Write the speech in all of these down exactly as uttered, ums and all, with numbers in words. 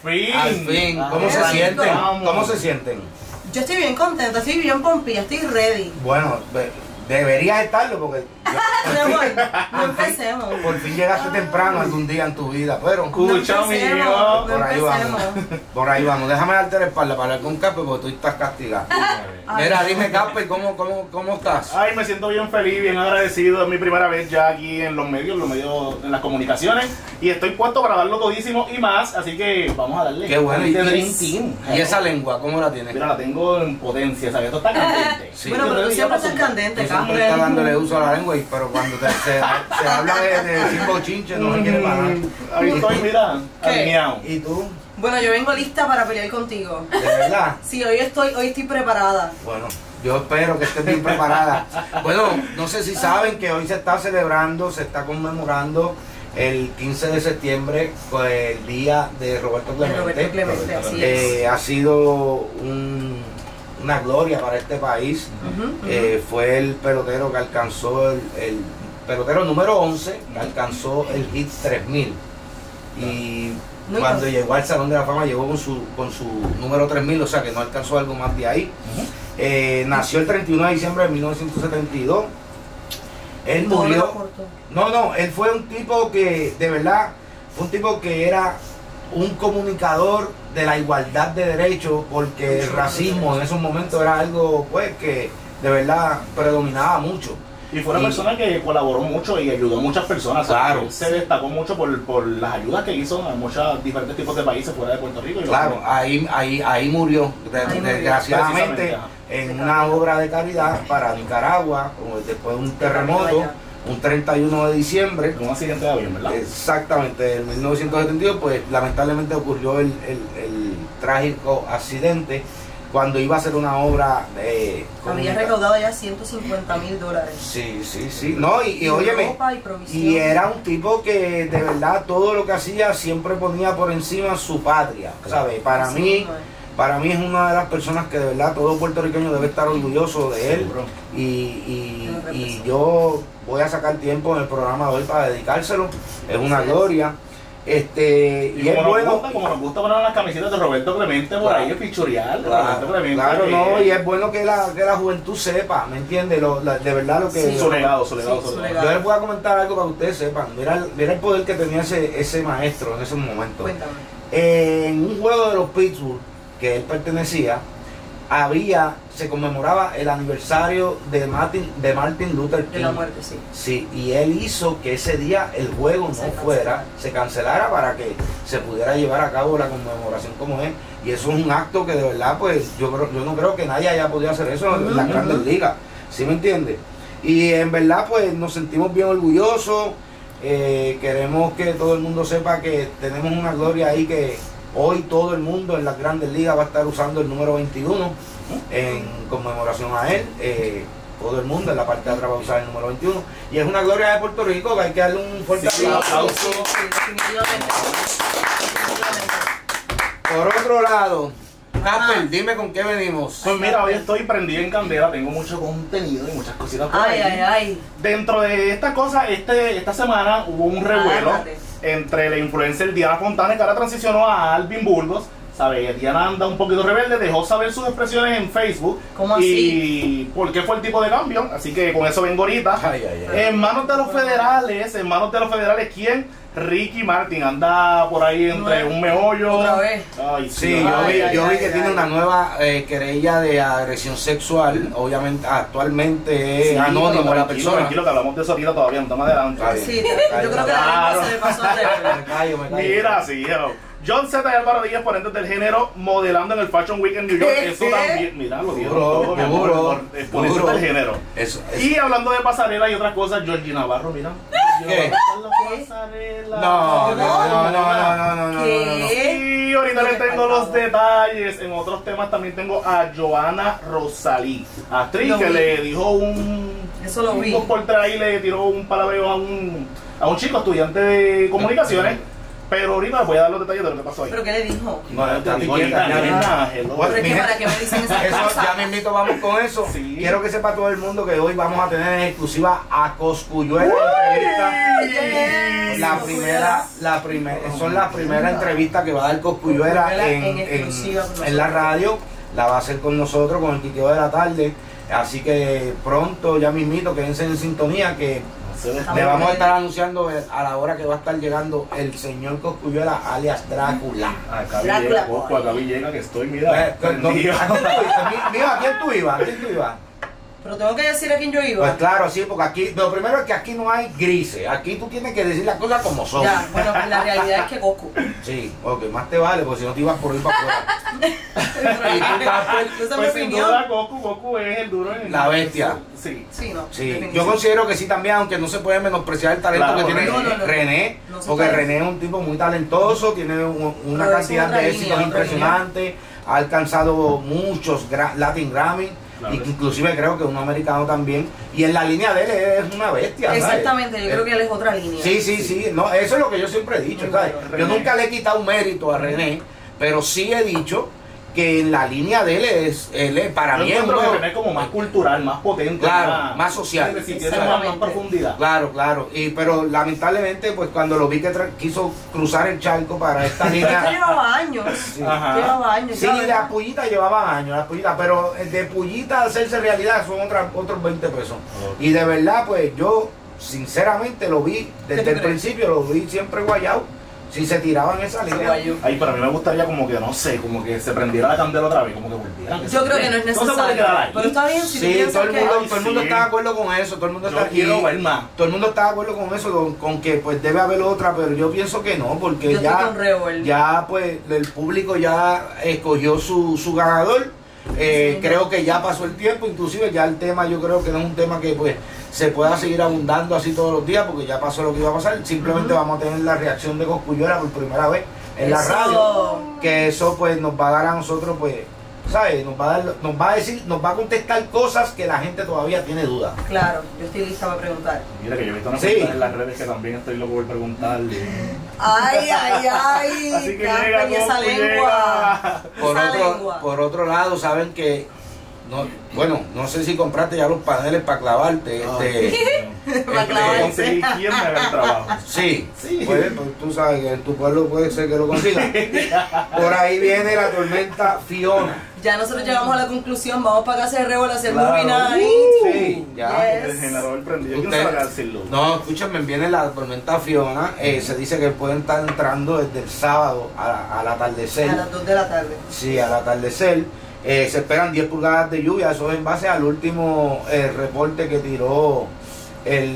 fin. Al fin. Ah, ¿Cómo se rico. sienten? Vamos. ¿Cómo se sienten? Yo estoy bien contenta, estoy bien pompía, estoy ready. Bueno, de- deberías estarlo porque yo- Mi amor, no por fin- empecemos. por fin llegaste temprano algún día en tu vida, pero Escucha, No mío. empecemos. por ahí vamos. empecemos. Por ahí vamos. Déjame darte la espalda para hablar con Casper porque tú estás castigado. Ay. Mira, dime Casper, ¿cómo, cómo, cómo estás? Ay, me siento bien feliz, bien agradecido. Es mi primera vez ya aquí en los medios, en los medios, en las comunicaciones. Y estoy puesto para darlo todísimo y más. Así que vamos a darle. Qué bueno. Este ¿Y, Dream y- Team. y esa lengua, cómo la tienes? Mira, la tengo en potencia, ¿sabes? Esto está candente. Sí. Bueno, pero tú Ya siempre pasó. estás candente, Tú siempre estás Casper. dándole uso a la lengua, y, pero cuando te- se, se habla de, de decir bochinche no se quiere parar. Ahí estoy, mira, ¿Qué? alineado. ¿Y tú? Bueno, yo vengo lista para pelear contigo. ¿De verdad? Sí, hoy estoy, hoy estoy preparada. Bueno, yo espero que estés bien preparada. Bueno, no sé si saben que hoy se está celebrando, se está conmemorando el quince de septiembre, pues, el día de Roberto Clemente. Roberto Clemente, así Eh, ha sido un- una gloria para este país. Ujú, ujú. Eh, fue el pelotero que alcanzó el, el pelotero número once, que alcanzó el hit tres mil. Y Muy cuando bien. llegó al Salón de la Fama llegó con su, con su número tres mil, o sea que no alcanzó algo más de ahí. Ujú. Eh, nació el treinta y uno de diciembre de mil novecientos setenta y dos. Él Todo lo murió. corto. No, no, él fue un tipo que, de verdad, fue un tipo que era un comunicador de la igualdad de derechos, porque el racismo en esos momentos era algo, pues, que de verdad predominaba mucho. Y fue una Y- persona que colaboró mucho y ayudó a muchas personas. Claro. Él se destacó mucho por, por las ayudas que hizo a muchos diferentes tipos de países fuera de Puerto Rico. Y Claro, lo- ahí, ahí, ahí murió, de- Ahí murió. desgraciadamente, Precisamente, en una obra de caridad para Nicaragua, como después de un terremoto, un treinta y uno de diciembre. un accidente de avión, ¿verdad? Exactamente, en mil novecientos setenta y dos, pues lamentablemente ocurrió el, el- el trágico accidente cuando iba a hacer una obra de... Había recaudado ya ciento cincuenta mil dólares. Sí, sí, sí. No, y, y Y óyeme, ropa y provisión. y era un tipo que de verdad todo lo que hacía siempre ponía por encima su patria, ¿sabes? Para Así mí, mismo es. para mí es una de las personas que de verdad todo puertorriqueño debe estar orgulloso de él. Seguro. Y, y, Lo y representa. yo voy a sacar tiempo en el programa de hoy para dedicárselo. Es una gloria. Este, Y y es como, nos bueno. gusta, como nos gusta poner las camisetas de Roberto Clemente por Claro. ahí, pichurear de Claro, Roberto Clemente. claro, que- no, y es bueno que la, que la juventud sepa, ¿me entiendes? Lo- la- de verdad lo que... Sí. Su legado, su legado, Sí, su su legado. legado. Yo les voy a comentar algo para que ustedes sepan. Mira, el- mira el poder que tenía ese, ese maestro en ese momento. Cuéntame. En un juego de los Pittsburgh que él pertenecía, había, se conmemoraba el aniversario de Martin, de Martin Luther King. De la muerte, sí. Sí, y él hizo que ese día el juego no Se fuera, cancelara. se cancelara para que se pudiera llevar a cabo la conmemoración como es. Y eso es un acto que de verdad, pues yo, creo- yo no creo que nadie haya podido hacer eso en las Ujú, grandes ujú. ligas. ¿Sí me entiendes? Y en verdad, pues nos sentimos bien orgullosos. Eh, queremos que todo el mundo sepa que tenemos una gloria ahí, que hoy todo el mundo en las grandes ligas va a estar usando el número veintiuno en conmemoración a él. Eh, todo el mundo en la parte de atrás va a usar el número veintiuno. Y es una gloria de Puerto Rico que hay que darle un fuerte Sí, aplauso. Sí, sí, definitivamente. Definitivamente. Por otro lado, Ajá. Casper, dime con qué venimos. Pues mira, hoy estoy prendido en candela, tengo mucho contenido y muchas cositas por Ay, ahí. ay, ay. Dentro de esta cosa, este, esta semana hubo un revuelo Agárrate. entre la influencer Diana Fontana, que ahora transicionó a Alvin Burgos. ¿Sabes? Diana anda un poquito rebelde, dejó saber sus expresiones en Facebook. ¿Cómo Y por qué fue el tipo de cambio. Así que con eso vengo ahorita. Ay, ay, ay. En manos de los federales, en manos de los federales, ¿quién? Ricky Martin anda por ahí entre Nueve. un meollo. Otra vez. Ay, Sí, sí, yo Ay, vi, ay, yo vi ay, que ay, tiene ay. una nueva eh, querella de agresión sexual. Obviamente, actualmente es Sí, anónimo pero la tranquilo, persona. Tranquilo, que hablamos de eso ahorita todavía, no estamos adelante. Está bien. Sí, yo creo que la Claro. lengua se le pasó al revés. Me callo, me callo. Mira, sí, hello. John Z y Álvaro Díaz, ponentes del género, modelando en el Fashion Week en New York. ¿Qué? Eso también, mira, lo dieron Duro, todo, mi amor, duro, por exponentes duro. del género. Eso, eso. Y hablando de pasarela y otras cosas, Georgie Navarro, mira. ¿Qué? ¿Qué? Pasarela. No, no, no, no, no, no, no, no. ¿Qué? Y ahorita No les me tengo los faltaba. detalles. En otros temas también tengo a Johanna Rosalí, actriz Lo que vi. le dijo un... Eso lo un vi. dos por tres ahí, le tiró un palabreo a un, a un chico estudiante de comunicaciones. Pero ahorita voy a dar los detalles de lo que pasó ahí. ¿Pero qué le dijo? No, te está digo, quieta, Nina, ya, Nina, ya. hello. Pues, Pero es mi que gente, para qué me dicen esas Eso, cosas. ya mismito vamos con eso. Sí. Quiero que sepa todo el mundo que hoy vamos a tener en exclusiva a Cosculluela entrevista. Yes. La primera, la primera, son las primeras entrevistas que va a dar Cosculluela Cosculluela en, en en, exclusiva con en la nosotros. radio. La va a hacer con nosotros, con el quiqueo de la tarde. Así que pronto, ya mismito, quédense en sintonía que No se ve. le vamos a estar anunciando a la hora que va a estar llegando el señor Cosculluela, alias Drácula. Acá Drácula llega, Boy. poco, acá llega que estoy, mira, Eh, no, ¿a quién prendido. tú ibas? Mi- Mío, ¿a quién tú ibas? ¿A quién tú ibas? Pero tengo que decir a quién yo iba. Pues claro, sí, porque aquí, lo primero es que aquí no hay grises, aquí tú tienes que decir las cosas como son. Ya, bueno, la realidad es que Goku. Sí, ok, más te vale, porque si no te ibas por ir para afuera. Esa es mi Pues sin opinión. duda Goku, Goku es el duro en La bestia. Sí. Sí, no. Sí, definitivamente. yo considero que sí también, aunque no se puede menospreciar el talento Claro, que tiene no, no, no. René, No se porque puede. René es un tipo muy talentoso, tiene un- una Pero es cantidad otra de línea, éxitos otra impresionantes, ha alcanzado muchos gra- Latin Grammy, Claro. y que inclusive creo que un americano también, y en la línea de él es una bestia, ¿sabes? Exactamente, yo Eh, creo que él es otra línea. Sí, sí, sí, no, eso es lo que yo siempre he dicho, Muy ¿sabes? bueno. Yo René. nunca le he quitado mérito a René, pero sí he dicho que en la línea de él es, él es para Yo mí es encuentro uno- que René es como más cultural, más potente, Claro, más social. Sí, tiene más, más Exactamente. profundidad. Claro, claro, y pero lamentablemente pues cuando lo vi que tra- quiso cruzar el charco para esta Esto línea, llevaba años. Sí. Ajá. Llevaba años. sí, ya, la pullita llevaba años, la pullita, pero de pullita a hacerse realidad son otras, otros veinte pesos. Ok. Y de verdad pues yo sinceramente lo vi desde tú el crees? principio, lo vi siempre guayado, si se tiraban esa Se línea. guayó. Ay, pero a mí me gustaría como que, no sé, como que se prendiera la candela otra vez, como que volviera. Yo creo que no es se puede quedar necesario. ahí. Pero está bien si tú Sí, piensas todo el que... mundo, Ay, todo el mundo sí. está de acuerdo con eso, todo el mundo Yo está quiero y ver más. todo el mundo está de acuerdo con eso, con, con que pues debe haber otra, pero yo pienso que no, porque Yo estoy ya, con Reol. ya pues el público ya escogió su, su ganador. Eh, Sí, creo no. que ya pasó el tiempo, inclusive ya el tema yo creo que no es un tema que pues se pueda seguir abundando así todos los días, porque ya pasó lo que iba a pasar. Simplemente vamos a tener la reacción de Cosculluela por primera vez en la Eso. radio, que eso pues nos va a dar a nosotros pues, ¿sabes? Nos va a dar, nos va a decir, nos va a contestar cosas que la gente todavía tiene dudas. Claro, yo estoy lista para preguntar. Mira que yo he visto unas Sí. preguntas en las redes que también estoy loco por preguntarle. Ay, ay, ay. Así que Casper, llega, y esa Goku, lengua. llega. Por Esa otro, lengua. por otro lado, saben que, no, bueno, no sé si compraste ya los paneles para clavarte. Este, Para este, clavarse. Conseguí quién me haga el trabajo. sí, Sí. pues, pues, tú sabes que en tu pueblo puede ser que lo consigas. Por ahí viene la tormenta Fiona. Ya nosotros llegamos a la conclusión, vamos para casa de Reol a hacer Claro. movie night. Sí, ya. El Yes. generador prendido. ¿Quién Usted- sabe decirlo? No, escúchame, viene la tormenta Fiona. Eh, se dice que pueden estar entrando desde el sábado a- al atardecer. A las dos de la tarde. Sí, al atardecer. Eh, se esperan diez pulgadas de lluvia. Eso es en base al último eh, reporte que tiró el,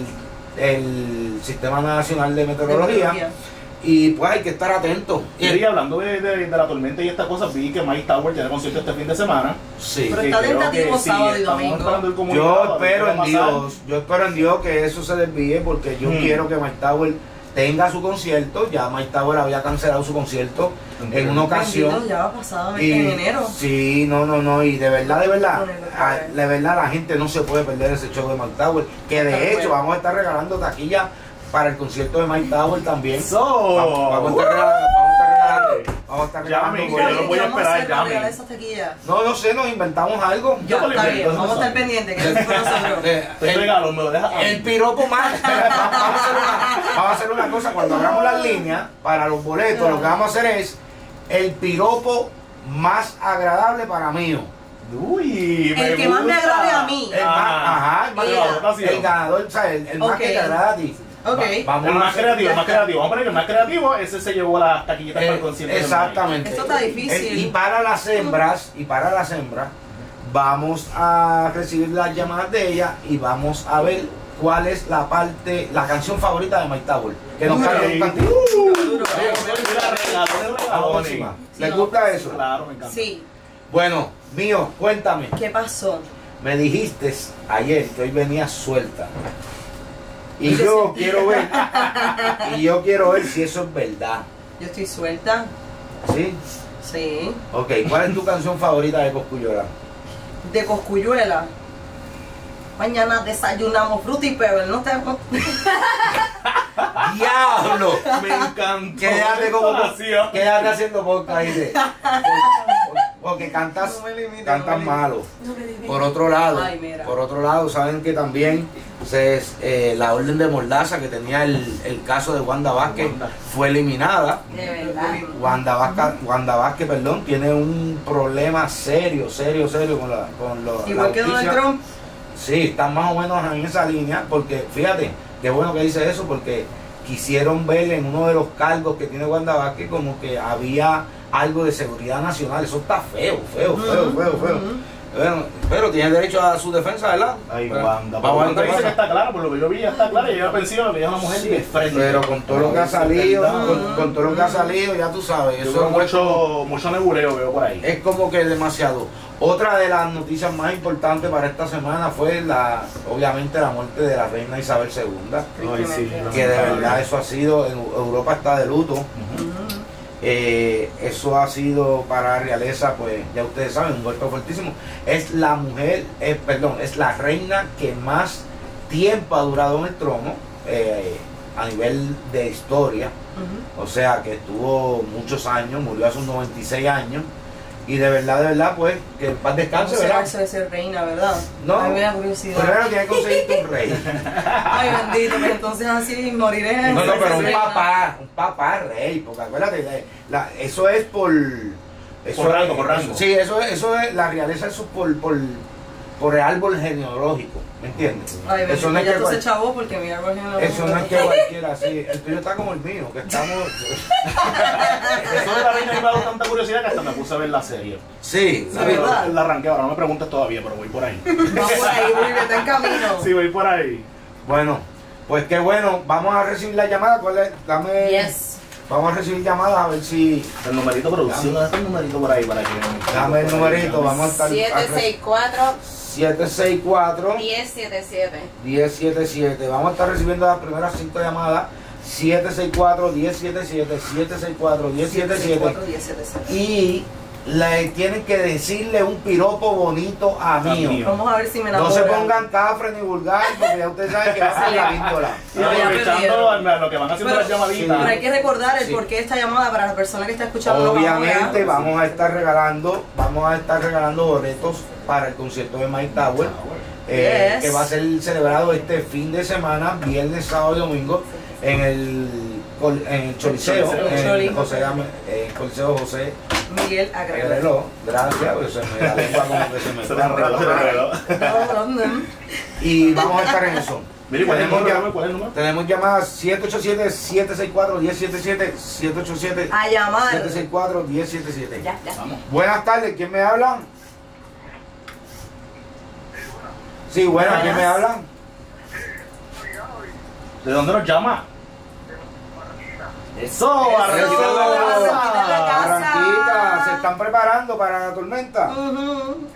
el Sistema Nacional de Meteorología. Y pues hay que estar atentos. Y hablando de, de, de la tormenta y estas cosas, vi que Mike Tower tiene concierto este fin de semana. Sí. Pero Que está creo tentativo que sí, sábado y estamos domingo. esperando el comunicado, Yo a ver qué espero va en a pasar. Dios, yo espero en Dios que eso se desvíe, porque yo Mm. quiero que Mike Tower tenga su concierto. Ya Mike Tower había cancelado su concierto en una ocasión. Bendito, ya va pasado Y- en enero. Sí, no, no, no, y de verdad, de verdad, Ponerlo otra a- vez. de verdad la gente no se puede perder ese show de Mike Tower, que Está de hecho bueno. vamos a estar regalando taquilla para el concierto de Mike Tower también. So, Vamos, vamos a estar regalando, vamos a estar regalando, vamos a estar Ya, regalando amigo, boletos. yo lo voy a ¿Qué vamos esperar, hacer para llamen. regalar esas taquillas? No, no sé, nos inventamos algo. Ya, te lo está invento, bien, eso vamos a no estar sabe. pendientes, que eso fue nosotros. Eh, te el- regalo, me lo dejas a mí. El piropo más. vamos, a hacer una, vamos a hacer una cosa. Cuando abramos las líneas para los boletos, lo que vamos a hacer es el piropo más agradable para mí. Uy, El que más me gusta. agrade a mí. El más, ajá, el, más- Yeah. votación. el ganador, o sea, el, el más Ok. que te agrada a ti. Ok. Va- vamos El a más hacer- creativo, el más creativo. Vamos a poner el más creativo, ese se llevó las taquillitas para el Eh, concierto. de exactamente. Esto está difícil. El- y para las hembras, y para las hembras, vamos a recibir las llamadas de ella y vamos a ver cuál es la parte, la canción favorita de Mike Tower. Que nos Duro. cante un cantito. Duro. Mike. Mira, regalos, La regalones. próxima. Sí, ¿Les no. gusta eso? Claro, me encanta. Sí, Bueno, mío, cuéntame. ¿qué pasó? Me dijiste ayer que hoy venías suelta. Y Yo yo sentí. quiero ver, y yo quiero ver si eso es verdad. Yo estoy suelta. ¿Sí? Sí. Ok, ¿cuál es tu canción favorita de Cosculluela? De Cosculluela. Mañana desayunamos fruta y pebble, ¿no te ¡Diablo! Me encantó. Quédate como Gracias. quédate haciendo podcast ahí de. Porque cantas, No me limite, cantas no me malo. limite. Por otro lado, Ay, mira. por otro lado, saben que también se, eh, la orden de Mordaza que tenía el, el caso de Wanda Vázquez Wanda. fue eliminada. De verdad. Wanda Vázquez, Wanda Vázquez, perdón, tiene un problema serio, serio, serio con la con lo- la Igual que Donald justicia. Trump. Sí, están más o menos en esa línea, porque fíjate, qué bueno que dice eso, porque quisieron ver en uno de los cargos que tiene Wanda Vázquez como que había algo de seguridad nacional. Eso está feo, feo, feo, feo, feo. Bueno, pero tiene derecho a su defensa, ¿verdad? Ay, Pero Wanda. vamos a ver Wanda qué dice que pasa. está claro, por lo que yo vi ya está claro. Y ella pensó que ella es una mujer Sí, de frente. pero con todo lo que ha salido, con, con todo lo que ha salido, ya tú sabes, Yo eso veo es mucho. mucho, mucho nebuleo veo por ahí. Es como que demasiado. Otra de las noticias más importantes para esta semana fue la, obviamente, la muerte de la reina Isabel segunda, Ay, sí, que de verdad eso ha sido, en Europa está de luto. Ujú. Eh, eso ha sido para la realeza, pues ya ustedes saben, un golpe fuertísimo. Es la mujer, eh, perdón, es la reina que más tiempo ha durado en el trono eh, a nivel de historia. Ujú. O sea que estuvo muchos años, murió hace unos noventa y seis años. Y de verdad, de verdad, pues, que en paz descanse, ¿Cómo será ¿verdad? eso de ser reina, verdad? No. A mí me da curiosidad. Primero tienes que conseguirte un rey. Ay, bendito, pero entonces así moriré. No, no, pero un reina. papá, un papá rey, porque acuérdate, la- la- eso es por... Eso Por es- rango, por rango. eso- sí, eso es, eso es, la realeza eso es por, por, por el árbol genealógico, ¿me entiendes? Ay, bendito, eso no es ya que tú cual- se chavó porque mi árbol genealógico. eso no es que cualquiera, sí, el tuyo está como el mío, que estamos... Eso de la reina me ha dado tanta curiosidad que hasta me puse a ver la serie. Sí, La ¿sabes? verdad. La arranqué ahora, no me preguntes todavía, pero voy por ahí. Va por ahí, Wilber, está en camino. Sí, voy por ahí. Bueno, pues qué bueno, vamos a recibir la llamada, ¿cuál es? Dame... Yes. Vamos a recibir llamadas a ver si... El numerito producción, ¿dónde está el numerito por ahí para que... Dame el numerito, vamos a estar... siete seis cuatro, siete seis cuatro, diez setenta y siete. diez setenta y siete. Vamos a estar recibiendo las primeras cinco llamadas. siete seis cuatro, diez setenta y siete, siete seis cuatro, diez setenta y siete. cuatro, diez, siete, siete. Y le tienen que decirle un piropo bonito a mío. mío. Vamos a ver si me No enamoro. se pongan cafre ni vulgar, porque ya ustedes saben que va a ser la víndola. Y No, ya aprovechando perdieron. a lo que van haciendo Pero- las llamaditas. Pero hay que recordar el Sí. porqué de esta llamada para la persona que está escuchando. Obviamente vamos a estar regalando, vamos a estar regalando boletos para el concierto de Mike Tower, eh, Yes. que va a ser celebrado este fin de semana, viernes, sábado y domingo, en el, col- en el Choliseo, Choliseo. en Choli. el José, Am- eh, Coliseo José Miguel Agrelo. Agrelo. Gracias, pues se me la lengua como que se me Se me enredó, se me enredó. Y vamos a estar en eso. Mire, ¿cuál es el Tenemos número? ya- ¿Cuál es el número? Tenemos llamadas siete ocho siete, siete seis cuatro, diez setenta y siete, siete ocho siete, A llamar. siete seis cuatro, diez setenta y siete. Ya, ya. Vamos. Buenas tardes, ¿quién me habla? Sí, buenas, ¿quién me habla? ¿De dónde nos llama? Eso, Eso, Barranquita de la Barranquita de la Casa. Casa. Barranquita, ¿se están preparando para la tormenta? Ujú.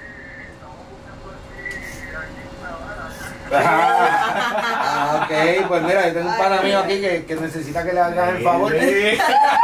Ah, ok, pues mira, yo tengo un pana mío aquí que, que necesita que le hagas el favor. Sí.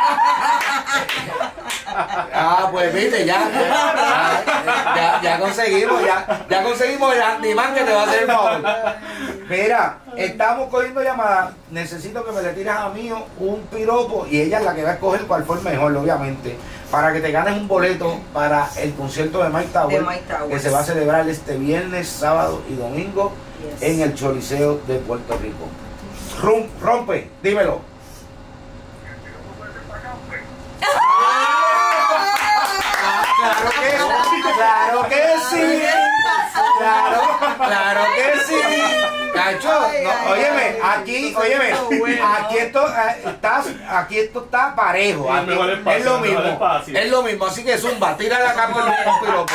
Ah, pues viste, ya, ya, ya, ya conseguimos, ya, ya conseguimos el handyman que te va a hacer el favor. Mira, estamos cogiendo llamadas, necesito que me le tires a mí un piropo y ella es la que va a escoger cuál fue el mejor, obviamente, para que te ganes un boleto para el concierto de Mike Tower, De Mike Towers. que se va a celebrar este viernes, sábado y domingo Yes. en el Choliseo de Puerto Rico. Rum- rompe, dímelo. Claro que sí, claro que sí, claro, claro que sí. Cacho, Ay, no, ay, óyeme, ay, aquí, esto se óyeme, puso bueno. aquí esto eh, estás, aquí esto está parejo, Sí, aquí mejor espacio, es lo mejor mismo, espacio. es lo mismo, así que zumba, tira la capa y un piropo.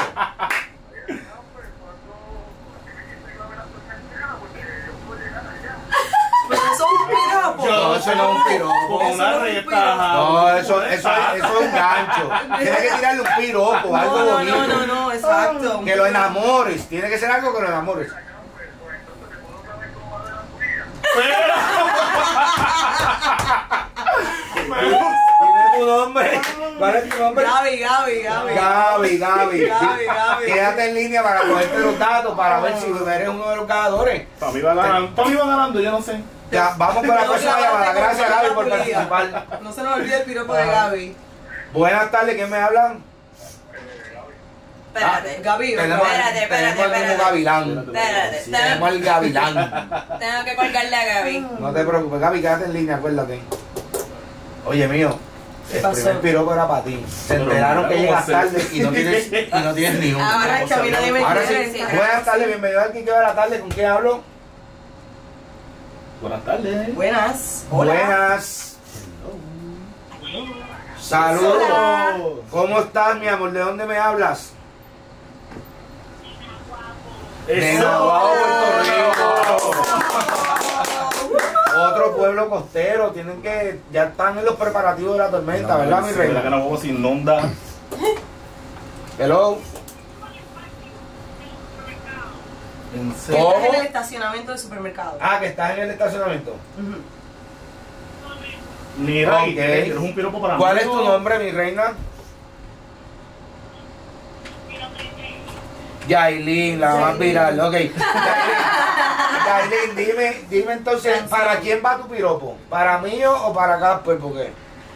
Pero eso es un piropo. No, eso no es un piropo. Con Eso una no es un reta. piropo. No, eso, eso, eso es un gancho. Tienes que tirarle un piropo, algo No, no, bonito. no, no, no, exacto. Que lo enamores, tiene que ser algo que lo enamores. Dime tu nombre. ¿Cuál es tu nombre? Gaby, Gaby, Gaby. Gaby, Gaby. Gaby, Gaby. Quédate en línea para cogerte los datos para ver si eres uno de los ganadores. Para mí va ganando. Para mí va ganando, yo no sé. Ya, vamos con la No, próxima grabaste llamada. con Gracias, Juan Gaby, por Pulía. participar. No se nos olvide el piropo de Gaby. Buenas tardes, ¿quién me hablan? Espérate. Gaby, Tenemos, Espérate, espérate, tenemos el mismo espérate. Gavilán. Espérate, Sí, tengo- tenemos el Gavilán. Tengo que colgarle a Gaby. No te preocupes, Gaby, quédate en línea, acuérdate. Oye, mío, ¿Qué el pasó? primer piropo era para ti. Se Pero enteraron mira que cómo llegas se- tarde y no tienes, y no tienes ni uno. Ahora Ay, que a mí nadie me Ahora sí, quiere. sí. buenas tardes, bienvenido al Quique de la tarde. ¿Con quién hablo? Buenas tardes. Buenas. Hola. Buenas. Saludos. Hola. ¿Cómo estás, mi amor? ¿De dónde me hablas? De Eso. Nahuatl, Puerto Rico. Otro pueblo costero. Tienen que, ya están en los preparativos de la tormenta, ¿verdad, mi Sí, ¿verdad que reina? no se inunda? Hello. En Que serio. ¿Cómo? estás en el estacionamiento del supermercado. Ah, que estás en el estacionamiento. Ujú. Mira, y Ok. tienes tienes un piropo para mí. ¿Cuál es tu nombre, mi reina? Yailin, la más viral, ok. Yailin, Yailin, dime, dime entonces, ¿para quién va tu piropo? ¿Para mí o o para Casper? ¿Por qué?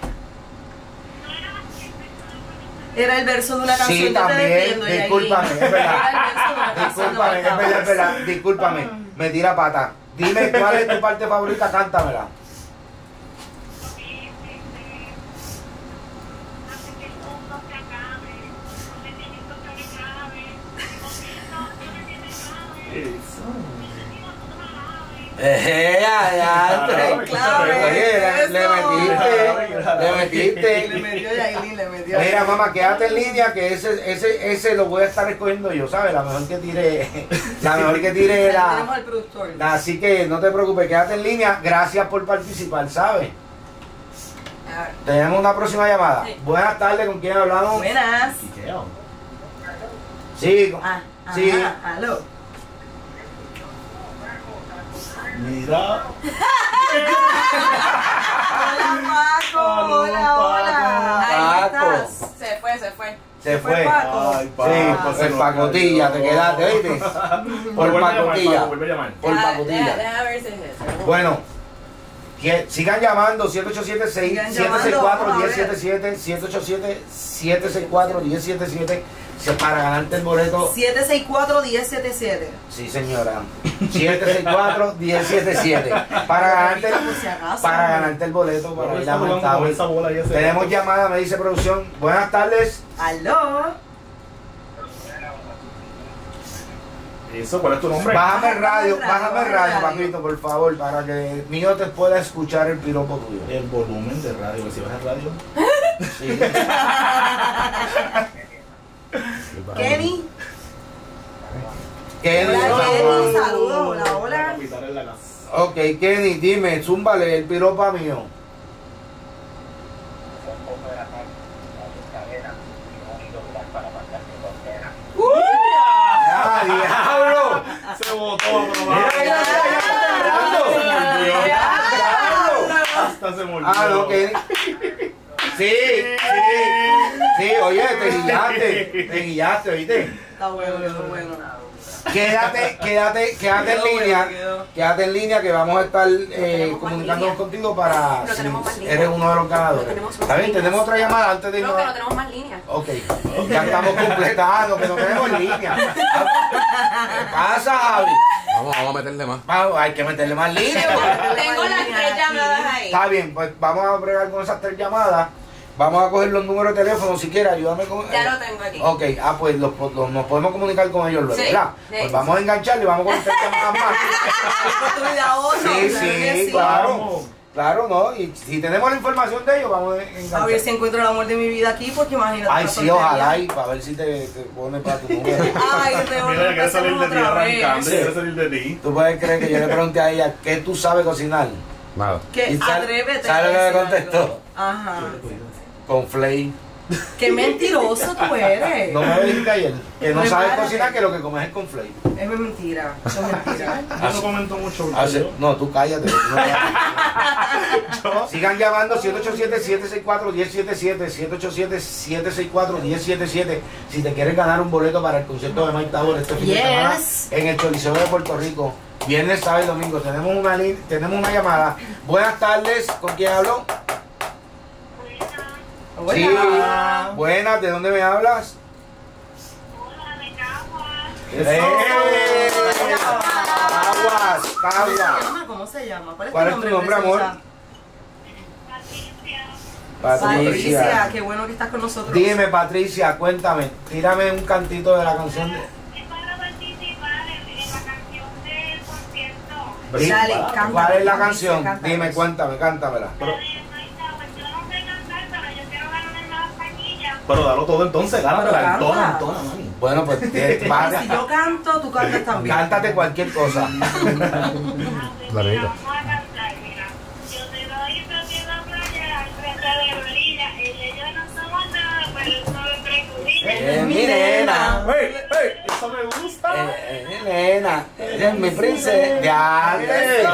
Era el verso de una canción. Sí, Yo te también, defiendo, Yailin. discúlpame, es verdad. Era el verso de una canción de Discúlpame, es White verdad, es House. verdad, discúlpame, me tira pata. Dime cuál es tu parte favorita, cántamela. Eh, ya, ya, Claro, oye, claro, le, le eso. metiste, le Le metiste. metió Yailin, le metió. Mira, mamá, quédate en línea que ese, ese, ese lo voy a estar escogiendo yo, ¿sabes? La mejor que tire, la mejor que tire Ahí la... tenemos al productor. Así que no te preocupes, quédate en línea. Gracias por participar, ¿sabes? A ver. Tenemos una próxima llamada. Sí. Buenas tardes, ¿con quién hablamos? Buenas. Quiqueo. Sí, con- Ah, sí. ajá, aló. Mira. Hola, Paco. Aló, Hola, hola. Ahí Paco. estás. Se fue, se fue. Se fue fue. Paco. Ay, Sí, Paco, se el nos pacotilla, cayó. te quedaste, ¿oíste? Por Vuelve a llamar, pacotilla. Paco, vuelve a llamar. Por Deja- pacotilla. deja- Deja ver si es eso. Bueno, que sigan llamando siete ocho siete, seis seis cuatro, uno cero siete siete, siete ocho siete, siete seis cuatro, uno cero siete siete para ganarte el boleto. siete seis cuatro, uno cero siete siete. Sí, señora. siete seis cuatro, uno cero siete siete para ganarte, Por si acaso. para ganarte el boleto para Pero ir está a jugando Montauk. con esa bola ahí hace Tenemos rato. llamada, me dice producción. Buenas tardes. Aló. Eso, ¿cuál es tu nombre? Bájame el radio, Bájame el bájame el radio, radio, radio. papito, por favor, para que mío te pueda escuchar el piropo tuyo. El volumen de radio, que si vas a radio. Sí. Kenny. Kenny, Hola, por Kenny. favor. Saludos. Hola, La hola. capital en la casa. Ok, Kenny, dime, zúmbale el piropa mío. ¡Ah, diablo! Se botó, pero Mira, mira, mira, ya está entrando. Hasta se murió. Ah, no, Kenny. Sí, sí, sí, oye, te guillaste, te guillaste, ¿oíste? Está bueno, está bueno. Quédate, quédate, quédate en Quedó bueno, línea, quedó. quédate en línea que vamos a estar eh, tenemos más comunicándonos línea. contigo para No si tenemos más línea. eres uno de los No ganadores. tenemos más ¿Está bien? líneas. Tenemos otra llamada antes de irnos. Creo que a- no tenemos más líneas. Ok, ya estamos completando, que no tenemos línea. ¿Qué pasa, Javi? Vamos, vamos a meterle más. Vamos, hay que meterle más línea. Tengo las tres llamadas ahí. Está bien, pues vamos a bregar con esas tres llamadas. Vamos a coger los números de teléfono si quieres, ayúdame con. Ya lo tengo aquí. Ok, ah, pues los, los- nos podemos comunicar con ellos luego, Sí, ¿verdad? sí. Pues vamos a engancharle y vamos con tres llamadas más. Oportunidad otro. Sí, claro sí, que claro. Vamos. Claro, ¿no? Y si tenemos la información de ellos, vamos a enganchar. A ver si encuentro el amor de mi vida aquí, porque imagínate. Ay, la sí, tontería. ojalá, y para ver si te, te pone para tu número. Ay, te voy Mira, a quiere salir de ti otra arrancando, vez. quiere salir de ti. ¿Tú puedes creer que yo le pregunté a ella qué tú sabes cocinar? Nada. Que ¿Y sabe- atrévete. sabe lo que a me decir contestó? algo. Ajá. Con flay. Qué mentiroso tú eres. No me dijiste ayer que no sabes Prepárate. cocinar, que lo que comes es con flay. Es mentira. Eso es mentira. Yo no comento mucho. Hace- yo. no, tú cállate. tú no- Sigan llamando siete ocho siete, siete seis cuatro, uno cero siete siete, siete ocho siete, siete seis cuatro, uno cero siete siete si te quieres ganar un boleto para el concierto de Mike Tower este fin de Yes. semana en el Choliseo de Puerto Rico. Viernes, sábado y domingo. Tenemos una, tenemos una llamada. Buenas tardes, ¿con quién hablo? Buenas. Sí, buenas, ¿de dónde me hablas? Hola, de Caguas. ¡Eh! Caguas, ¿Cómo se Caguas. llama? ¿Cómo se llama? ¿Cuál es, ¿Cuál tu es tu nombre, nombre, amor? preciosa? Patricia. Patricia, Patricia. qué bueno que estás con nosotros. Dime, Patricia, cuéntame. Tírame un cantito de la canción. de- Es para participar en, en la canción del concierto. Sí, Dale, ¿cuál cántame, es la Patricia, canción? cántame. Dime, cuéntame, cántamela. Pero, La de Soy Caguas. Yo no sé cantar, pero yo quiero ganar en las taquillas. pero dalo todo entonces, gánatela, Pero entona, canta. entona, mami. Bueno, pues eh, Y va- si yo canto, tú cantas también. cántate cualquier cosa. Ah, pues Clarita. mira, vamos a cantar, mira. Yo te lo hice aquí en la playa, al frente de la orilla. Ella y yo no somos nada, pero eso me preocupa. Eh, mi nena. ¡Ey, ey! Eso me gusta. Eh, eh, nena, ella es mi princesa. Ya, eh, Eso.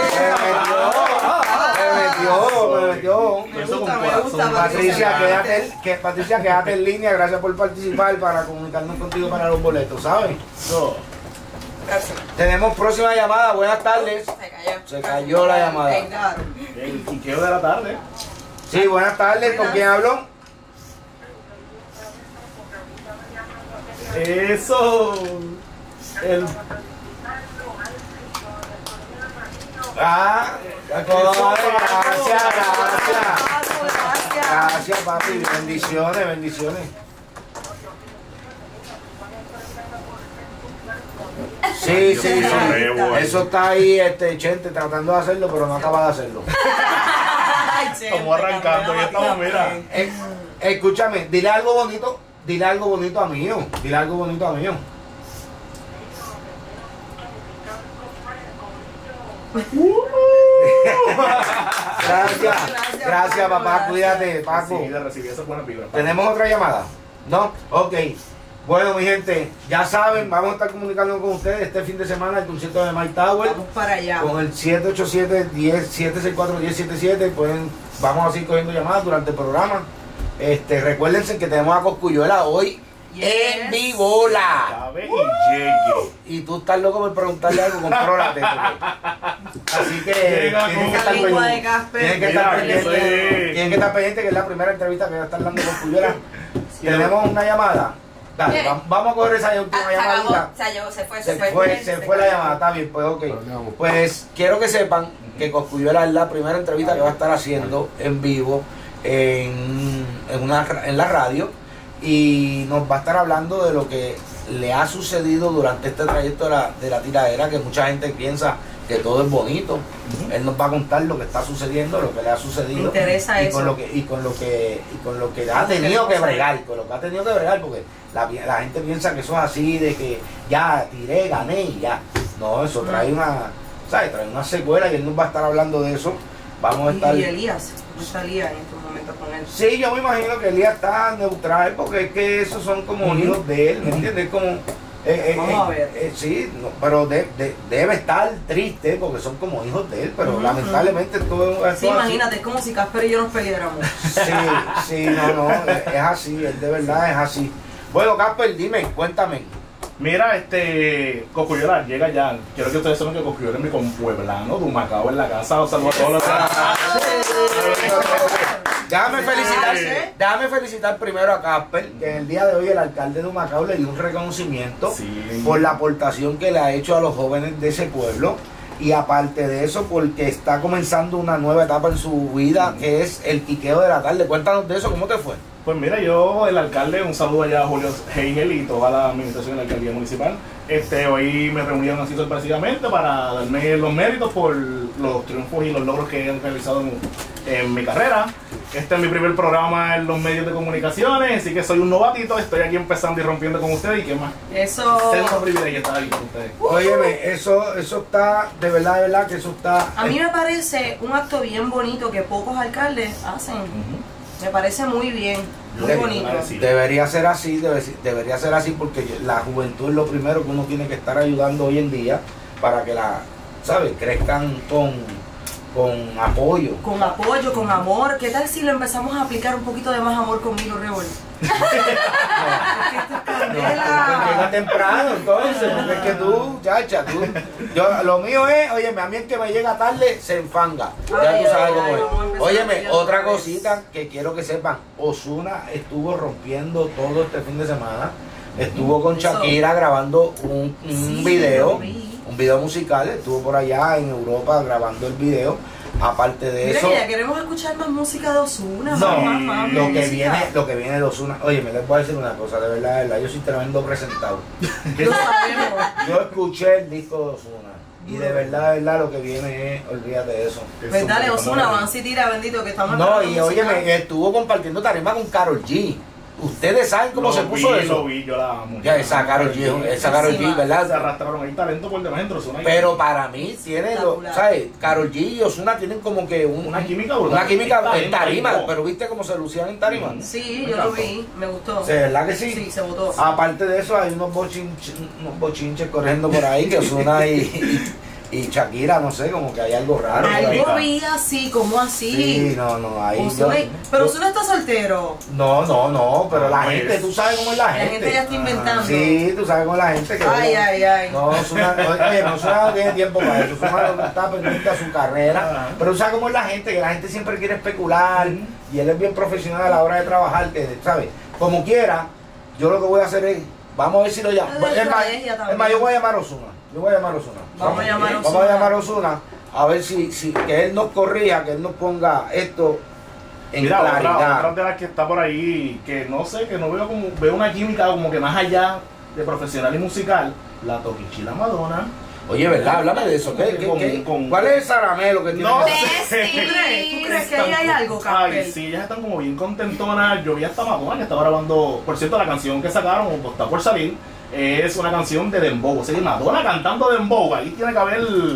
me metió, me metió, me metió. Me Eso gusta, con me corazón. gusta, Patricia, Patricia. quédate, que, Patricia, quédate en línea. Gracias por participar para comunicarnos contigo para los boletos, ¿sabes? Eso. Gracias. Tenemos próxima llamada. Buenas tardes. Se cayó. Se cayó la llamada. Claro. El quiqueo de la tarde. Sí, buenas tardes. ¿Con quién hablo? Eso. El. Ah, gracias, gracias. Gracias. Gracias, papi. Bendiciones, bendiciones. Sí, sí, sí. Re bueno. Eso está ahí, este, Chente, tratando de hacerlo, pero no acaba de hacerlo. Ay, Chente, Estamos arrancando, ya estamos, mira. Eh, escúchame, dile algo bonito, dile algo bonito a mío, dile algo bonito a mío. Gracias, gracias papá, cuídate, Paco. Sí, de recibir esas buenas vibras. ¿Tenemos otra llamada? ¿No? Ok. Bueno, mi gente, ya saben, vamos a estar comunicando con ustedes este fin de semana el concierto de Mike Tower Vamos para allá. con el siete ocho siete, siete seis cuatro, uno cero siete siete. Pueden, vamos a seguir cogiendo llamadas durante el programa. Este, recuérdense que tenemos a Cosculluela hoy Yes. en Vivola. Cabe y llegue. Y tú estás loco por preguntarle algo, contrólate. porque- Así que Llega tienen con que estar la lengua de pendientes. Casper. Tienen que Mira, estar que pendientes. soy- Tienen que estar pendientes que es la primera entrevista que va a estar dando Cosculluela. Tenemos una llamada. Dale, Bien. va- vamos a coger esa última Ah, se acabó. llamadita. Se cayó, se fue, Se se fue. fue, se fue la llamada, está bien, pues ok. Pues quiero que sepan que Cosculluela es la primera entrevista que va a estar haciendo en vivo en, en, una, en la radio y nos va a estar hablando de lo que le ha sucedido durante este trayecto de la, de la tiradera, que mucha gente piensa que todo es bonito. Él nos va a contar lo que está sucediendo, lo que le ha sucedido. Me interesa y eso. Con lo que, y con lo que y con lo que ha ¿Cómo que tenido le que pasa? bregar, con lo que ha tenido que bregar, porque la, la gente piensa que eso es así, de que ya tiré, gané y ya. No, eso trae una, ¿sabes? Trae una secuela y él nos va a estar hablando de eso. Vamos a estar. Y Elías, no salía en estos momentos con él. Sí, yo me imagino que Elías está neutral porque es que esos son como hijos de él, ¿me entiendes? Como, eh, eh, Vamos eh, a ver. eh, sí, no, pero de- de- debe estar triste porque son como hijos de él, pero Ujú. lamentablemente todo esto Sí, es así. imagínate, es como si Casper y yo nos peleáramos. Sí, sí, no, no, es, es así, es de verdad es así. Bueno, Casper, dime, cuéntame. Mira, este. Cosculluela, llega ya. Quiero que ustedes sepan que Cosculluela es mi compueblano, de Humacao en la casa. Un saludo a todos los. Déjame felicitar, Sí. déjame felicitar primero a Casper, que en el día de hoy el alcalde de Humacao le dio un reconocimiento Sí. por la aportación que le ha hecho a los jóvenes de ese pueblo. Y aparte de eso, porque está comenzando una nueva etapa en su vida, que es el quiqueo de la tarde. Cuéntanos de eso, ¿cómo te fue? Pues mira, yo, el alcalde, un saludo allá a Julio Heigel y toda la administración de la alcaldía municipal. Este, hoy me reunieron así sorpresivamente para darme los méritos por los triunfos y los logros que he realizado en, en mi carrera. Este es mi primer programa en los medios de comunicaciones, así que soy un novatito, estoy aquí empezando y rompiendo con ustedes y qué más. Eso. Ser un privilegio estar aquí con ustedes. Óyeme, eso, eso está, de verdad, de verdad, que eso está... A mí me parece un acto bien bonito que pocos alcaldes hacen. Me parece muy bien, muy De- bonito. Sí. Debería ser así, debe- debería ser así porque la juventud es lo primero que uno tiene que estar ayudando hoy en día para que la, ¿sabes? Crezcan con, con apoyo. Con apoyo, con amor. ¿Qué tal si le empezamos a aplicar un poquito de más amor conmigo, Rebol? Es que esto es no, llega temprano, entonces, porque es que tú, chacha, tú, yo, lo mío es, óyeme, a mí el que me llega tarde se enfanga, ya Ay, tú sabes ay, cómo ay, es. vamos a empezar Óyeme, peleando otra otra vez. cosita que quiero que sepan, Ozuna estuvo rompiendo todo este fin de semana, estuvo con Eso. Shakira grabando un, un Sí, video, lo vi. un video musical, estuvo por allá en Europa grabando el video, aparte de Mira eso... que ya queremos escuchar más música de Ozuna. No, más, más, más lo que música. viene, lo que viene de Ozuna, oye, me les voy a decir una cosa, de verdad, de verdad, yo soy tremendo presentado. Lo sabemos. Yo escuché el disco de Ozuna y de verdad, de verdad, lo que viene es, olvídate de eso. Pues dale, Ozuna, avance y tira, bendito, que estamos No, hablando y de música. óyeme, estuvo compartiendo tarima con Karol G. Ustedes saben cómo Lo se puso vi, eso. Lo vi, yo la amo. Ya, esa Karol G, esa Karol G, Encima. Se ¿verdad? arrastraron ahí talento por demás entre Ozuna y Pero para mí tiene, lo, Espectacular. ¿sabes? Karol G y Ozuna tienen como que un- Una química brutal. una química Está en bien, tarima, talento. pero viste cómo se lucían en tarima. Sí, Me yo lo encantó. vi, me gustó. ¿De verdad que sí? Sí, se votó. Aparte de eso, hay unos bochinches, unos bochinches corriendo por ahí que Ozuna y, y, y Shakira, no sé, como que hay algo raro. por ahí. Algo vi así, como así. Sí, no, no, ahí yo, Ozuna- pero yo- Ozuna está soltero. No, no, no, pero la Ah, pues. gente, tú sabes cómo es la La gente. gente ya está inventando. Sí, tú sabes cómo es la gente que... Ay, ay, ay. No, Ozuna, oye, no, Ozuna no tiene tiempo para eso, Ozuna lo que está pendiente a su carrera, Ajá. pero tú sabes cómo es la gente, que la gente siempre quiere especular, y él es bien profesional a la hora de trabajar, que, ¿sabes? Como quiera, yo lo que voy a hacer es, vamos a ver si lo llamo, Es de es más, estrategia es también. más, yo voy a llamar a Ozuna, yo voy a llamar a Ozuna. Vamos a llamar a Vamos a Ozuna. llamar a Ozuna, a ver si, si que él nos corrija, que él nos ponga esto en Mira, otra, claridad. otra de las que está por ahí, que no sé, que no veo como, veo una química como que más allá de profesional y musical, la Toquichila Madonna. Oye, ¿verdad? Háblame de eso. ¿Qué, qué, Con- qué? con- ¿Cuál es el zaramelo que tiene? No que- sé. ¿Tú crees? ¿Tú crees que ahí hay algo, Ay, Casper? sí, ellas están como bien contentonas. Yo vi hasta Madonna que estaba grabando. Por cierto, la canción que sacaron, o está por salir, es una canción de Dembow. O sea, Madonna cantando Dembow. Ahí tiene que haber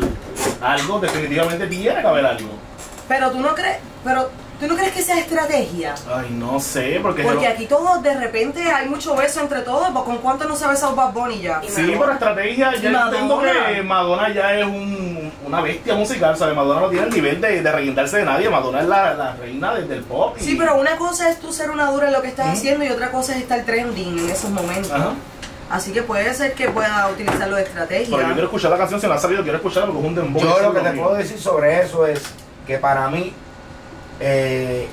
algo, definitivamente tiene que haber algo. Pero tú no crees, pero tú no crees que sea estrategia. Ay, no sé, porque. Porque yo- aquí todos, de repente, hay mucho beso entre todos. ¿Con cuánto no se ha besado Bad Bunny ya? Y Sí, Madonna. por estrategia, ya Madonna. entiendo que Madonna ya es un, una bestia musical, ¿sabes? Madonna no tiene el nivel de, de reguindarse de nadie, Madonna es la, la reina del, del pop. y- Sí, pero una cosa es tú ser una dura en lo que estás Ujú. haciendo y otra cosa es estar trending en esos momentos. Ajá. Así que puede ser que pueda utilizarlo de estrategia. Pero yo quiero escuchar la canción, si no ha salido, quiero escucharla porque es un dembow. Yo eso lo es que te mío. puedo decir sobre eso es que para mí, eh,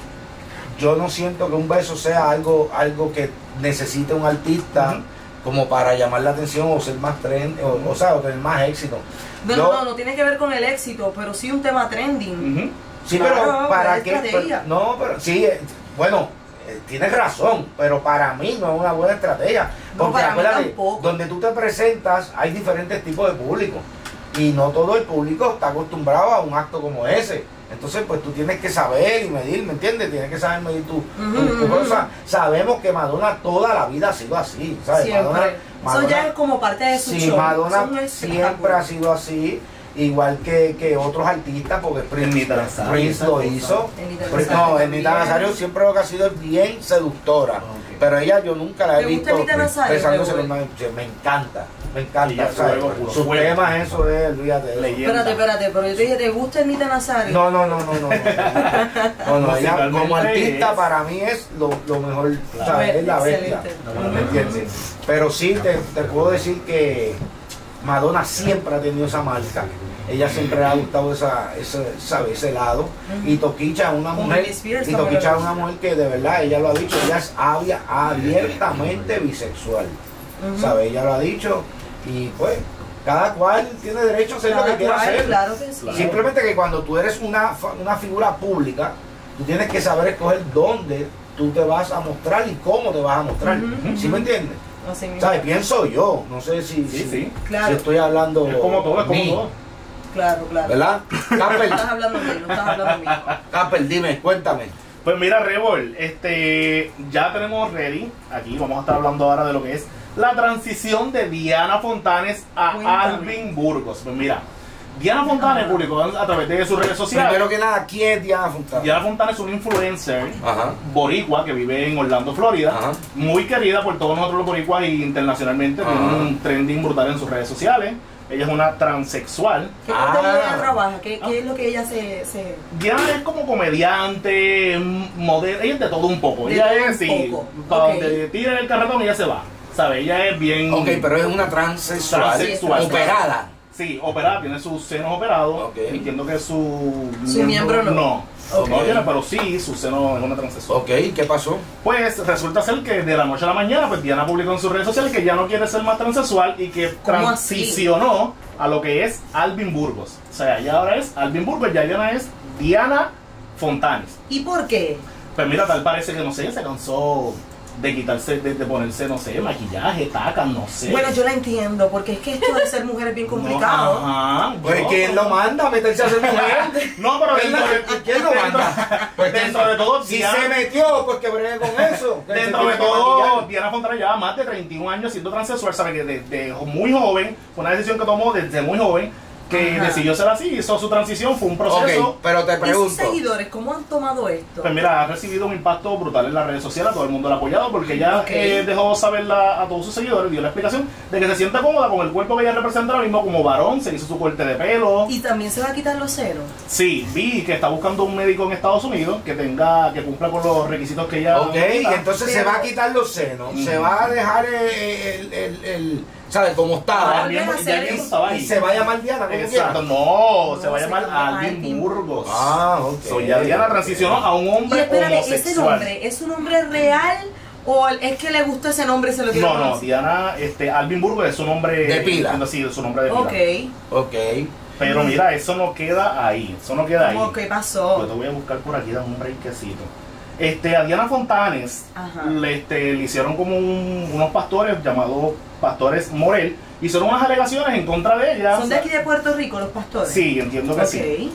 yo no siento que un beso sea algo, algo que necesite un artista Ujú. como para llamar la atención o ser más trend, o, o sea, o tener más éxito. No, Yo- no, no, no tiene que ver con el éxito, pero sí un tema trending. Ujú. Sí, Claro, pero para es qué. estrategia. Pero- no, pero sí, eh, bueno, eh, tienes razón, pero para mí no es una buena estrategia. No, Porque para mí acuérdate, tampoco. donde tú te presentas hay diferentes tipos de público. Y no todo el público está acostumbrado a un acto como ese. Entonces, pues tú tienes que saber y medir, ¿me entiendes? Tienes que saber medir tu, tu- Ujú, tu ujú. cosa. Sabemos que Madonna toda la vida ha sido así, ¿sabes? Siempre. Madonna, Eso Madonna- ya es como parte de su Sí, show. Madonna Eso es un siempre espectáculo. ha sido así, igual que, que otros artistas, porque Prince, Ernita Nazario, Prince esa lo cosa. hizo. Ernita Prince- Nazario no, Ernita también. Nazario siempre lo que ha sido es bien seductora. Ok. Pero ella yo nunca la he ¿Te gusta visto Ernita Nazario, besándose Rebo? con nadie. Sí, me encanta, me encanta. Ella ¿sabes? fuego, puro Sus fuego. temas, eso es, olvídate de eso. Leyenda. Espérate, espérate, pero yo te dije, ¿te gusta Ernita Nazario? No, no, no, no, no. No, no, no, ella como Musicalmente artista es- para mí es lo, lo mejor, Claro. ¿sabes? Es la bestia. Excelente. ¿Me entiendes? Pero sí te, te puedo decir que Madonna siempre ha tenido esa marca. Ella siempre le ha gustado esa, ese, ¿sabe? ese lado. Y Toquicha es una Con mujer. Britney Spears Y también Toquicha lo es una mujer que de verdad, ella lo ha dicho, ella es abia- abiertamente bisexual. Ujú. ¿Sabe? Ella lo ha dicho. Y pues, cada cual tiene derecho a hacer lo Cada que quiera cual, hacer. claro que sí. Claro. Simplemente que cuando tú eres una, fa- una figura pública, tú tienes que saber escoger dónde tú te vas a mostrar y cómo te vas a mostrar. Ujú, ¿Sí me entiendes? Así mismo. ¿Sabes? Pienso yo. No sé si, Sí, si, sí. Claro. si estoy hablando. Es como todo, es como mí, todo. Claro, claro. ¿Verdad? No Capel, estás hablando de mí, no estás hablando de mí. Capel, dime, cuéntame. Pues mira, Rebol, este, ya tenemos ready, aquí vamos a estar hablando ahora de lo que es la transición de Diana Fontanes a Cuéntame. Alvin Burgos. Pues mira, Diana Fontanes Ajá. publicó a través de sus redes sociales. Primero que nada, ¿quién es Diana Fontana? Diana Fontanes es una influencer Ajá. boricua que vive en Orlando, Florida, Ajá. muy querida por todos nosotros los boricuas y internacionalmente, Ajá. tiene un trending brutal en sus redes sociales. Ella es una transexual. ¿Qué Ah. contenido ella trabaja? ¿Qué, qué es lo que ella se...? se... Diana es como comediante, modelo, ella es de todo un poco. De Ella todo es un así, poco. para Ok. donde tire el carretón ella se va. ¿Sabes? Ella es bien... Ok, pero es una transexual, Transexual. operada. Sí, operada, tiene sus senos operados. Ok. Entiendo que su... Su miembro no. No, Ok. no tiene, pero sí, su seno es una transexual. Ok, ¿qué pasó? Pues resulta ser que de la noche a la mañana, pues Diana publicó en sus redes sociales que ya no quiere ser más transexual y que ¿Cómo así? transicionó a lo que es Alvin Burgos. O sea, ya ahora es Alvin Burgos, ya Diana es Diana Fontanes. ¿Y por qué? Pues mira, tal parece que, no sé, se cansó de quitarse, de, de ponerse, no sé, maquillaje, tacas, no sé. Bueno, yo la entiendo, porque es que esto de ser mujer es bien complicado. No, ajá, Pues yo- ¿quién lo manda a meterse a ser mujer? No, pero dentro de, ¿Quién lo dentro- manda? Pues dentro de todo, si Diana- se metió, pues que bregue con eso. Que se Dentro de tiene que todo, maquillar. Diana Fontana lleva más de treinta y un años siendo transexual, sabe que desde muy joven, fue una decisión que tomó desde muy joven, que Ajá. decidió ser así, hizo su transición, fue un proceso. Ok, pero te ¿Y sus pregunto. seguidores cómo han tomado esto? Pues mira, ha recibido un impacto brutal en las redes sociales, todo el mundo la ha apoyado porque ella Ok. eh, dejó saber la- a todos sus seguidores, dio la explicación de que se siente cómoda con el cuerpo que ella representa ahora mismo como varón, se hizo su corte de pelo. Y también se va a quitar los senos. Sí, vi que está buscando un médico en Estados Unidos que tenga, que cumpla con los requisitos que ella Ok, y necesita. entonces se Pero- va a quitar los senos, Mm. se va a dejar el, el, el, el- ¿sabes? Como Ah, estaba. También, volver a ya hacer mismo eso. estaba ahí. Y se va a llamar Diana, como Exacto, quiera. no, se No, va a se llamar llama Alvin Alvin Burgos. Ah, ok. So, ya Diana transicionó a un Y hombre espérate, ¿ese homosexual. nombre es un nombre real o es que le gustó ese nombre y se lo quiere No, no, conocer? Diana, este, Alvin Burgos es su nombre De pila. entiendo, sí, es su nombre de pila. Ok. Ok. Pero mira, eso no queda ahí, eso no queda ahí. ¿Cómo que Yo pasó? te voy a buscar por aquí, dame un breakcito. Este, a Diana Fontanes Ajá. le, este, le hicieron como un- unos pastores llamados pastores Morel, hicieron unas alegaciones en contra de ella. ¿Son de aquí de Puerto Rico los pastores? Sí, entiendo que Ok. sí.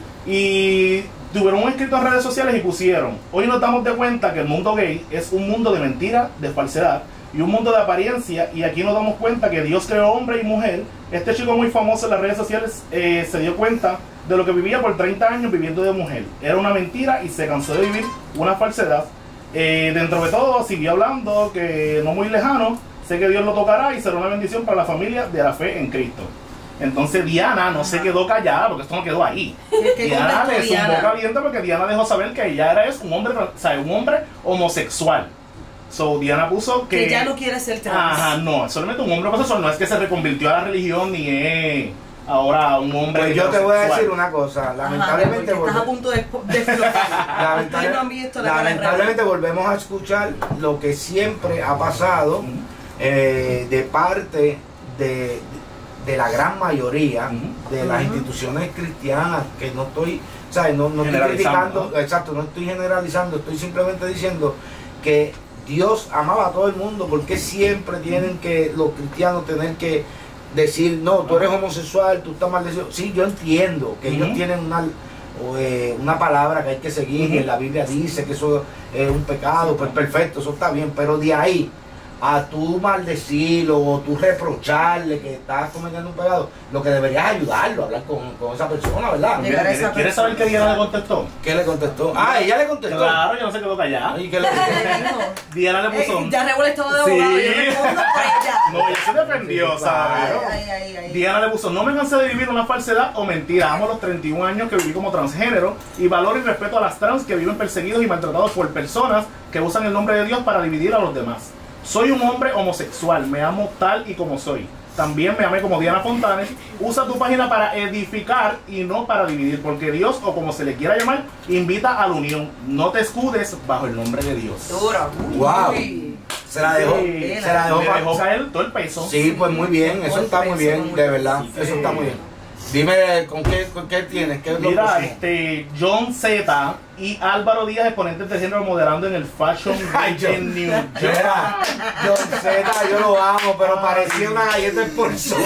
Y tuvieron un escrito en redes sociales y pusieron: hoy nos damos de cuenta que el mundo gay es un mundo de mentira, de falsedad y un mundo de apariencia, y aquí nos damos cuenta que Dios creó hombre y mujer. Este chico muy famoso en las redes sociales eh, se dio cuenta de lo que vivía por treinta años viviendo de mujer. Era una mentira y se cansó de vivir una falsedad. Eh, dentro de todo siguió hablando que no muy lejano, sé que Dios lo tocará y será una bendición para la familia de la fe en Cristo. Entonces Diana no se quedó callada, porque esto no quedó ahí. ¿Qué- qué Diana contestó le zumbó Diana? caliente porque Diana dejó saber que ella era es un hombre, o sea, un hombre homosexual. So Diana puso que... Que ya no quiere ser trans. Ajá, no, es solamente un hombre homosexual, no es que se reconvirtió a la religión ni es ahora un hombre Pues yo te voy a heterosexual. decir una cosa, Ajá, lamentablemente porque estás a volve- punto de, de explotar. lamentable- Ustedes no han visto la cara de lamentablemente volvemos a escuchar lo que siempre ha pasado Ujú. eh, de parte de, de la gran mayoría Ujú. de las Ujú. instituciones cristianas, que no estoy, ¿sabes? No, no estoy Generalizando, criticando, ¿no? exacto, no estoy generalizando, estoy simplemente diciendo que Dios amaba a todo el mundo. Porque siempre tienen que los cristianos tener que decir, no, tú eres homosexual, tú estás maldecido? Sí, yo entiendo que ellos Ujú. tienen una, o, eh, una palabra que hay que seguir, Ujú. y en la Biblia dice que eso es un pecado, pues perfecto, eso está bien, pero de ahí a tú maldecirlo o tú reprocharle que estás cometiendo un pecado, lo que deberías es ayudarlo, hablar con, con esa persona, ¿verdad? Llegar a esa Mira, ¿quieres saber qué Diana le contestó? ¿Qué le contestó? Ah, ella le contestó. Claro, ya no se quedó callada. ¿Y qué le dijo? Diana le puso... Eh, ya Raúl estaba de Sí. abogado, yo respondo por ella. No, ella se defendió, Sí, ¿sabes? claro. Ay, ay, ay. Diana le puso: no me cansé de vivir una falsedad o mentira. Amo los treinta y un años que viví como transgénero y valoro y respeto a las trans que viven perseguidos y maltratados por personas que usan el nombre de Dios para dividir a los demás. Soy un hombre homosexual, me amo tal y como soy. También me amé como Diana Fontanes. Usa tu página para edificar y no para dividir, porque Dios, o como se le quiera llamar, invita a la unión. No te escudes bajo el nombre de Dios. Duro. Wow. Uy. Se la dejó, Sí, se la dejó, le pa- dejó caer todo el peso. Sí, pues muy bien, eso está muy bien, de verdad, Sí. eso está muy bien. Dime, ¿con qué, con qué tienes? ¿Qué es lo Mira, próximo? este, John Z y Álvaro Díaz, exponentes de género modelando en el Fashion Ay, Week John. en New York. Mira, John Z, yo lo amo, pero parecía una galleta de porción.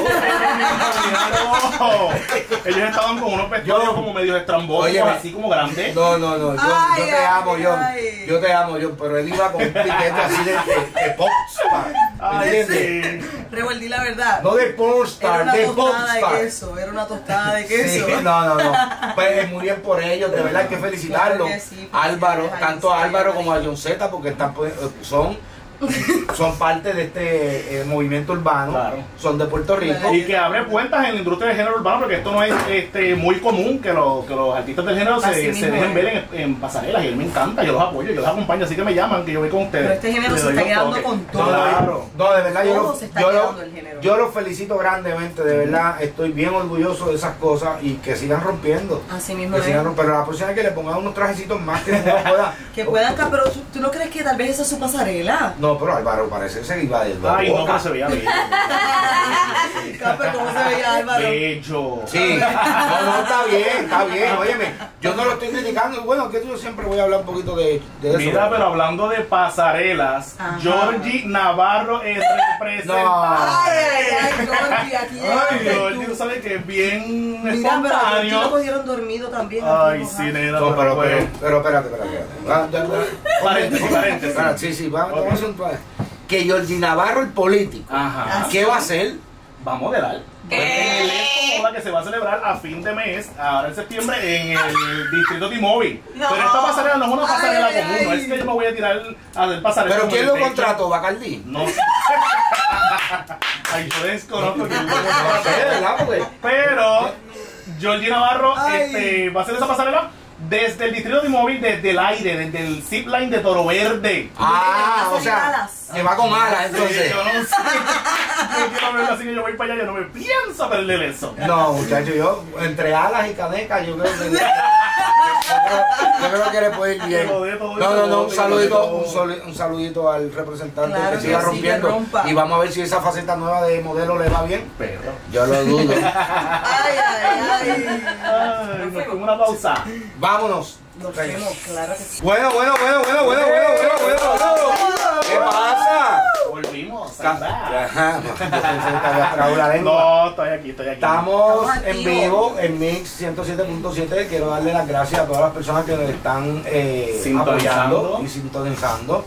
Claro. Ellos estaban con unos vestuarios Yo- como medio estrambóticos, Óyeme. así como grandes. No, no, no, yo, Ay, yo te ay, amo, John. ay. Yo te amo, John, pero él iba con un piquete así de, de, de popstar. Ay, ¿Entiendes? sí. Revolví la verdad. No de Era popstar, una de tostada de popstar. queso, era una tostada de Sí, queso. no, no, no. Pues muy bien por ellos, de verdad hay que felicitarlo. Claro que sí, porque Álvaro, es tanto a ahí, Álvaro ahí. como a John Z, porque están, pues, son son parte de este eh, movimiento urbano, Claro. son de Puerto Rico. Y que abre puertas en la industria del género urbano, porque esto no es este, muy común que, lo, que los artistas del género Así se, mismo se dejen es. ver en, en pasarelas. Y a mí me encanta, yo los apoyo, yo los acompaño, así que me llaman, que yo voy con ustedes. Pero este género Les se doy está un quedando toque. con todo. Claro. No, de verdad, yo, Todo lo- se está yo, quedando lo- el género. yo los felicito grandemente, de verdad, estoy bien orgulloso de esas cosas y que sigan rompiendo. Así mismo Que es. sigan rompiendo. Pero la próxima vez que le pongan unos trajecitos más que no pueda. Que puedan, ca- pero ¿tú, tú no crees que tal vez esa es su pasarela? No, pero Álvaro parece que se iba de Ay, no, boca. pero se veía bello. Cape, ¿cómo se veía Álvaro? Bello. Sí, no, no, está bien, está bien, óyeme, yo no lo estoy criticando, y bueno, que yo siempre voy a hablar un poquito de, de eso. Mira, pero hablando de pasarelas, Ajá. Georgie Navarro es representante. Ay, ay, ay, Georgie, aquí Ay, llegaste Georgie, tú. tú sabes que es bien Mira, pero a Georgie lo espontáneo. cogieron dormido también. Ay, aquí, sí, mojado. nena, No, pero, pues, pero, pero espérate, espérate, espérate. Va, ya, ya. Paréntesis, paréntesis. Espera, sí, sí, vamos, Ok. vamos a hacer un pa- que Georgie Navarro, el político, Ajá. ¿qué va a hacer? Va a modelar. En el Expo Moda que se va a celebrar a fin de mes, ahora en septiembre, en el distrito T-Mobile. No. Pero esta pasarela no es una pasarela Ay, común, ay. no es que yo me voy a tirar a hacer pasarela. ¿Pero como quién el lo techo. contrató? ¿Bacardí? No sé. Ay, yo desconozco quién lo No sé, contrató. ¿verdad? Porque Pero Georgie Navarro Ay. este, va a hacer esa pasarela desde el distrito de móvil, desde el aire, desde el zipline de Toro Verde. Ah, o sea, alas. que va con alas, entonces. Sí, yo no sé. Yo quiero verlo así que yo voy para allá, yo no me pienso perder eso. No, muchacho, yo entre alas y canecas, yo creo que. Yo creo, yo creo que le puede ir bien. Te lo de todo, No, no, no, un te lo de saludito, todo. un, soli- un saludito al representante Claro que que siga sí, rompiendo. que rompa. Y vamos a ver si esa faceta nueva de modelo le va bien. Pero. Yo lo dudo. Ay, ay, ay. Ay, nos fuimos una pausa. Vámonos. Nos vemos, claro que sí. Bueno, bueno, bueno, bueno, bueno, bueno, bueno, bueno, bueno. ¿Qué pasa? Volvimos. Ca- I'm back. Ajá, yo pensé que te había tragado la lengua. No, estoy aquí, estoy aquí. Estamos Estamos en activos. vivo en Mix ciento siete punto siete. Quiero darle las gracias a todas las personas que nos están eh, Sintonizando. apoyando y sintonizando.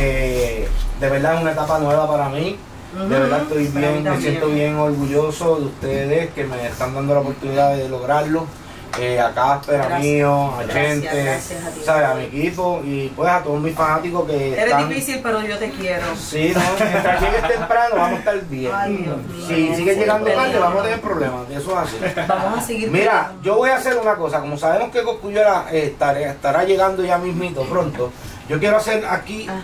Eh, de verdad es una etapa nueva para mí. De Ujú, verdad estoy para mí bien, me también. siento bien orgulloso de ustedes que me están dando la oportunidad de lograrlo. Eh, a Casper, a Gracias. mío, a Gracias, Chente, gracias a ti. ¿sabes? A mi equipo y pues a todos mis fanáticos que Eres están... difícil, pero yo te quiero. Sí, no, mientras llegues temprano vamos a estar bien. Ay, Dios mío. Si sigue llegando Siempre tarde digo. vamos a tener problemas, eso es así. Vamos a seguir. Mira, peleando. yo voy a hacer una cosa, como sabemos que Cosculluela eh, estará, estará llegando ya mismito pronto, yo quiero hacer aquí Ajá.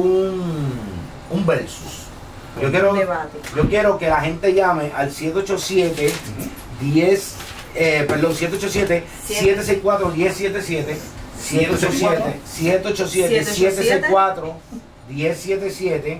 un, un versus. Yo quiero, Un debate. yo quiero que la gente llame al siete ocho siete, diez, eh, perdón, siete ocho siete, siete seis cuatro, uno cero siete siete, siete ocho siete, siete ocho siete, siete seis cuatro, uno cero siete siete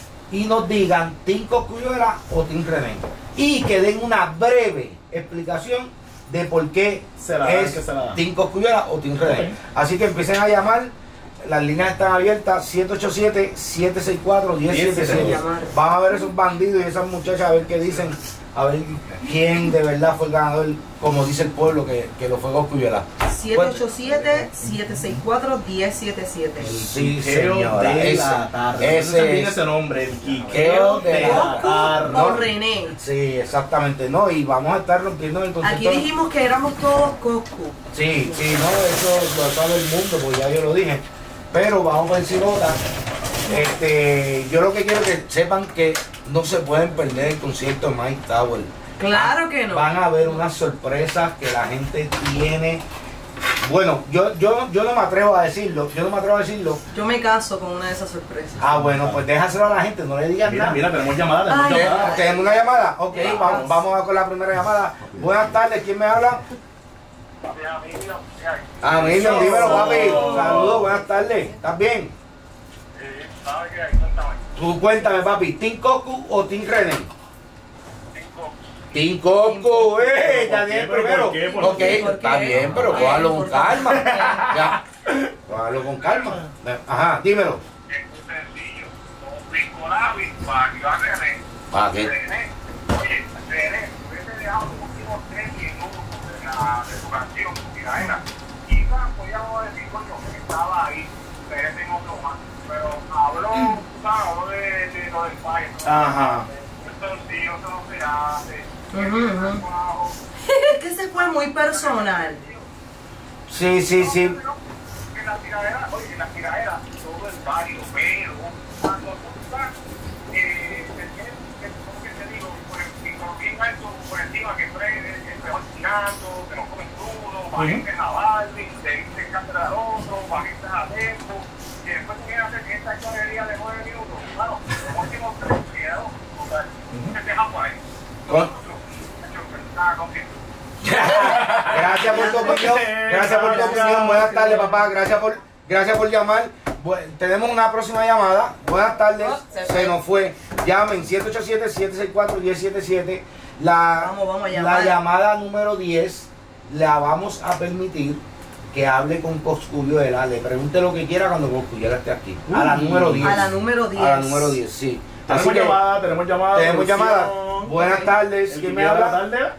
y nos digan Team Cosculluela o Team René. Y que den una breve explicación de por qué Se la dan, es que se la dan. Team Cosculluela o Team René. Ok. Así que empiecen a llamar. Las líneas están abiertas, siete ocho siete, siete seis cuatro, uno cero siete siete. Llamar. Vamos a ver esos bandidos y esas muchachas a ver qué dicen, a ver quién de verdad fue el ganador, como dice el pueblo, que, que lo fue Cosculluela. siete ocho siete, siete seis cuatro, uno cero siete siete. Sí, Quiqueo señora, de ese- la tarde. ese Ese bien es- ese nombre, el Quiqueo de la Coco tarde. o René. Sí, exactamente, no, y vamos a estar rompiendo el concepto. Aquí dijimos que éramos todos Coscu. Sí, sí, no, eso lo sabe el mundo, porque ya yo lo dije. Pero vamos a decir otra. Este, yo lo que quiero es que sepan que no se pueden perder el concierto de Mike Tower. Claro que no. Van a ver unas sorpresas que la gente tiene. Bueno, yo, yo, yo no me atrevo a decirlo, yo no me atrevo a decirlo. Yo me caso con una de esas sorpresas. Ah, bueno, pues déjaselo a la gente, no le digas Mira, nada. mira, tenemos llamada, tenemos Ay, llamada. ¿Tenemos una llamada? Ok, Vamos. vamos, vamos a con la primera llamada. Buenas tardes, ¿quién me habla? Ah, Miriam, dímelo, papi. Saludos, buenas tardes. ¿Estás bien? Tú cuéntame, papi, ¿Team Coscu o Team René? Team Coscu, eh, ya ¿Por qué? bien ¿Pero primero. por qué? ¿Por Ok, qué? está bien, pero Ay, cójalo con por favor. calma. Ya, cójalo con calma. Ajá, dímelo. ¿Para qué? Oye, René, vete dejado los últimos tres minutos de, la, de tu canción, Tiraera. Quizás podíamos decir, coño, que estaba ahí, pero ese otro más. Pero habló, tú sabes, habló de, de lo del país. Ajá. Esto sí, eso no se hace. Ujú, ujú. Es que se fue muy personal. Sí, sí, sí. En la tiradera, oye, en la tiradera todo es válido, pero cuando tú está, eh, se tiene, como que te digo, por el, con bien alto por encima, que fue el mejor tirando, que no come crudo, valientes a Barbie, de irse cátedra al otro, valientes a Tempo, y después tú vienes a hacer esta carrería de nueve minutos. Claro, los últimos tres quedaron, o sea, te dejamos ahí. Con- Nada, contigo. Gracias por tu opinión. Gracias por tu opinión. Buenas tardes, papá. Gracias por, gracias por llamar. Bu- tenemos una próxima llamada. Buenas tardes. Oh, se Se fue. nos fue. Llamen siete ocho siete, siete seis cuatro, uno cero siete siete. La, Vamos, vamos a la llamar. llamada número diez la vamos a permitir que hable con Cosculluela. Le pregunte lo que quiera cuando Cosculluela esté aquí. A la Uy. número diez. A la número diez. A la número diez, sí. Así Tenemos que llamada, tenemos llamada. tenemos producción. llamada. Buenas Ok. tardes. El ¿Quién que me quiera la habla? tarde.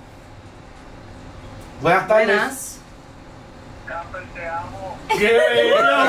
Buenas tardes. Buenas. Camper, te amo. ¡Qué bello!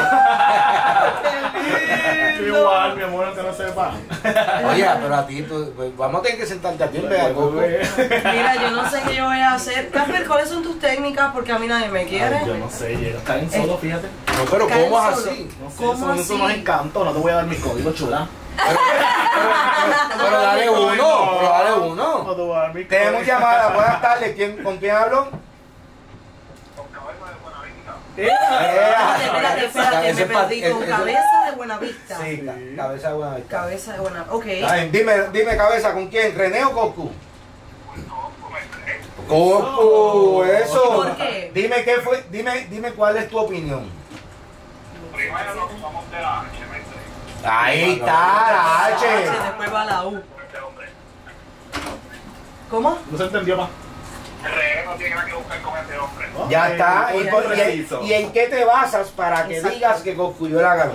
Igual, mi amor, aunque no sepa. Oye, pero a ti, tú, pues, vamos a tener que sentarte a ti en vez de a Coco. Mira, yo no sé qué yo voy a hacer. Casper, ¿cuáles son tus técnicas? Porque a mí nadie me quiere. Ay, yo no sé, llega. Está en solo, fíjate. No, pero Caen ¿cómo es solo. así? No sé, ¿Cómo eso, eso así? nos encantó. No te voy a dar mis códigos, chula. Pero, pero- pero dale uno, pero dale No uno. te voy a dar mis Tenemos códigos. llamada, buenas tardes. ¿Quién, ¿Con quién hablo? Con cabeza de buena vista. Eh, Espérate, espérate, espérate, Ese me es pa- perdí. es- Con es- cabeza de buena vista. Sí, ca- cabeza de buena vista. Cabeza de buena. Ok. Está bien, Dime, dime, cabeza, ¿con quién? ¿René o Coscu? Como el tres. Coscu, eso. ¿Por qué? Dime qué fue, dime, dime cuál es tu opinión. Primero nos vamos de la H M tres. Ahí está, la H, H. después va la U. Con este hombre. ¿Cómo? No se entendió más. El rey no tiene nada que buscar con este hombre. Ya está. ¿Y, Muy por- y- preciso. y en qué te basas para que Exacto. digas que Cosculluela ganó?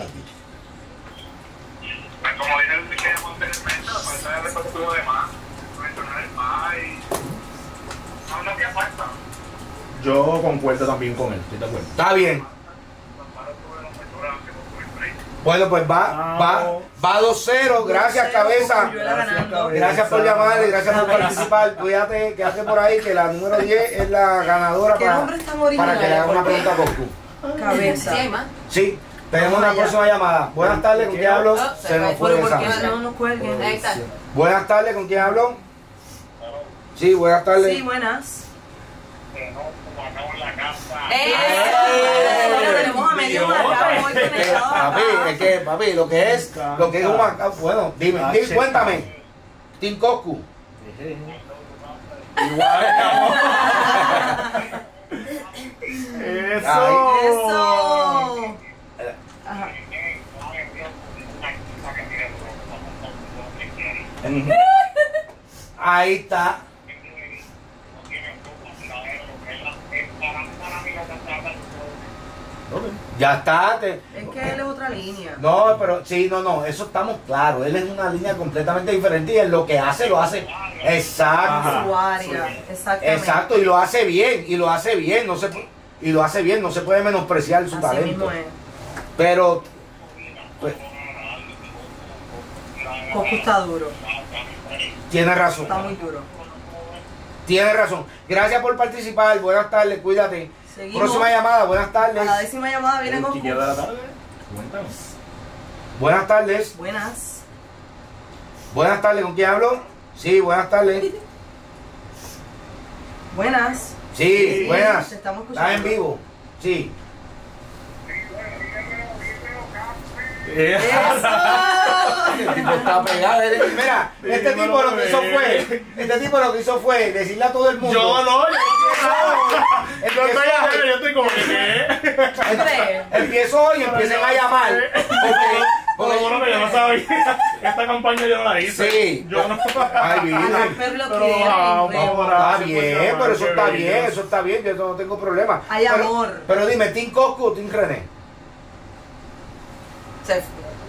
Pues como dije el que anteriormente, la falta de respeto de más, mencionar el más y no le hacía falta. Yo concuerdo también con él, estoy de acuerdo. Está bien. Los malos tuve los mejores que con el rey. Bueno, pues va, va, va dos cero. Gracias, dos cero, cabeza. Cosculluela ganando. cabeza. Gracias por llamarle, gracias por Cabeza. participar. Cuídate, quédate por ahí, que la número diez es la ganadora ¿Qué para, nombres tan para que le originales? haga una pregunta a Coscu. Cabeza. Sí, hay más. Sí, tenemos Vamos una allá. próxima llamada. Buenas tardes, ¿con quién hablo? Oh, se Se nos fue. fue Pero ¿por qué esa. no nos cuelguen? Ahí está. Buenas tardes, ¿con quién hablo? Sí, buenas tardes. Sí, buenas. Que no, como acabo en la casa. ¡Eh! Bueno, tenemos a medio marcado hoy Es que, conectado papi, acá. es que, papi, lo que es, lo que es un marcado, bueno, dime, dime, H. cuéntame. Team Coscu. Igual, mi amor. Eso. Eso. Ajá. Ujú. Ahí está. Ok. Ya está. te- Es que él es otra línea. No, pero sí, no, no, eso estamos claros. Él es una línea completamente diferente y en lo que hace, lo hace. Exacto. Ajá. Su área. Exactamente. Exacto, y lo hace bien, y lo hace bien, no se pu- y lo hace bien, no se puede menospreciar su Así talento. mismo es. Pero pues, Coscu está duro. tiene razón. Está muy duro. Tiene razón. Gracias por participar. Buenas tardes, cuídate. Seguimos. Próxima llamada, buenas A la tardes. décima llamada viene El Coscu. chiquillo de la tarde. Cuéntanos. Buenas tardes. Buenas. Buenas tardes, ¿con quién hablo? Sí, buenas tardes. Buenas. Sí, Sí, buenas. te estamos escuchando. ¿Estás en vivo? Sí. Eh, El tipo está pegado. Él- Mira, este Sí, tipo lo que hizo ve. fue, este tipo lo que hizo fue decirle a todo el mundo. Yo no, yo no Empiezo estoy hoy, ajeno, yo estoy como que ¿qué? Hombre. empiezo hoy y empiecen a llamar. Porque, Por lo bueno que yo no sabía. Esta campaña yo no la hice. Sí. Yo no. Ay, A virgen. Casper lo Pero quieren. vamos, Remo. vamos. Está Gracias por bien, llamar, pero eso qué está bello. bien, eso está bien, yo no tengo problema. Hay Pero- amor. Pero dime, ¿Team Coscu o Team René? Se-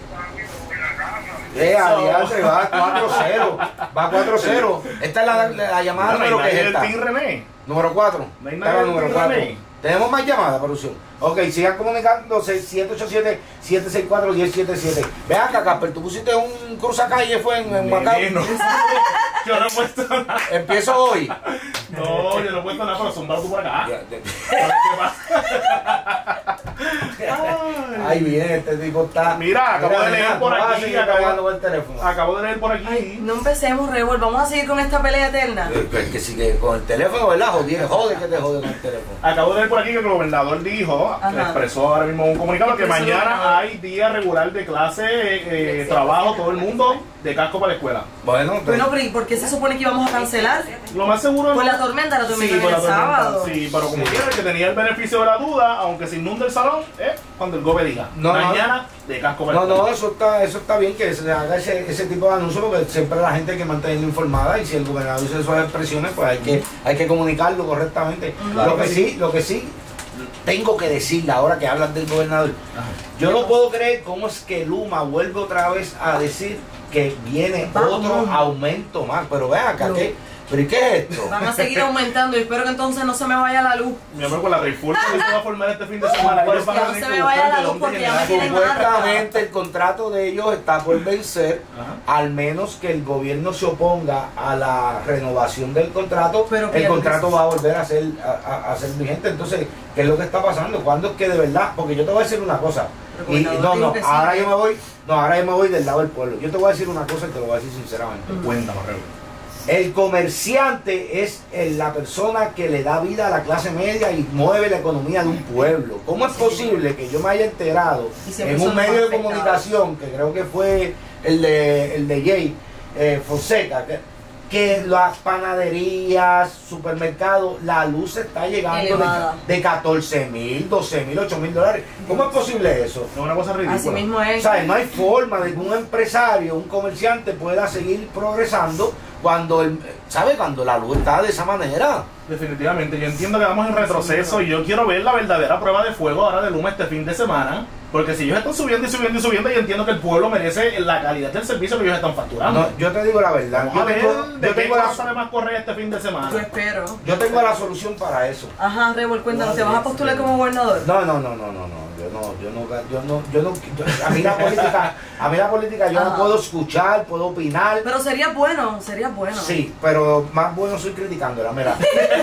Eh, adiante, va cuatro cero. Va cuatro cero. Esta es la, la- la llamada No, no hay número que nadie es del esta. Team René. Número cuatro. No hay Esta nadie es la del número Team cuatro. René. Tenemos más llamadas, producción. Ok, sigan comunicándose siete ocho siete, siete seis cuatro, uno cero siete siete. Vean acá, Casper, tú pusiste un cruzacalle fue en, en Macao. Nene, no. Yo no he puesto nada. Empiezo hoy. No, yo no he puesto nada, pero zumba tú por acá. Ya, de- ¿Qué pasa? Ay, Ahí viene, este tipo está. Mira, acabo de leer nena, por tú vas a aquí, seguir acabo- pegando por el teléfono. Acabo de leer por aquí. Ay, no empecemos, Rebol. Vamos a seguir con esta pelea eterna. Eh, pues, que sigue con el teléfono, ¿verdad? Jode, jode que te jode con el teléfono. Acabo de leer por aquí que el gobernador dijo, Ajá. expresó ahora mismo un comunicado que Expresó el mañana gobernador. hay día regular de clase, eh, eh, trabajo, todo el mundo de casco para la escuela. Bueno, pues, Bueno, pero ¿y por qué se supone que íbamos a cancelar? Lo más seguro Por no- la tormenta, la tormenta Sí, por viene la el tormenta. sábado. Sí, pero como Sí. quiera, el que tenía el beneficio de la duda, aunque se inunde el salón, es cuando el gobe diga. No, no. mañana de casco para no, la escuela. no, eso está, eso está bien que se haga ese, ese tipo de anuncio porque siempre la gente hay que mantenerla informada y si el gobernador dice esas expresiones, pues hay que, hay que comunicarlo correctamente. Claro lo que que sí, lo que sí tengo que decirle ahora que hablan del gobernador, Ajá. yo no puedo creer cómo es que Luma vuelve otra vez a decir que viene Vamos. otro aumento más, pero vean acá, No. ¿qué? ¿Pero y qué es esto? Van a seguir aumentando y espero que entonces no se me vaya la luz. Mi amor, con la Rayful que se va a formar este fin de semana, ellos van a Ya no tener se que me vaya buscar la de luz dónde porque ya llenar. me tienen Supuestamente el contrato de ellos está por vencer, Ajá. al menos que el gobierno se oponga a la renovación del contrato, Pero el pierdes. contrato va a volver a ser, a, a- a ser vigente. Entonces, ¿qué es lo que está pasando? ¿Cuándo es que de verdad? Porque yo te voy a decir una cosa. Pero Y, gobernador no, dijo no, que sí. ahora yo me voy, no, ahora yo me voy del lado del pueblo. Yo te voy a decir una cosa y te lo voy a decir sinceramente. Cuéntame, Rebo. El comerciante es el- la persona que le da vida a la clase media y mueve la economía de un pueblo. ¿Cómo es posible que yo me haya enterado Y siempre en son un los medio de más afectados. comunicación, que creo que fue el de, el de Jay eh, Fonseca, que, que las panaderías, supermercados, la luz está llegando Elevada. de, de catorce mil, doce mil, ocho mil dólares? ¿Cómo es posible eso? Es una cosa ridícula. Así mismo O es. sea, no hay forma de que un empresario, un comerciante pueda seguir progresando cuando el, ¿sabe? Cuando la luz está de esa manera. Definitivamente, yo entiendo que vamos en retroceso y yo quiero ver la verdadera prueba de fuego ahora de Luma este fin de semana. Porque si ellos están subiendo y subiendo y subiendo, yo entiendo que el pueblo merece la calidad del servicio que ellos están facturando. No, yo te digo la verdad. Vamos Yo a ver tengo, de yo qué tengo cosa la, sale más correa este fin de semana. Yo espero. yo tengo la solución para eso. Ajá, Rebol, cuéntanos, ¿te vas a postular como gobernador? No, no, no, no, no, no. Yo no, yo no, yo no, yo no, yo- a mí la política, a mí la política yo Ajá. no puedo escuchar, puedo opinar. Pero sería bueno, sería bueno. Sí, pero más bueno soy criticándola, mira.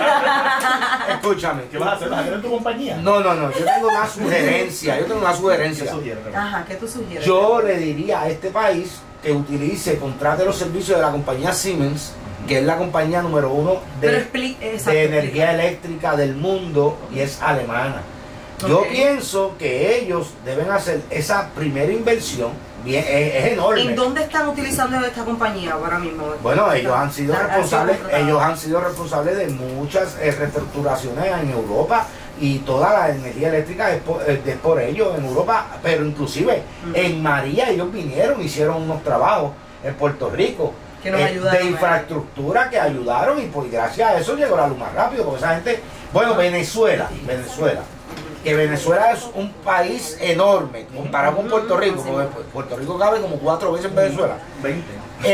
Escúchame. ¿Qué vas a hacer? ¿Vas a querer tu compañía? No, no, no, yo tengo una sugerencia, yo tengo una ¿Qué sugerencia. sugieres, Rebo? Ajá, ¿qué tú sugieres? Yo le diría a este país que utilice, contrate los servicios de la compañía Siemens, que es la compañía número uno Pero de, expli- exacto, de energía explica. eléctrica del mundo y es alemana. Yo Ok. pienso que ellos deben hacer esa primera inversión, bien, es, es enorme. ¿En dónde están utilizando esta compañía ahora mismo? Bueno, ellos han sido Han- han responsables, sido contratados. ellos han sido responsables de muchas eh, reestructuraciones en Europa y toda la energía eléctrica es por, es por ellos en Europa, pero inclusive Ujú. en María ellos vinieron, hicieron unos trabajos en Puerto Rico Que nos eh, ayudaron, de ¿verdad? infraestructura que ayudaron y pues gracias a eso llegó la luz más rápido, porque esa gente, bueno, Venezuela, Venezuela. Que Venezuela es un país enorme comparado con Puerto Rico, porque Puerto Rico cabe como cuatro veces en Venezuela. veinte.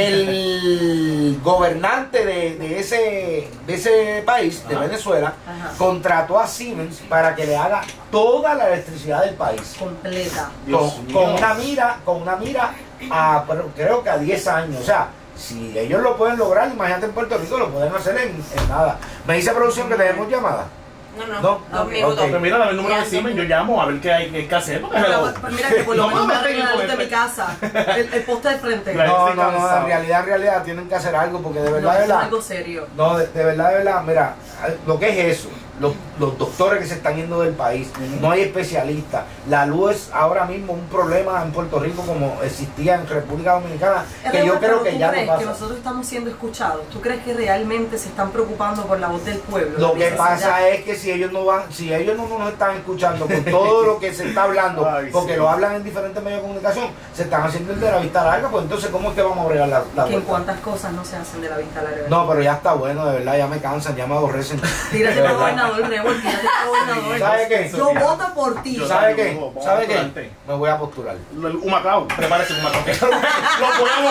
El gobernante de, de ese, de ese país, de Ajá. Venezuela, Ajá. contrató a Siemens para que le haga toda la electricidad del país. Completa. Dios Con, mío. con una mira, con una mira a, pero creo que a diez años. O sea, si ellos lo pueden lograr, imagínate en Puerto Rico, lo pueden hacer en, en nada. Me dice producción que tenemos llamada. No, no, No, dos ok, minutos. ok. Pero mira, dame el número Ya, de Siemens, no. yo llamo a ver qué hay, qué hay que hacer. Porque Pero, me lo- pues mira que por lo No menos me me metes arregla la luz con de mi este- casa. El, el poste de frente. Claro. No, estoy no, no, cansado. en realidad, en realidad tienen que hacer algo porque de No, verdad, de eso es verdad. algo serio. No, de, de verdad, de verdad, mira, lo que es eso, los, los doctores que se están yendo del país, Ujú. no hay especialistas. La luz es ahora mismo un problema en Puerto Rico como existía en República Dominicana, que Rebol, yo creo pero que ¿tú ya crees no que pasa. nosotros estamos siendo escuchados? ¿Tú crees que realmente se están preocupando por la voz del pueblo? Lo La que necesidad? pasa es que si ellos no van, si ellos no nos están escuchando con todo lo que se está hablando, Ay, porque sí. lo hablan en diferentes medios de comunicación, se están haciendo el de la vista larga, pues entonces ¿cómo es que vamos a bregar la, la Que en vuelta? cuántas cosas no se hacen de la vista larga. No, pero ya está bueno, de verdad, ya me cansan, ya me aborrecen. Tírate De por verdad. gobernador, Rebol, tírate por gobernador. ¿Sabe qué? Yo voto por ti. Yo ¿Sabe también, qué? vamos a ¿Sabe postularte. qué? Me voy a postular. El Humacao, prepárese un Humacao. Lo podemos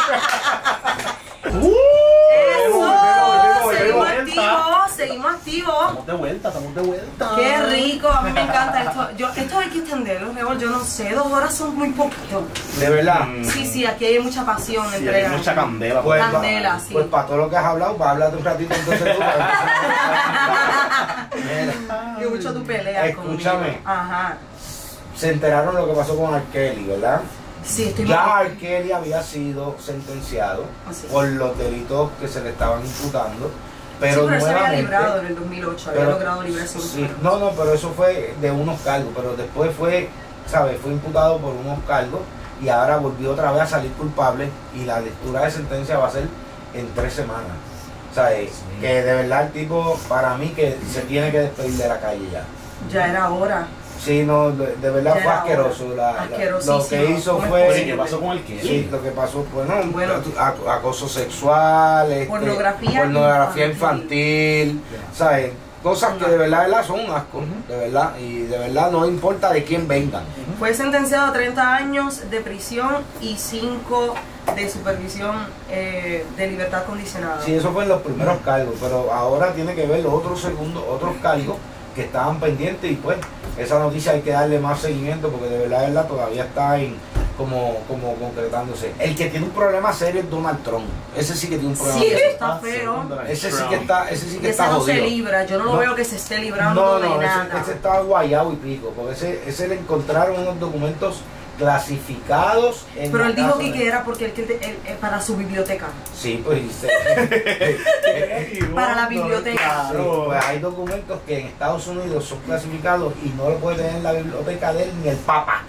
ver. ¡Uh! Eso, volvemos, volvemos, seguimos volvemos. activos, seguimos activos. Estamos de vuelta, estamos de vuelta. Qué rico, a mí me encanta esto. Yo, esto hay que extenderlo, Rebol, yo no sé, dos horas son muy poquito. De verdad. Mm. Sí, sí, aquí hay mucha pasión, Sí, entrega. hay mucha candela. Pues, pa- Candela, sí. pues para todo lo que has hablado, va a hablar un ratito entonces tú. para- Mira, Y mucho tu pelea Escúchame. conmigo. Ajá. se enteraron lo que pasó con R. Kelly, ¿verdad? Sí, estoy Ya mal. R. Kelly había sido sentenciado Así. por los delitos que se le estaban imputando, pero sí, pero él se había nuevamente... librado en el dos mil ocho, había pero- logrado librarse. Sí, no, no, pero eso fue de unos cargos, pero después fue, ¿sabes? Fue imputado por unos cargos y ahora volvió otra vez a salir culpable y la lectura de sentencia va a ser en tres semanas. ¿Sabes? Sí. Que de verdad el tipo, para mí, que se tiene que despedir de la calle ya. Ya era hora. Sí, no, de de verdad Ya fue era asqueroso. La- la- Asquerosísimo. lo que hizo ¿Cómo es fue... Oye, ¿qué pasó con el Kelly? Sí, lo que pasó fue, no, Bueno. ac- acoso sexual, este, Pornografía pornografía infantil. infantil, ¿sabes? Cosas que de verdad, de verdad son un asco, de verdad, y de verdad no importa de quién vengan. Fue sentenciado a treinta años de prisión y cinco de supervisión eh, de libertad condicionada. Sí, eso fue en los primeros cargos, pero ahora tiene que ver los otros segundos, otros cargos que estaban pendientes y pues esa noticia hay que darle más seguimiento porque de verdad, de verdad todavía está en como, como concretándose. El que tiene un problema serio es Donald Trump. Ese sí que tiene un problema Sí, serio. está feo. Ese sí que está, ese sí Y que ese está no se jodido. libra, yo no lo No. veo que se esté librando No, de no, nada. ese, ese está guayado y pico, porque ese, ese le encontraron unos documentos clasificados en Pero la él dijo casa que, de- que era porque él, que él- él- él- para su biblioteca. Sí, pues dice. Para la biblioteca. Sí, pues hay documentos que en Estados Unidos son clasificados y no lo puede tener en la biblioteca de él ni el Papa.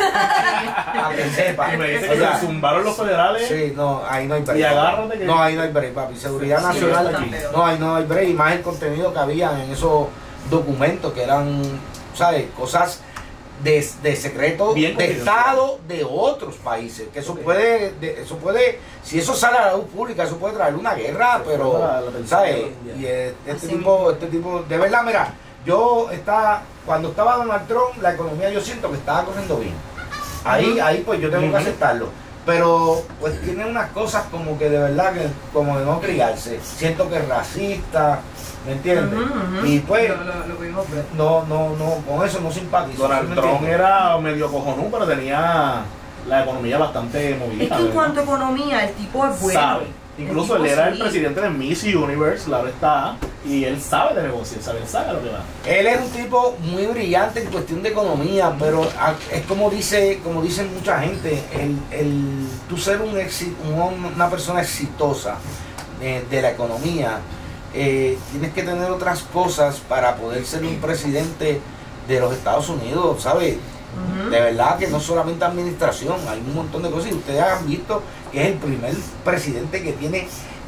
Para que sepa. Y me dice O que sea, se zumbaron los federales. sí, no, ahí no hay break. Y agárrate que- No, ahí no hay break, papi. Seguridad Sí, Nacional, está feo. no, ahí no hay break. Y más el contenido que había en esos documentos que eran, ¿sabes? Cosas de, de secreto Bien de confidencial. Estado de otros países. Que eso Ok. puede, de- eso puede, si eso sale a la luz pública, eso puede traer una guerra, Sí, pero, fue la- la tensión ¿sabes? de India. Y eh, este Así tipo, mismo. este tipo, de verdad, mira, yo estaba, cuando estaba Donald Trump, la economía yo siento que estaba corriendo bien. Ahí, Ujú. ahí pues yo tengo que Ujú. aceptarlo. Pero pues tiene unas cosas como que de verdad que como de no criarse. Siento que es racista, ¿me entiendes? Ujú, ujú. Y pues Lo- lo- lo vimos ver. no, no, no, con eso no simpatizo. Donald ¿sí me Trump entiendes? era medio cojonú, pero tenía la economía bastante movida. Es que en ¿verdad? cuanto a economía, el tipo es bueno. Sabe. Incluso El él tipo era el sí. presidente de Miss Universe, claro está, y él sabe de negocios, sabe, él sabe lo que va. Él es un tipo muy brillante en cuestión de economía, pero a- es como dice, como dicen mucha gente, el, el, tú ser un exi- un- una persona exitosa eh, de la economía, eh, tienes que tener otras cosas para poder ser un presidente de los Estados Unidos, ¿sabes? Ujú. De verdad que no solamente administración, hay un montón de cosas y ustedes han visto que es el primer presidente que tiene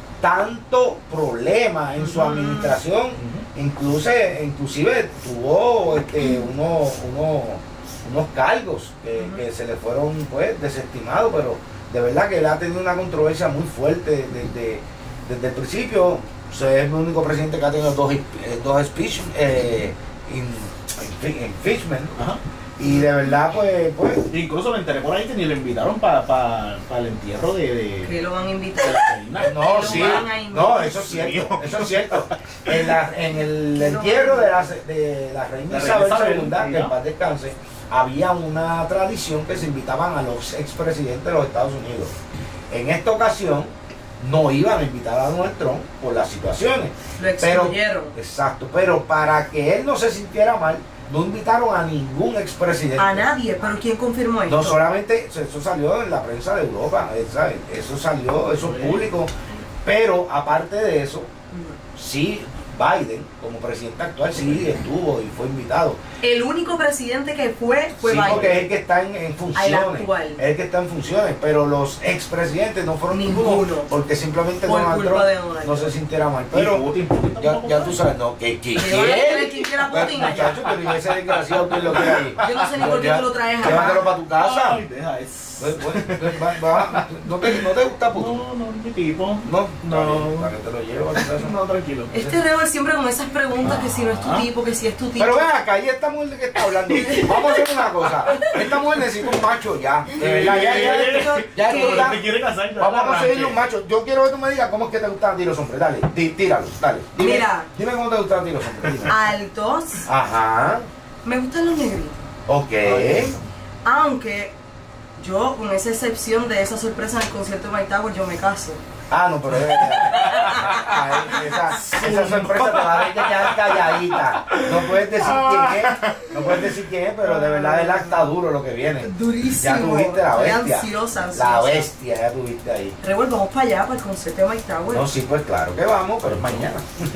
tanto problema en su Ujú. administración, incluso, inclusive tuvo este, unos, unos, unos cargos que, Ujú. que se le fueron pues desestimados, pero de verdad que él ha tenido una controversia muy fuerte desde, desde el principio. O sea, es el único presidente que ha tenido dos, eh, dos speech, eh, in- in- impeachment. Ajá. Y de verdad, pues, pues Incluso me enteré por ahí que ni lo invitaron para pa, pa el entierro de, de, Que lo van a de invitar. la reina. no, lo sí, van a invitar. no, eso es cierto, eso es cierto. En, la, en el Que lo entierro van de a la, de la reina La reina Isabel Isabel, segunda, que ¿no? en paz descanse, había una tradición que se invitaban a los expresidentes de los Estados Unidos. En esta ocasión no iban a invitar a Donald Trump por las situaciones. Lo excluyeron. Exacto, pero para que él no se sintiera mal, no invitaron a ningún expresidente. A nadie, pero ¿quién confirmó esto? No solamente, eso salió en la prensa de Europa, eh, ¿sabes? Eso salió, eso es Sí. público, pero aparte de eso, Ujú. sí, Biden, como presidente actual, sí estuvo y fue invitado. El único presidente que fue fue Sí, Biden. porque es el que está en, en funciones, actual. es el que está en funciones, pero los expresidentes no fueron ninguno, Ninguno. porque simplemente Por Donald culpa Trump de Donald no Trump. se sintiera mal. Y Pero Putin, Putin ya, tampoco ya fue. tú sabes, no, que que Que van a tener que ir a Putin allá. muchachos, pero ese desgraciado que lo quiere ahí. Yo no sé ni por qué Ya, tú lo traes acá. llévatelo para tu casa. Ay, deja eso. Pues, pues, pues, va- va- ¿no, te, ¿No te gusta Putin? No, no, mi tipo. No, No. Para que te lo llevo a tu casa. No, tranquilo. Este Rebel siempre con esas preguntas que si no es tu Ah. tipo, que si es tu tipo. Pero ven acá, y esta mujer de que está hablando. Vamos a hacer una cosa. Esta mujer necesita un macho ya. De verdad, ya, ya, ya, ya, ¿Qué? ya, Te quiere casar, ya Vamos a arranque. conseguirle un macho. Yo quiero que tú me digas cómo es que te gustan a ti los hombres. Dale, tí- tíralo, dale. Dime, Mira. dime cómo te gustan a ti los hombres. Dime. Altos. Ajá. Me gustan los negritos. Ok. Aunque yo, con esa excepción de esa sorpresa en el concierto de Mike Tower, yo me caso. Ah, no, pero es verdad. Ahí, esa, esa sorpresa te va a quedar calladita. No puedes decir quién es, no puedes decir quién es, pero de verdad el acta duro lo que viene. Durísimo. Ya tuviste la Estoy bestia. ansiosa, ansiosa. La bestia, ya tuviste ahí. Revol, vamos para allá, para el concierto de Mike Tower. No, sí, pues claro que vamos, pero es mañana.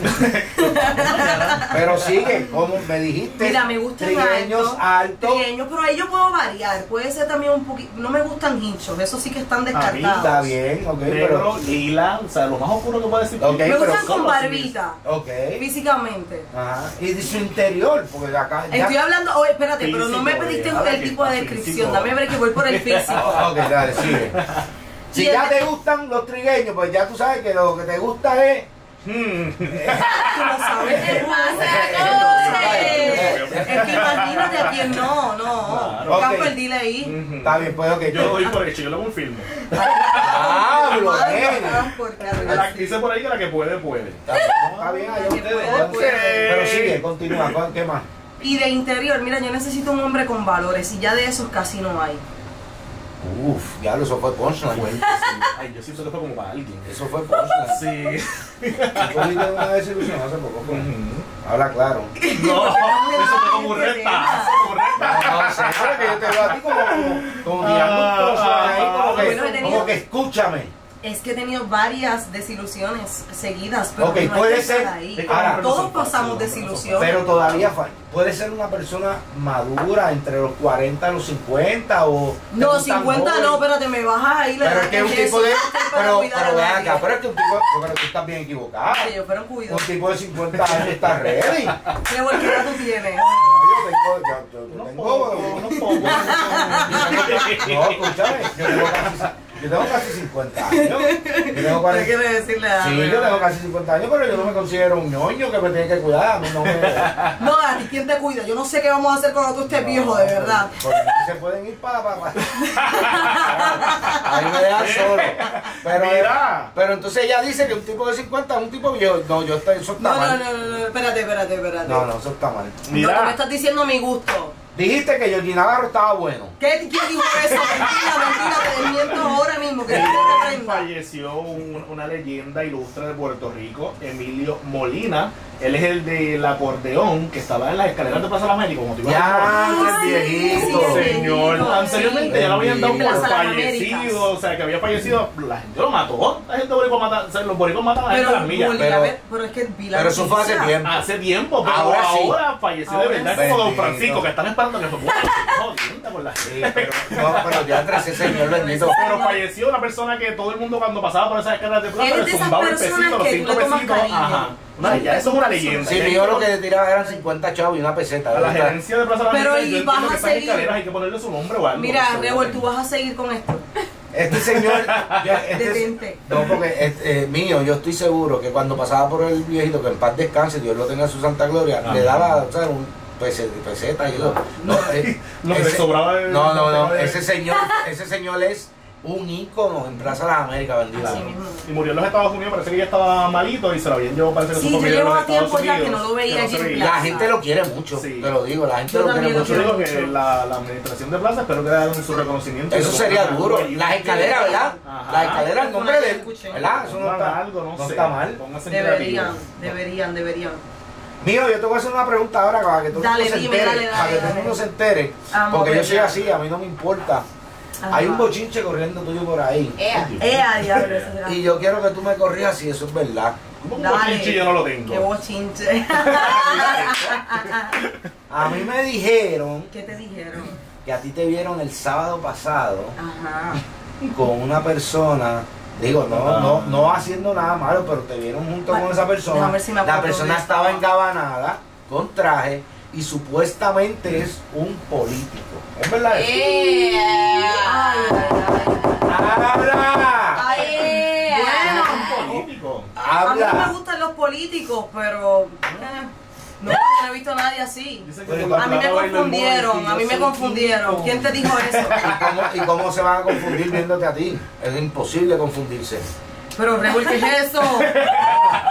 Pero sigue, como me dijiste, Mira, me gustan trigueños altos, altos. trigueños, pero ahí yo puedo variar. Puede ser también un poquito. No me gustan hinchos, eso sí que están mí descartados. Está bien, ok, Negro, pero. lila, o sea, lo más oscuro que puede decir. Ok, me pero gustan con solo así. barbita, Ok. físicamente. Ajá. Y de su interior, porque acá. ya- Estoy hablando, oye, espérate, pero no me Físico, pediste eh, el ahora tipo de que- descripción. físico. Dame ver que voy por el físico. Ah, ok, dale, sigue. Si Y el- ya te gustan los trigueños, pues ya tú sabes que lo que te gusta es. Hmm. Tú no sabes qué pasa, Es que imagínate a quien no, no. Claro. Campo Ok. el dile ahí. Ujú. Está bien, pues ok. Yo lo doy por hecho, yo lo confirmo. Pablo, Ay, nene. no, porque La- así. Dice por ahí que la que puede, puede. Está bien, está bien, allá Que ustedes. puede, entonces. puede. Pero sigue, continúa. ¿cuál- ¿Qué más? Y de interior, mira, yo necesito un hombre con valores y ya de esos casi no hay. Uf, ya eso fue punchline. Fuerte, sí. Ay, yo siento que fue como para alguien. Eso fue punchline. Sí. ¿Tú tuviste una desilusión hace poco? pues? Ujú. Habla claro. No, eso fue como un retazo, como un retazo. No, sé, pero que yo te veo a ti como, como, como tirando un trozo ahí, como que, Bueno, he tenido- como que escúchame. Es que he tenido varias desilusiones seguidas, pero Ok, no hay puede que estar ser- ahí. ahora, Todos pasamos desilusiones. Pero todavía fa- puede ser una persona madura entre los cuarenta y los cincuenta o... te No, gustan cincuenta jóvenes. no, espérate, me bajas ahí. la Pero es edad que un es tipo eso, de... no estoy para Pero, cuidar pero a ven nadie. acá, pero es que un tipo... Pero tú estás bien equivocado. Que yo fuera un cuido. Un tipo de cincuenta años está ready. ¿Qué buen que edad tú tienes? No, yo tengo... Yo, yo, yo Unos tengo... pocos, unos pocos. No, escúchame, yo tengo casi, yo tengo casi cincuenta años. Yo tengo ¿Qué cuarenta. quieres decirle a Sí, yo tengo casi cincuenta años, pero yo no me considero un ñoño que me tiene que cuidar. A mí no me. No, a ti quién te cuida. Yo no sé qué vamos a hacer cuando tú estés viejo, de verdad. Porque se pueden ir para. para, para. Ahí me dejan solo. Pero, Mira. pero entonces ella dice que un tipo de cincuenta es un tipo viejo. No, yo estoy, eso está No, no, mal. no, no, no, espérate, espérate, espérate. No, no, eso está mal. No, tú me Mira, estás diciendo mi gusto. Dijiste que Georgie Navarro estaba bueno. ¿Qué, ¿Quién dijo eso? Mentira, mentira, te desmiento ahora mismo. Que te reprenda. falleció un- una leyenda ilustre de Puerto Rico, Emilio Molina. Él es el del acordeón que estaba en las escaleras de Plaza de la América, como te iba a Ya, Ay, el viejito. sí, Señor, sí. anteriormente ya lo habían dado En por Plaza de las fallecido, Américas. o sea, que había fallecido, la gente lo mató, la gente boricua mata, o sea, los boricos matan a la gente Pero, a las millas. Molina, pero- ve- pero es que vi la Pero eso fue hace noticia. tiempo. Hace tiempo, pero Ahora ahora, sí. falleció Ahora de verdad, sí. como Don Bendito. Francisco, que están esperando que se muera. Jodienda por la Sí, pero, no, pero ya entre ese señor bendito. Pero falleció una persona que todo el mundo cuando pasaba por esas escaleras de plaza Eres le de esas zumbaba el personas pesito, los que tú cinco le tomas pesitos. cariño. Ajá. No, ya eso es una leyenda. Sí, Ya yo lo yo- que le tiraba eran cincuenta chavos y una peseta. A la ¿verdad? gerencia de Plaza de la Pero, América, ¿y yo vas entiendo a que esas seguir? escaleras hay que ponerle su nombre o algo. Mira, eso, Rebol, tú vas a seguir con esto. Este señor, yo- este, Detente. no, porque este, eh, mío, yo estoy seguro que cuando pasaba por el viejito, que en paz descanse, Dios lo tenga en su santa gloria, Ajá. le daba, o sea, un pese- peseta y eso. No, eh, Lo que le ese- sobraba de- no, no, no, de- ese señor, ese señor es un ícono en Plaza de las Américas, bendito. Así mismo. Y murió en los Estados Unidos, parece que ya estaba malito y se lo habían llevado, parece que Sí, su yo familia en los llevaba Estados tiempo ya que Unidos, no lo veía que no allí se en veía. La Plaza. gente lo quiere mucho, Sí. te lo digo, la gente Yo lo quiere también lo mucho. Yo quiero. digo que mucho. la, la administración de Plaza espero que le hagan su reconocimiento. Eso Que sería pongan duro. algo ahí. Las escaleras, ¿verdad? Ajá. Las escaleras, el nombre de él, Escuchen. ¿verdad? Eso no Pongan está, algo, no, no sé. está mal. Pónganse Deberían, creativos. deberían, deberían. Mío, yo te voy a hacer una pregunta ahora para que todo el Dale, mundo se dime, entere. dale, dale, para que todo el dale. mundo se entere. Vamos, Porque yo pues, soy ya. así, a mí no me importa. Ajá. Hay un bochinche corriendo tuyo por ahí. Ea. Eh, a diablo, eso será. Y yo quiero que tú me corrijas si eso es verdad. Un Dale. bochinche yo no lo tengo. Qué bochinche. A mí me dijeron ¿Qué te dijeron? que a ti te vieron el sábado pasado Ajá. con una persona. Digo, no, no, no haciendo nada malo, pero te vieron junto Ay, con esa persona. déjame ver si me La acuerdo persona de estaba esto. engabanada con traje y supuestamente es un político. ¿Es verdad eso? Ea. Ay, ay, ay. ¡Habla! Ay, Bueno. Un político. A mí no me ¡Habla! gustan los políticos, pero eh, no, yo no he visto a nadie así. Dice que Pero con la A mí me plata baila el confundieron, mono, a mí yo me soy confundieron. tipo. ¿Quién te dijo eso? ¿Y cómo, ¿Y cómo se van a confundir viéndote a ti? Es imposible confundirse. Pero, Rebol, ¿qué es eso?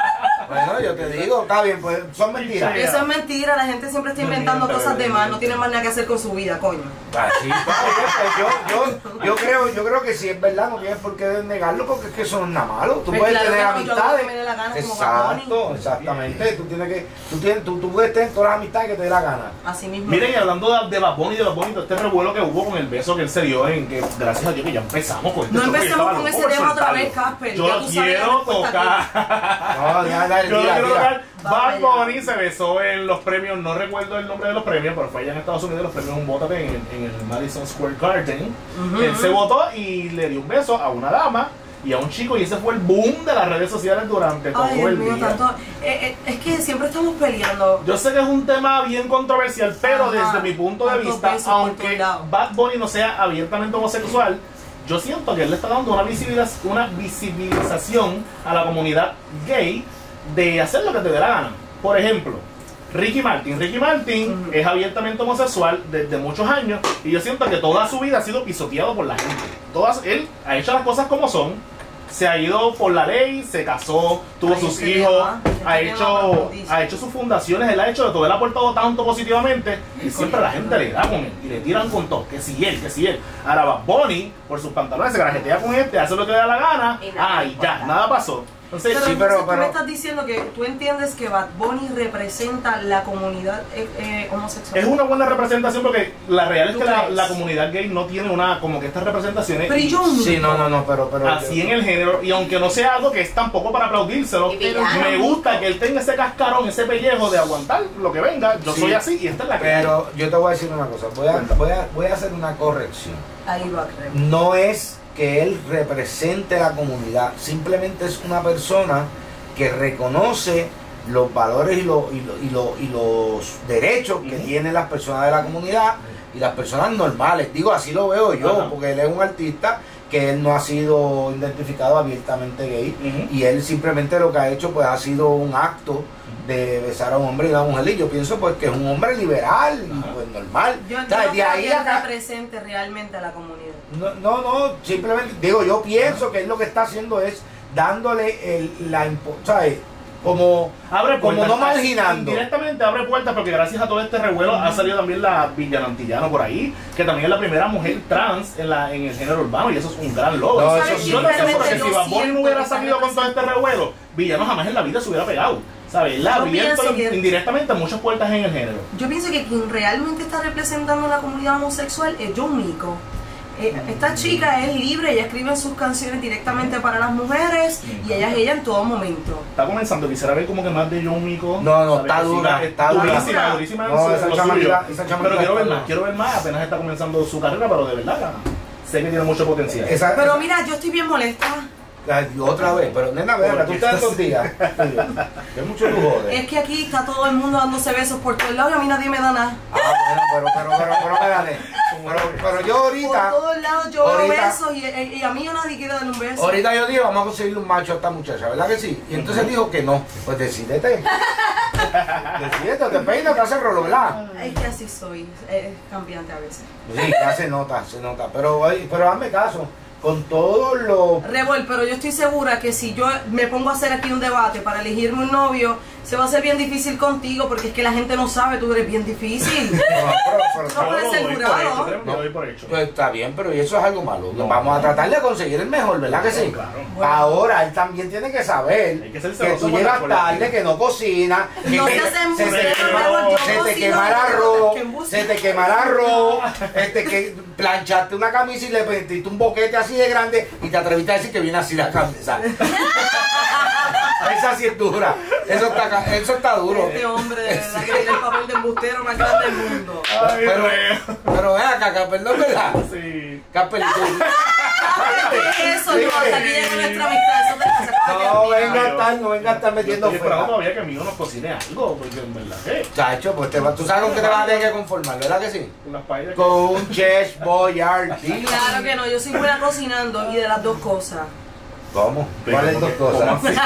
Bueno, yo te digo, está bien, pues son mentiras. Sí. Eso es mentira, la gente siempre está inventando Miente, cosas de más, no miente. tiene más nada que hacer con su vida, coño. Ah, sí, pues, yo, yo, yo, creo, yo creo que si es verdad, no tienes por qué negarlo porque es que eso no es nada malo. Tú Pues puedes claro tener que no, yo hago lo amistades. que me dé la gana como Bad Bunny. Exacto, exactamente. Tú, tienes que, tú, tienes, tú, tú puedes tener todas las amistades que te dé la gana. Así mismo. Miren, y hablando de, de Bad Bunny, de Bad Bunny, todo este revuelo que hubo con el beso que él se dio, en que gracias a Dios que ya empezamos con este No toque, empecemos estaba con loco ese por tema otra soltarlo. vez, Casper. Yo Ya lo tú sabes la quiero respuesta tocar. No, ya, dale, Yo lo tira, quiero tira. tocar. Bad Vamos Bunny se besó en los premios, no recuerdo el nombre de los premios, pero fue allá en Estados Unidos, los premios Un Bótate en, en el Madison Square Garden. Ujú, Él se ujú. votó y le dio un beso a una dama y a un chico, y ese fue el boom de las redes sociales durante todo Ay, Dios el mío, día. tanto. eh, eh, es que siempre estamos peleando. Yo sé que es un tema bien controversial, pero Ajá. desde mi punto de Tantos vista, besos por aunque todos lados. Bad Bunny no sea abiertamente homosexual, yo siento que él le está dando una, visibiliz- una visibilización a la comunidad gay de hacer lo que te dé la gana. Por ejemplo, Ricky Martin. Ricky Martin Ujú. es abiertamente homosexual desde muchos años y yo siento que toda su vida ha sido pisoteado por la gente. Todas, él ha hecho las cosas como son, se ha ido por la ley, se casó, tuvo Ay, sus ese hijos, tema, ese ha tema hecho, profundísimo. ha hecho sus fundaciones, él ha hecho de todo, él ha aportado tanto positivamente y siempre la gente le da con él y le tiran con todo, que si él, que si él. Ahora Bad Bunny, por sus pantalones, se grajetea con este, hace lo que le da la gana, Y nada ay, le ya, importa. nada pasó. Entonces, Pero, sí, entonces pero- tú me pero- estás diciendo que tú entiendes que Bad Bunny representa la comunidad eh, eh, homosexual. es una buena representación porque la real es ¿Tú que la, crees? la comunidad gay no tiene una, como que estas representaciones. Pero y yo Sí, no, no, no, pero, pero Así en el género, y aunque no sea algo que es tampoco para aplaudírselo, Y villano. me gusta que él tenga ese cascarón, ese pellejo de aguantar lo que venga. Yo Sí. soy así y esta es la que. Pero yo te voy a decir una cosa, voy a, voy a, voy a hacer una corrección. Ahí va, creo. No es que él represente la comunidad, simplemente es una persona que reconoce los valores y, los y, lo- y, lo- y los derechos que Ujú. tienen las personas de la comunidad y las personas normales. Digo, así lo veo yo, Ajá. porque él es un artista que él no ha sido identificado abiertamente gay Ujú. y él simplemente lo que ha hecho pues ha sido un acto de besar a un hombre y a una mujer, y yo pienso pues que es un hombre liberal y Ajá. pues normal. Yo, O yo sea, no de creo ahí que él acá- represente realmente a la comunidad. no, no, no, simplemente digo, yo pienso que él lo que está haciendo es dándole el, la impo- ¿sabes? Como, Abre como puertas, no marginando. Directamente abre puertas porque gracias a todo este revuelo ha salido también la Villana Antillano por ahí, que también es la primera mujer trans en, la, en el género urbano y eso es un gran logro. No, ¿Sabes? eso sí. Yo te aseguro que Realmente si no Bad Bunny no siento hubiera que está salido con todo este revuelo, Villano jamás en la vida se hubiera pegado. ¿Sabes? Él ha Yo abierto pienso que- indirectamente muchas puertas en el género. Yo pienso que quien realmente está representando a la comunidad homosexual es John Mico. Eh, esta chica es libre, ella escribe sus canciones directamente para las mujeres y ella es ella en todo momento. Está comenzando, quisiera ver como que más de John Mico. No, no, ¿sabes? está Que dura, siga- está dura. durísima, durísima en No, su- esa en lo chamaquita- suyo. esa chamaquita Pero quiero ver está más, dura. quiero ver más, apenas está comenzando su carrera, pero de verdad sé que tiene mucho potencial. Esa- Pero esa- mira, yo estoy bien molesta. ay, otra vez, pero nena, vea, tú Porque estás estás- estos días. Que mucho tú jodes. Es que aquí está todo el mundo dándose besos por todos lados y a mí nadie me da nada. Ah, bueno, pero, pero, pero, pero, espérate. pero, pero yo Por ahorita, todos lados yo veo ahorita- besos y, y a mí nadie quiere darle un beso. ahorita yo dije, vamos a conseguirle un macho a esta muchacha, ¿verdad que sí? Y entonces dijo que no. Pues decídete. Decídete, te peinas, te hace rolo, ¿verdad? Es que así soy, es cambiante a veces. Sí, ya se nota, se nota. Pero, oye, pero hazme caso, con todos los... Revol, pero yo estoy segura que si yo me pongo a hacer aquí un debate para elegirme un novio, se va a hacer bien difícil contigo porque es que la gente no sabe, tú eres bien difícil. No, pero- pero- No puede Yo ser lo doy por jurado. hecho, créeme que No. lo doy por hecho. Pues está bien, pero y eso es algo malo. No. Vamos a tratar de conseguir el mejor, ¿verdad que sí? Claro. Bueno. Ahora, él también tiene que saber Hay que ser que celoso tú con llegas la- con la tarde, vida. que no cocinas, que No te- te hacen se te embustero, quema- Revol, yo se te cocino, quema el yo- arroz, que embuste. se te quema el arroz, este, que planchaste una camisa y le metiste un boquete así de grande y te atreviste a decir que viene así la camisa. Esa sí es dura, eso está, ca- eso está duro. Este hombre de verdad que tiene el papel de embustero más grande del mundo. Ay, Pero, Dios. pero ven acá, Capel, ¿no es verdad? Sí. Capel, tú- ¿Qué es eso? No, hasta aquí llega nuestra amistad. Eso te, se acaba de no terminar. venga a estar, no venga a estar Yo metiendo estoy esperando fuera. todavía que mi hijo nos cocine algo, porque en verdad, ¿qué? Chacho, pues te va- tú sabes con qué te vas a tener que conformar, ¿verdad que sí? Unas paellas que- Con un Chef Boyardee. Claro que no, yo soy buena cocinando y de las dos cosas. ¿Cómo? ¿Cuáles dos ¿Cómo cosas? así?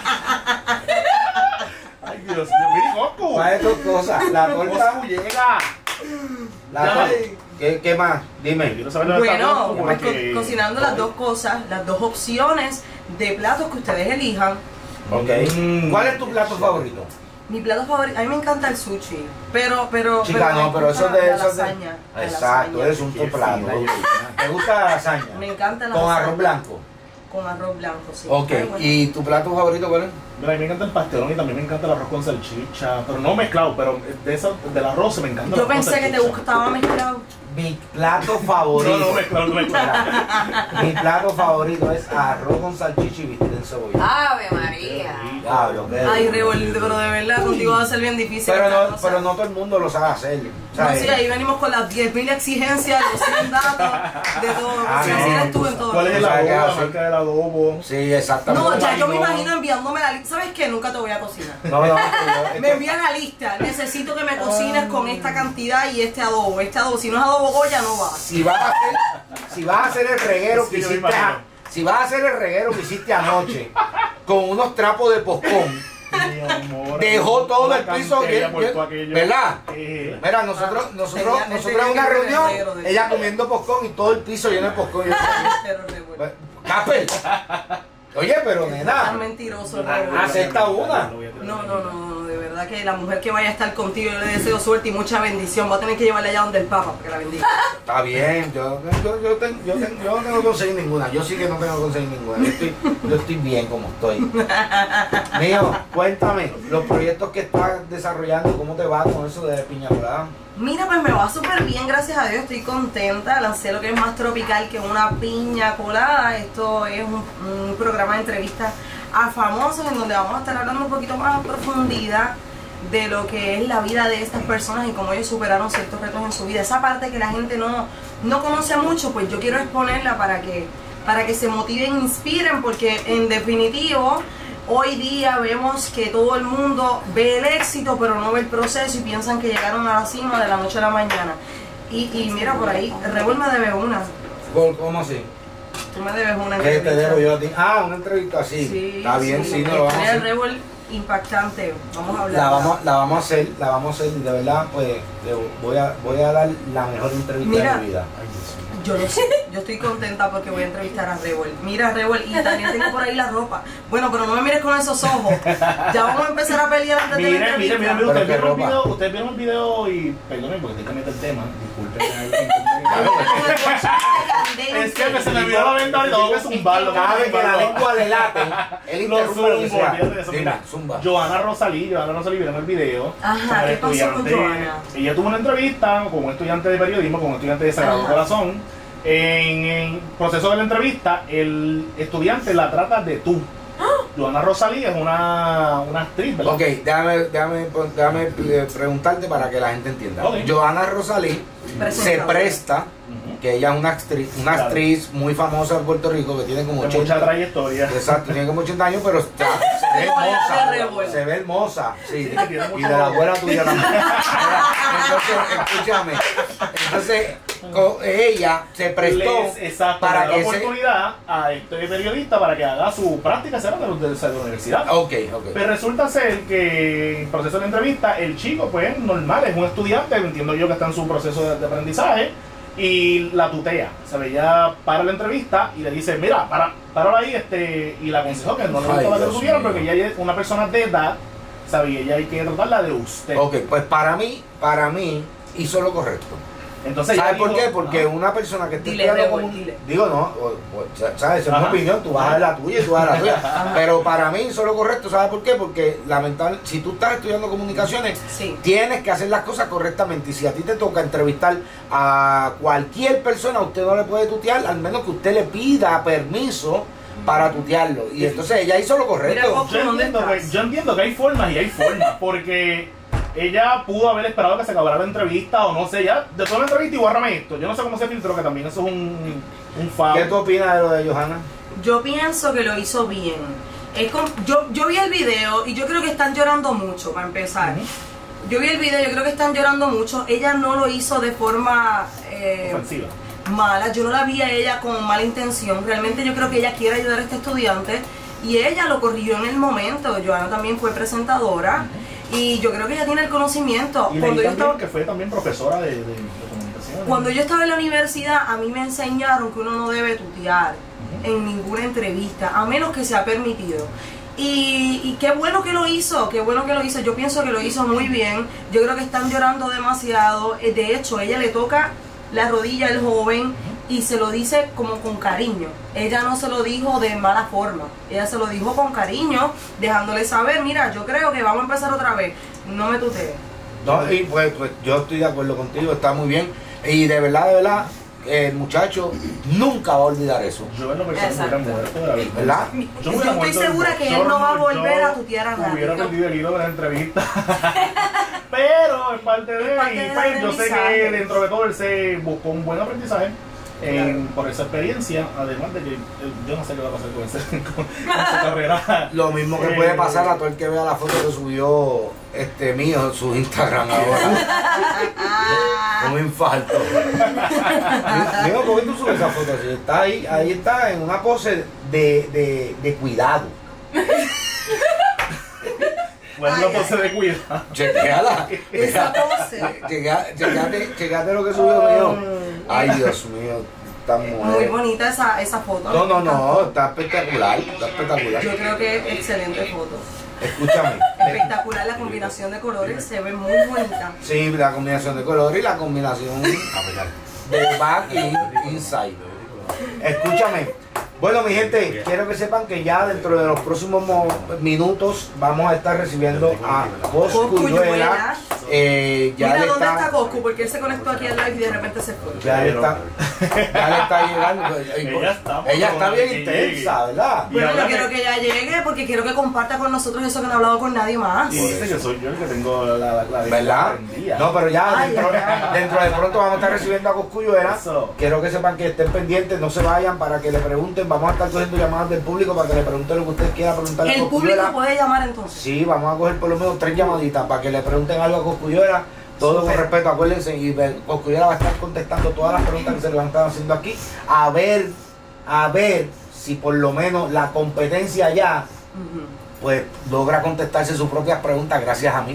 Ay, Dios mío, mire, Goku. ¿Cuáles dos cosas? La torta, Goku llega. la Ya. torta. ¿Qué, qué más? Dime. Quiero saber dónde está Bueno, Goku, pues porque- co- cocinando las dos cosas, las dos opciones de platos que ustedes elijan. Ok. Mm. ¿Cuál es tu plato favorito? Mi plato favorito, a mí me encanta el sushi, pero, pero, Chica, me no, pero eso gusta de la eso de. lasaña, la Exacto, lasaña. eres un Qué plato. fina, ¿Te gusta la lasaña? Me encanta la Con lasaña. arroz blanco. Con arroz blanco, sí. Ok, Ay, bueno. ¿y tu plato favorito cuál es? Mira, a mí me encanta el pastelón y también me encanta el arroz con salchicha, pero no mezclado, pero de esa, del arroz me encanta el Yo arroz con pensé que te salchicha. gustaba mezclado. Mi plato favorito. No, no mezclado, no mezclado. Mi plato favorito es arroz con salchicha y bistec en cebolla. Ave María. Diablo, qué Ay, duro. revolito, pero de verdad contigo va a ser bien difícil. Pero esta no, cosa. pero no todo el mundo lo sabe hacer. No, ¿sabes? sí, ahí venimos con las diez mil exigencias, los cien datos, de todo. Ah, Sí, no, así eres tú en todo. ¿Cuál es el O sea, que adobo? La así- marca del adobo. Sí, exactamente. No, ya yo me no. imagino enviándome la lista. ¿Sabes qué? Nunca te voy a cocinar. No, no, pero- Me envían la lista. Necesito que me cocines con esta cantidad y este adobo. Este adobo, si no es adobo Goya, no va. si vas a hacer, si vas a hacer el reguero Sí, que yo me hiciste, imagino. a- si vas a hacer el reguero que hiciste anoche con unos trapos de poscón, Mi amor, dejó todo una el piso cantería bien, por bien, todo aquello. ¿verdad? Eh, Mira, nosotros, nosotros, tenía- nosotros tenía en una que ver el reunión, reguero de- ella comiendo poscón y todo el piso lleno de poscón. Y yo, Pero revuelto. Capel, oye, pero Tan nena, mentiroso, Ah, revuelto. acepta una. No, no, no, de verdad que la mujer que vaya a estar contigo, yo le deseo suerte y mucha bendición. Va a tener que llevarla allá donde el Papa, porque la bendiga. Está bien, yo, yo, yo, ten- yo, ten- yo no tengo que conseguir ninguna, yo sí que no tengo que conseguir ninguna, yo estoy, yo estoy bien como estoy. Mío, cuéntame, los proyectos que estás desarrollando, ¿cómo te va con eso de piña colada? Mira, pues me va súper bien, gracias a Dios, estoy contenta. Lancé lo que es más tropical que una piña colada. Esto es un, un programa de entrevistas a famosos en donde vamos a estar hablando un poquito más a profundidad de lo que es la vida de estas personas y cómo ellos superaron ciertos retos en su vida. Esa parte que la gente no, no conoce mucho, pues yo quiero exponerla para que, para que se motiven, inspiren, porque en definitivo hoy día vemos que todo el mundo ve el éxito pero no ve el proceso y piensan que llegaron a la cima de la noche a la mañana. Y, y mira por ahí, Rebol me debe una. ¿Cómo así? Tú me debes una. ¿Qué te entrevista. debo yo a ti? Ah, una entrevista así. Sí, Está bien, sí, no lo vamos a el hacer. Rebol impactante. Vamos a hablar. La vamos, la vamos a hacer, la vamos a hacer y de verdad, pues, te voy a, voy a dar la mejor entrevista Mira. de mi vida. Ay, Dios mío. Yo lo sé, yo estoy contenta porque voy a entrevistar a Rebol. Mira, Rebol, y también tengo por ahí la ropa. Bueno, pero no me mires con esos ojos. Ya vamos a empezar a pelear antes de la Mire, mire, entrevista. mire, mire, Pero ustedes qué vieron el ropa. video, ustedes vieron el video y perdonen porque estoy cambiando el tema, disculpen. ahí. Es que me se me olvidó la venta y tengo que zumbarlo. Cada vez que la zumbarlo. lengua le late, él Lo interrumpe lo que zumbo, sea. olvídate de eso. Dime, Mira, zumba. Joana Rosalí, Joana Rosalí, vieron el video. Ajá, como ¿qué pasó con estudiante- Joana? Ella tuvo una entrevista con un estudiante de periodismo, con un estudiante de Sagrado Ajá. Corazón. En el proceso de la entrevista, el estudiante la trata de tú. Joana Rosalí es una, una actriz, ¿verdad? Ok, déjame, déjame, pon- déjame eh, preguntarte para que la gente entienda. Ok. Joana Rosalí se Presentadora. presta, Ujú. que ella es una actriz, una Claro. actriz muy famosa en Puerto Rico que tiene como De mucha ochenta. trayectoria. Exacto, tiene como ochenta años, pero está, se ve Como la de hermosa. Rebol. Se ve hermosa, sí. Sí, tiene Y mucho- de la abuela tuya también. Mira, entonces, escúchame. Entonces, co- ella se prestó Les, exacto, para le da que la se. oportunidad a este periodista para que haga su práctica será de, la- de la universidad. Ok, ok. Pero resulta ser que en el proceso de la entrevista, el chico, pues normal, es un estudiante, entiendo yo que está en su proceso de, de aprendizaje, y la tutea. ¿Sabe? Ella para la entrevista y le dice, mira, para, para ahí, este, y la aconsejó que no le Ay, gustaba que lo Dios subieran, mío. porque ella es una persona de edad, ¿sabe? Y ella hay que tratarla de usted. Ok, pues para mí, para mí, hizo lo correcto. Entonces ella ¿Sabes por dijo, qué? Porque ah, una persona que está Dile, estudiando Rebol, como- dile. digo, no, o- o- ¿sabes? Es Ajá. una opinión, tú vas a dar la tuya y tú vas a dar la tuya. Ajá. Pero para mí hizo lo correcto, ¿sabes por qué? Porque lamentable, si tú estás estudiando comunicaciones, Sí. tienes que hacer las cosas correctamente. Y si a ti te toca entrevistar a cualquier persona, usted no le puede tutear, al menos que usted le pida permiso para tutearlo. Y entonces ella hizo lo Mira, correcto. Coco, Yo ¿dónde entiendo, que, estás? yo entiendo que hay formas y hay formas, porque ella pudo haber esperado que se acabara la entrevista o no sé, ya, de toda la entrevista y guárrame esto. Yo no sé cómo se filtró, que también eso es un, un foul. ¿Qué tú opinas de lo de Johanna? Yo pienso que lo hizo bien. Es como- yo, yo vi el video y yo creo que están llorando mucho, para empezar. Ujú. Yo vi el video, yo creo que están llorando mucho. Ella no lo hizo de forma eh, Ofensiva. mala. Yo no la vi a ella con mala intención. Realmente yo creo que ella quiere ayudar a este estudiante y ella lo corrigió en el momento. Joana también fue presentadora y yo creo que ella tiene el conocimiento. Y leí Cuando yo, también estaba, que fue también profesora de, de, de comunicación. cuando yo estaba en la universidad, a mí me enseñaron que uno no debe tutear en ninguna entrevista, a menos que sea permitido. Y, y qué bueno que lo hizo, qué bueno que lo hizo. Yo pienso que lo hizo muy bien. Yo creo que están llorando demasiado. Eh, De hecho, ella le toca la rodilla al joven y se lo dice como con cariño. Ella no se lo dijo de mala forma. Ella se lo dijo con cariño, dejándole saber, mira, yo creo que vamos a empezar otra vez. No me tutees. No, y pues, pues yo estoy de acuerdo contigo, está muy bien. Y de verdad, de verdad, el muchacho nunca va a olvidar eso. Yo en lo personal me hubiera Exacto. muerto de la vergüenza. ¿Verdad? Yo, me Yo hubiera estoy muerto del segura que él no va a bochorno, volver yo a tutear a nadie. Hubiera perdido el hilo de la entrevista. Pero es parte de Es parte y del pues, yo sé que aprendizaje. dentro de todo él se buscó un buen aprendizaje. En, por esa experiencia, además de que eh, yo no sé qué va a pasar con, ese, con, con su carrera. Lo mismo que Eh, puede pasar a todo el que vea la foto que subió este mío en su Instagram ahora. Un infarto. Mío, ¿cómo tú subes esa foto? Si está ahí, ahí está en una pose de, de, de cuidado. Bueno, Ay, la ay, pose de cuidado. Chequeala. Esa pose. Chequea- Chequeate, chequeate lo que subió mío. Ay, Dios mío, está Muy muerto. bonita esa, esa foto. No, no, no, está espectacular, está espectacular. Yo creo que es excelente foto. Escúchame. Espectacular la combinación de colores, se ve muy bonita. Sí, la combinación de color y la combinación de back y inside. Escúchame. Bueno, mi gente, quiero que sepan que ya dentro de los próximos mo- minutos vamos a estar recibiendo a Coscuyuela. Eh, ya Mira le dónde está, está Coscu, porque él se conectó aquí al live y de repente se fue. ya le está, ya le está llegando. Ella está, Ella está bien que intensa, ¿verdad? Y Bueno, ahora yo que- quiero que ella llegue porque quiero que comparta con nosotros eso que no ha hablado con nadie más. Y dice que soy yo el que tengo la, la ¿Verdad? prendida. No, pero ya Ay, dentro, ay, ay. dentro de pronto vamos a estar recibiendo a Coscuyuela. Eso. Quiero que sepan que estén pendientes, no se vayan para que le pregunten. Vamos a estar cogiendo llamadas del público para que le pregunten lo que ustedes quieran preguntarle a El público Coscuyuela. puede llamar entonces. Sí, vamos a coger por lo menos tres llamaditas para que le pregunten algo a Coscuyuela. Todo con respeto, acuérdense, y Coscuyuela va a estar contestando todas las preguntas que se le van a estar haciendo aquí. A ver, a ver si por lo menos la competencia ya, Ujú. pues logra contestarse sus propias preguntas gracias a mí.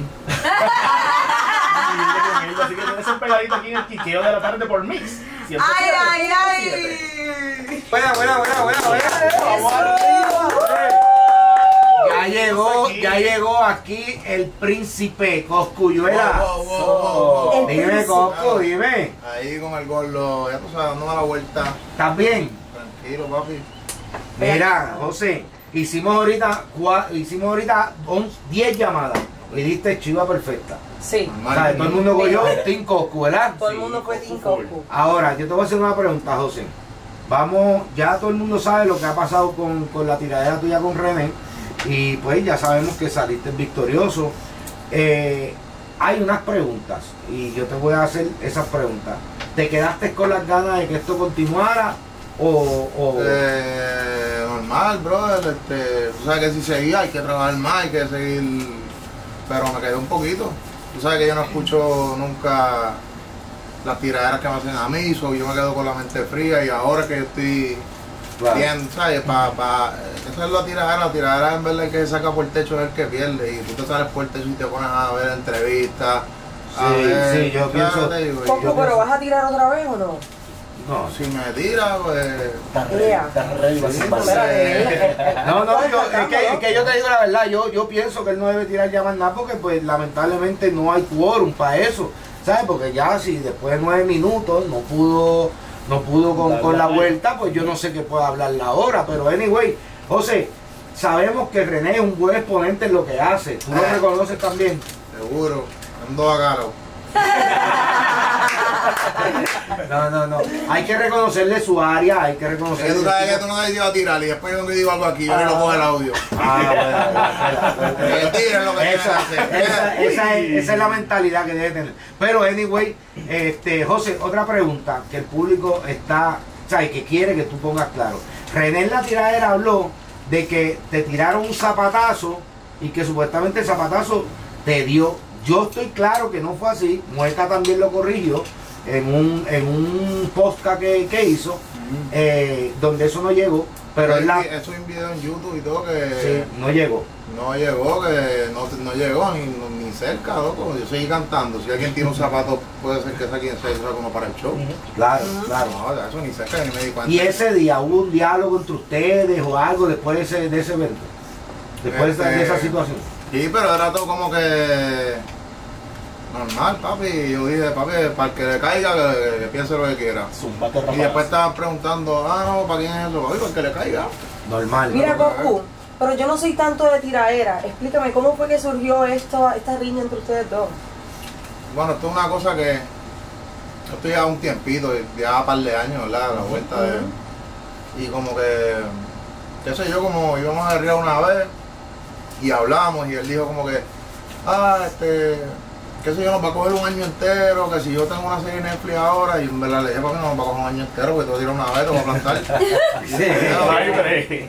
Así que tienes un pegadito aquí en el quiqueo de la tarde por Mix. ¡Ay, ay, ay! Buena, buena, buena, buena, buena. Vamos arriba. Ya llegó, ya llegó aquí el príncipe Coscuyuela. Wow, wow, wow, wow, wow. El Dime, príncipe. Coscu, dime. Ahí con el gordo, ya tú sabes, dándome la vuelta. ¿Estás bien? Tranquilo, papi. Mira, José, hicimos ahorita cua- hicimos ahorita diez llamadas y diste chiva perfecta. Sí, O sea, todo el mundo cogió Team Coscu, ¿verdad? todo el mundo fue Team Coscu. Ahora, yo te voy a hacer una pregunta, José. Vamos, ya todo el mundo sabe lo que ha pasado con, con la tiradera tuya con René. Y pues ya sabemos que saliste victorioso. Eh, hay unas preguntas y yo te voy a hacer esas preguntas. ¿Te quedaste con las ganas de que esto continuara? O, o- Eh, normal, brother. Este, tú sabes que si seguía hay que trabajar más, hay que seguir. Pero me quedé un poquito. Tú sabes que yo no escucho nunca las tiraderas que me hacen a mí, so yo me quedo con la mente fría y ahora que yo estoy Claro. bien, ¿sabes? Pa, pa, esa es la tiradera, la tiradera en verdad el que se saca por el techo es el que pierde y tú te sales por el techo y te pones a ver entrevistas. a Sí, ver, sí, yo ¿sabes pienso- lo que te digo? Y Coscu, yo pero pienso- ¿vas a tirar otra vez o no? No, Si me tira, pues. Ea. Sí, pues, No, no, yo, es, que, es que yo te digo la verdad, yo, yo pienso que él no debe tirar ya más nada porque pues lamentablemente no hay quórum para eso, ¿sabes? Porque ya si después de nueve minutos no pudo, no pudo con, con la vuelta, pues yo no sé qué pueda hablar ahora, pero anyway, José, sabemos que René es un buen exponente en lo que hace, tú lo reconoces también. Seguro, ando a caro. No, no, no, hay que reconocerle su área, hay que Es que reconocerle... tú sabes que tú no sabes si va a tirar y después yo digo algo aquí, yo le lo cojo el audio. Ah, bueno, bueno, Que tiren lo que esa, tengan que hacer. esa, esa es, esa es la mentalidad que debe tener. Pero anyway, este, José, otra pregunta que el público está, ¿sabes? Que quiere que tú pongas claro. René en la tiradera habló de que te tiraron un zapatazo y que supuestamente el zapatazo te dio. Yo estoy claro que no fue así. Mueca también lo corrigió en un, en un podcast que, que hizo, eh, donde eso no llegó. Pero él la, Eso hay un video en YouTube y todo que sí, no llegó. no llegó, que no, no llegó ni, ni cerca, loco. Yo seguí cantando. Si alguien tiene un zapato, puede ser que sea quien sea y sea como para el show. Claro, claro. No, eso ni cerca ni me di cuenta. Y ese día hubo un diálogo entre ustedes o algo después de ese, de ese evento. después de- de esa Este, situación. Sí, pero era todo como que normal, papi. Yo dije, papi, para el que le caiga, que, que piense lo que quiera. Zumbate Y rapadas. después estaban preguntando, ah, no, ¿para quién es eso? Papi, para el que le caiga. Normal. Mira, ¿no? Goku, pero yo no soy tanto de tiraera. Explícame, ¿cómo fue que surgió esto, esta riña entre ustedes dos? Bueno, esto es una cosa que yo estoy ya un tiempito, ya un par de años, ¿verdad? A la vuelta de... Y como que, qué sé yo, como íbamos a guerrear una vez y hablamos y él dijo como que, ah, este, qué sé yo, nos va a coger un año entero, que si yo tengo una serie de Netflix ahora, y en verdad le dije, papi, no nos va a coger un año entero, porque te voy a tirar una vez, te voy a plantar. Sí. Ay, hombre.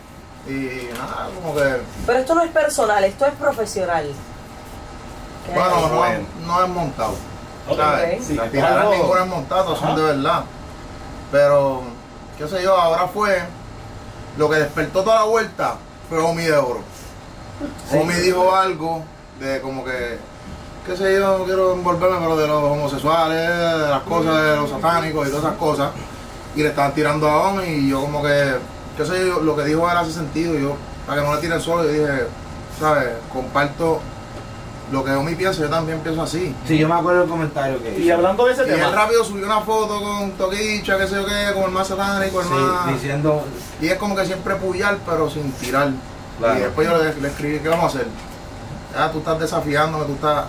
Y nada, como que, Pero esto no es personal, esto es profesional. ¿Qué bueno, hay? no, bueno. no es montado. Ok, ¿Sabes? sí. Las tiradas Algo- ninguna es montado, son Ajá. de verdad. Pero, qué sé yo, ahora fue, lo que despertó toda la vuelta fue Omi de Oro. Sí. Omi dijo algo de como que, qué sé yo, no quiero envolverme, pero de los homosexuales, de las cosas de los satánicos y todas esas cosas. Y le estaban tirando a Omi y yo como que, qué sé yo, lo que dijo él hace sentido. Y yo, para que no le tire el solo, yo dije, ¿sabes? Comparto lo que Omi piensa, yo también pienso así. Sí, yo me acuerdo del comentario que Y hizo. hablando de ese Y él tema, rápido subió una foto con Toquicha, qué sé yo qué, con el más satánico, el Sí, más... diciendo, Y es como que siempre puyar, pero sin tirar. Claro. Y después yo le, le escribí, ¿qué vamos a hacer? Ya, tú estás desafiándome, tú estás...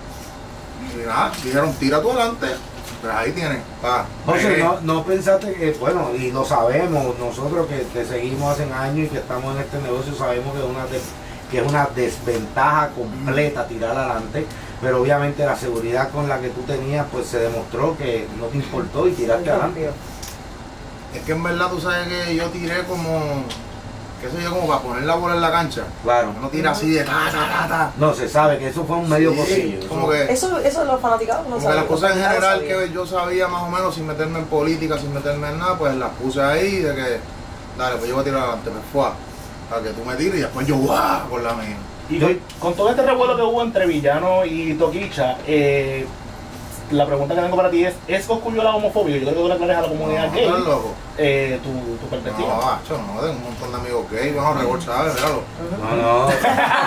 Y nada, dijeron, tira tú adelante. Pues ahí tienes, pa. José, Eh, no, no pensaste que, bueno, y lo sabemos, nosotros que, que seguimos hace años y que estamos en este negocio, sabemos que es una, des- que es una desventaja completa tirar adelante, pero obviamente la seguridad con la que tú tenías, pues se demostró que no te importó y tiraste adelante. Es que en verdad tú sabes que yo tiré como... qué sé yo, como para poner la bola en la cancha. Claro. No tira así de ta, ta, ta, ta. No, se sabe que eso fue un medio Sí, pocillo. como que... Eso, eso los fanaticados no Como que saben. las cosas en los general fanáticos que yo sabía más o menos sin meterme en política, sin meterme en nada, pues las puse ahí de que, dale, pues yo voy a tirar adelante, me fue para que tú me tires y después yo, ¡guau! Por la mía. y con, con todo este revuelo que hubo entre Villano y Toquicha, eh, la pregunta que tengo para ti es, ¿es que ocurrió la homofobia? Yo creo que tú le aclares a la comunidad No, gay ¿tú eres loco? eh, tu, tu perspectiva. No, macho, no, tengo un montón de amigos gay, bueno, Rebol Chávez, míralo. No, no.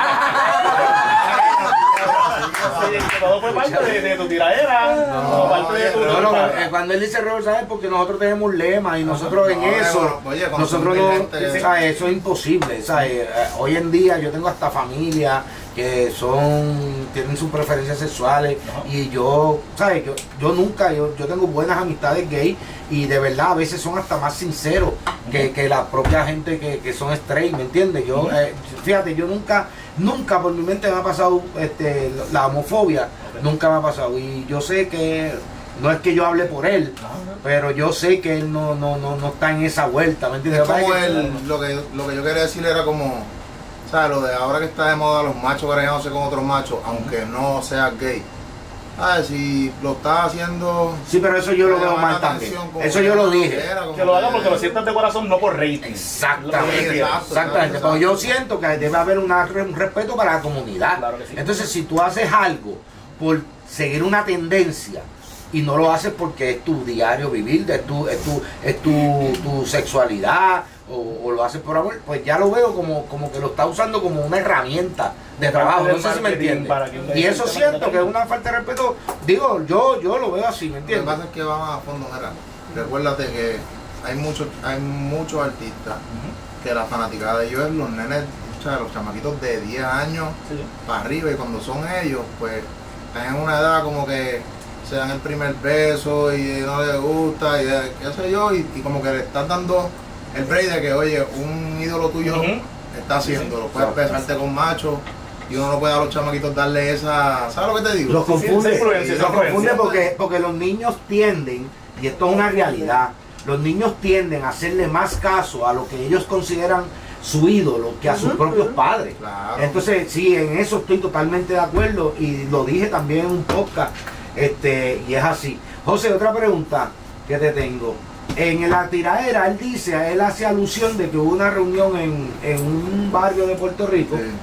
Sí, que todo fue parte de, de tu tiradera, No, parte de tu... No, no, eh, cuando él dice Robert, ¿sabes? Porque nosotros tenemos lema y nosotros en No, eso, bueno, oye, cuando nosotros son no, gente- ¿sabes? Eso es imposible, ¿sabes? Eh, Hoy en día yo tengo hasta familia que son, tienen sus preferencias sexuales Ajá. y yo, ¿sabes? Yo, yo nunca, yo, yo tengo buenas amistades gay y de verdad a veces son hasta más sinceros que, que la propia gente que, que son straight, ¿me entiendes? Yo, eh, fíjate, yo nunca, nunca por mi mente me ha pasado este, la homofobia, Ok. nunca me ha pasado y yo sé que no es que yo hable por él, pero yo sé que él no, no, no, no está en esa vuelta, ¿me entiendes? Es como Lo que pasa es que- él, lo que, lo que yo quería decir era como, ¿sabes? Lo de ahora que está de moda los machos carajándose con otros machos, aunque no seas gay. ¿Sabes? Si lo estás haciendo... Sí, pero eso yo lo para veo llamar mal la también. atención, como Eso que yo lo no dije. quiera, como Que lo haga que- porque lo sientas de corazón, no por rating. Exactamente, Lo que quiero. exacto. exactamente. Pero yo siento que debe haber una- un respeto para la comunidad. Claro que sí. Entonces, si tú haces algo por seguir una tendencia y no lo haces porque es tu diario vivir, es tu, es tu, es tu, tu sexualidad o, o lo haces por amor, pues ya lo veo como, como que lo está usando como una herramienta de trabajo. No sé si me entiendes. Para que un- Y eso siento que es una falta de respeto. Digo, yo, yo lo veo así, ¿me Lo que entiendes? pasa es que vamos a fondo, mira, recuérdate que hay muchos hay muchos artistas que la fanaticada de ellos es los nenes, o sea, los chamaquitos de diez años Sí. para arriba, y cuando son ellos, pues están en una edad como que se dan el primer beso y no les gusta y eh, qué sé yo, y, y como que le estás dando el break de que, oye, un ídolo tuyo Ujú. está haciéndolo, puedes Exacto. besarte con machos y uno no puede a los chamaquitos darle esa, ¿sabes lo que te digo? Los Sí, sí, confunde, esa influencia, esa los confunde influencia. porque, porque los niños tienden, y esto es una realidad, los niños tienden a hacerle más caso a lo que ellos consideran su ídolo que a sus Ujú, propios ujú. padres. Claro. Entonces, sí, en eso estoy totalmente de acuerdo y lo dije también en un podcast, este, y es así. José, otra pregunta que te tengo. En la tiradera, él dice, él hace alusión de que hubo una reunión en, en un barrio de Puerto Rico, Sí.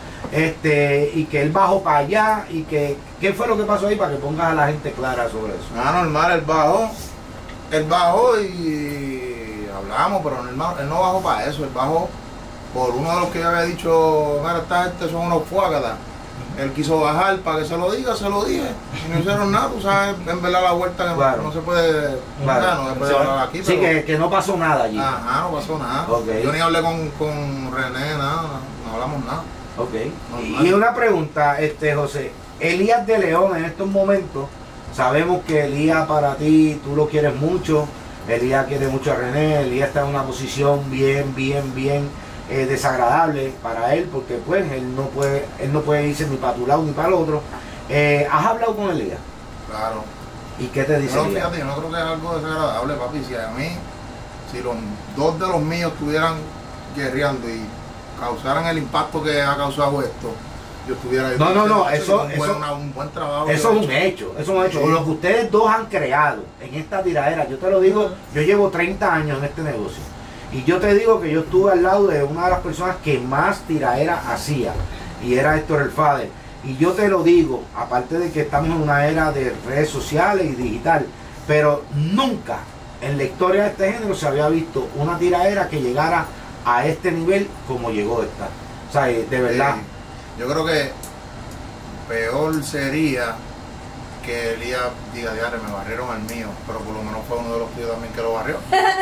este, y que él bajó para allá, y que, ¿qué fue lo que pasó ahí para que pongas a la gente clara sobre eso? Ah, normal, él bajó. Él bajó y hablamos, pero él, no- él no bajó para eso, él bajó por uno de los que yo había dicho, mira, esta gente son unos fuágatas. Él quiso bajar para que se lo diga, se lo dije. Y no hicieron nada, tú sabes, en verdad la vuelta que Claro. no se puede, Claro. nada, no se puede hablar aquí. Sí, pero- que, que no pasó nada allí. Ajá, no pasó nada. Ok. Yo ni hablé con, con René, nada, no hablamos nada. Ok. Normal. Y una pregunta, este José, Elías de León en estos momentos, sabemos que Elías para ti, tú lo quieres mucho, Elías quiere mucho a René, Elías está en una posición bien, bien, bien eh, desagradable para él, porque pues él no puede, él no puede irse ni para tu lado ni para el otro. Eh, ¿Has hablado con Elías? Claro. ¿Y qué te dice Pero Elías? fíjate, yo no creo que es algo desagradable, papi. Si a mí, si los dos de los míos estuvieran guerreando y causaran el impacto que ha causado esto, yo estuviera... No, no, no, yo eso- un buen, eso- una- un buen trabajo. Eso yo es un he hecho, eso es un hecho. Sí. Lo que ustedes dos han creado en esta tiradera, yo te lo digo, yo llevo treinta años en este negocio. Y yo te digo que yo estuve al lado de una de las personas que más tiraera hacía. Y era Héctor El Fader. Y yo te lo digo, aparte de que estamos en una era de redes sociales y digital, pero nunca en la historia de este género se había visto una tiradera que llegara a este nivel como llegó esta. O sea, de verdad. Sí. Yo creo que peor sería que Elías diga, diare, me barrieron al mío, pero por lo menos fue uno de los tíos también que lo barrió.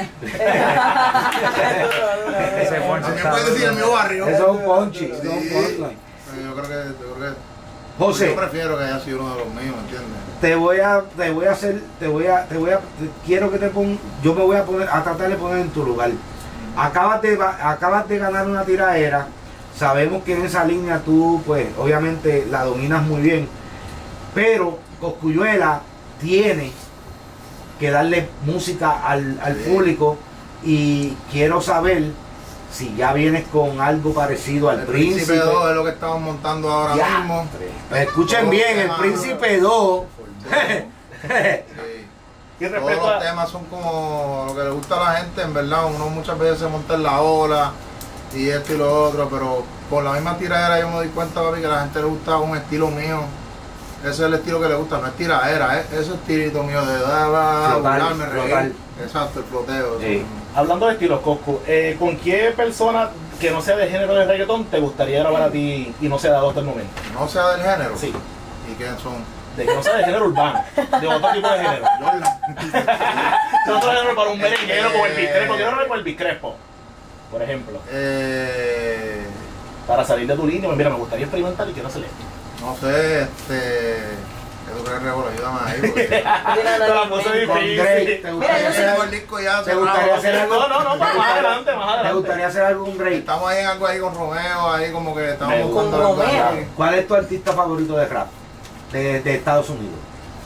Ese Ponchi También está puede decir el mío barrio. Eso es un ponchi, eso es un Sí. punchline. Pero yo creo que, yo creo que José, yo prefiero que haya sido uno de los míos, ¿me entiendes? te voy a, te voy a hacer, te voy a, te voy a, te- quiero que te pongas, yo me voy a poner, a tratar de poner en tu lugar. Acabas de, va- acabas de ganar una tiradera, sabemos que en esa línea tú, pues, obviamente la dominas muy bien, pero Cosculluela tiene que darle música al, al Sí. público y quiero saber si ya vienes con algo parecido al El Príncipe. Príncipe dos es lo que estamos montando ahora Ya. mismo. Escuchen Todos bien, el temas- Príncipe dos. Sí. Y Todos respecto los a, temas son como lo que le gusta a la gente, en verdad. Uno muchas veces se monta en la ola y esto y lo otro, pero por la misma tiradera yo me doy cuenta, papi, que a la gente le gusta un estilo mío. Ese es el estilo que le gusta, no es tiradera, es ese estilito mío de dar, Flotar, burlarme, flotar. reír. Exacto, el floteo. Sí. hablando de estilos, Coscu, eh, ¿con qué persona que no sea de género de reggaetón te gustaría grabar a ti y no sea dado hasta el momento? No sea del género. Sí, ¿Y quiénes son? de que no sea de género urbano, de otro tipo de género. De otro género para un merenguero como el Biscrepo, quiero grabar con el Biscrepo, por ejemplo. Eh, Para salir de tu línea, mira, me gustaría experimentar y quiero hacer esto. no sé, este. ¿Qué tú crees, Revolo? Ayúdame ahí. Porque Te la puse Con difícil. Drake, ¿te Mira, yo gustaría sé- hacer, el disco ya te gustaría hacer algo? No, no, no, para más adelante, más ¿Te adelante. gustaría hacer algo con Drake? Estamos ahí en algo ahí con Romeo, ahí como que estamos Me buscando gusta. algo Con Romeo. ahí. ¿Cuál es tu artista favorito de rap de, de Estados Unidos?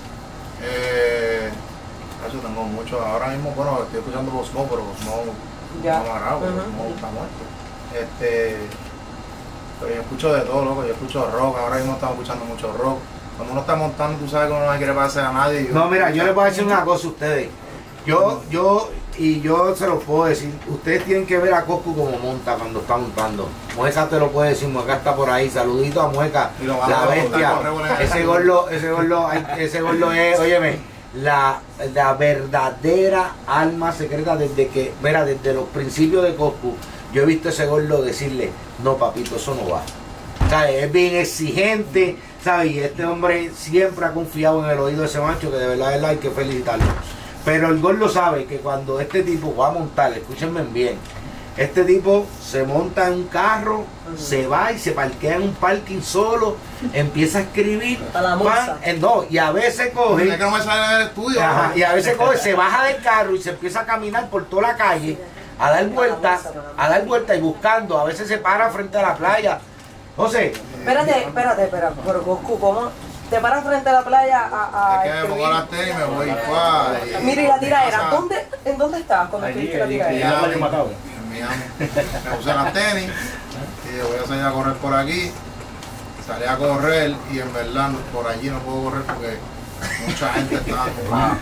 Eh, eso tengo mucho. Ahora mismo, bueno, estoy escuchando Cosmo, pero Cosmo Ya. no me agrada, porque Ujú. Cosmo está muerto. Este, pero yo escucho de todo, loco. Yo escucho rock. Ahora mismo estamos escuchando mucho rock. Cuando uno está montando, tú sabes que uno no quiere parecer a nadie. y No, uno- mira, yo les voy a decir una cosa a ustedes. Yo, yo, y yo se los puedo decir, ustedes tienen que ver a Coscu como monta cuando está montando. Mueca te lo puede decir, Mueca está por ahí. Saludito a Mueca, Y lo van la a botar bestia. con Revol en el Ese aire. gordo, ese gordo, ay, ese gordo es, óyeme, la, la verdadera alma secreta desde que, mira, desde los principios de Coscu, yo he visto a ese gordo decirle, no papito, eso no va. ¿Sabes? Es bien exigente, ¿sabes? Y este hombre siempre ha confiado en el oído de ese macho, que de verdad, de verdad hay que felicitarlo. Pero el gordo sabe que cuando este tipo va a montar, escúchenme bien, este tipo se monta en un carro, se va y se parquea en un parking solo, empieza a escribir, A la pan, musa. eh, no, y a veces Es coge, que no me sale en el estudio. ajá, ¿no? y a veces coge, se baja del carro y se empieza a caminar por toda la calle, a dar vueltas, a dar vueltas y buscando, a veces se para frente a la playa. José, Espérate, espérate, espérate. Pero Coscu, ¿cómo te paras frente a la playa a, a Es que me pongo escribir? las tenis y me voy. ¡fua! Mira, y la tiradera, Casa- ¿dónde, ¿en dónde estabas cuando Allí, escribiste la allí, tiradera? allí. Playa Macabro. En Miami. Me puse las tenis y dije, voy a salir a correr por aquí. Salí a correr y en verdad no- por allí no puedo correr porque mucha gente está dando.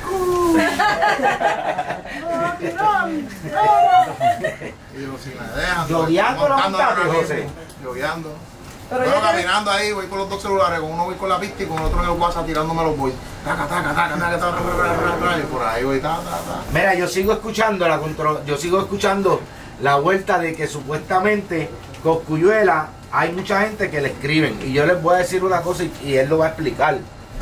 Y digo, si me dejan. Yogueando la montando montaña, ahora mismo, José. Yogueando. Pero Bueno, ya te- caminando ahí, voy con los dos celulares, con uno voy con la pista y con el otro en el WhatsApp tirándome los boys. Taca, taca, taca, taca, taca, taca, taca, taca, y por ahí voy, ta, ta, ta. mira, yo sigo escuchando la contro- yo sigo escuchando la vuelta de que supuestamente Cosculluela, hay mucha gente que le escriben. Y yo les voy a decir una cosa y, y él lo va a explicar.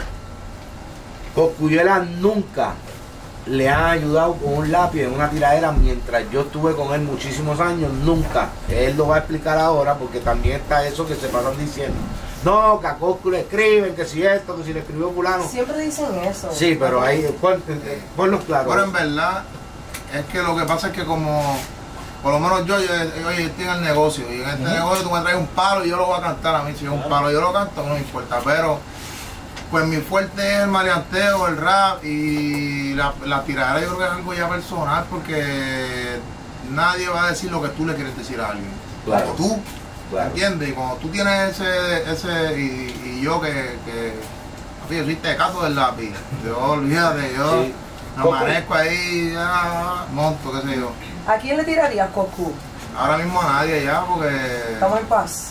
Cosculluela nunca le han ayudado con un lápiz en una tiradera mientras yo estuve con él muchísimos años, nunca. Él lo va a explicar ahora porque también está eso que se pasan diciendo. No, que a Coscu le escriben, que si esto, que si le escribió fulano. Siempre dicen eso. Sí, pero ahí, pon, ponlo claro. Pero en verdad, es que lo que pasa es que como, por lo menos yo, yo, yo, yo estoy en el negocio, y en este uh-huh. negocio tú me traes un palo y yo lo voy a cantar a mí, si es un palo yo lo canto, no me importa, pero pues mi fuerte es el maleanteo, el rap y la, la tiradera. Yo creo que es algo ya personal porque nadie va a decir lo que tú le quieres decir a alguien. Claro. Como tú, Claro. ¿entiendes? Y cuando tú tienes ese, ese y, y yo que, que yo soy tecato del lápiz, yo olvídate, yo Sí. amanezco ahí, ya, monto, qué sé yo. ¿A quién le tirarías, Coscu? Ahora mismo a nadie ya, porque Estamos en paz.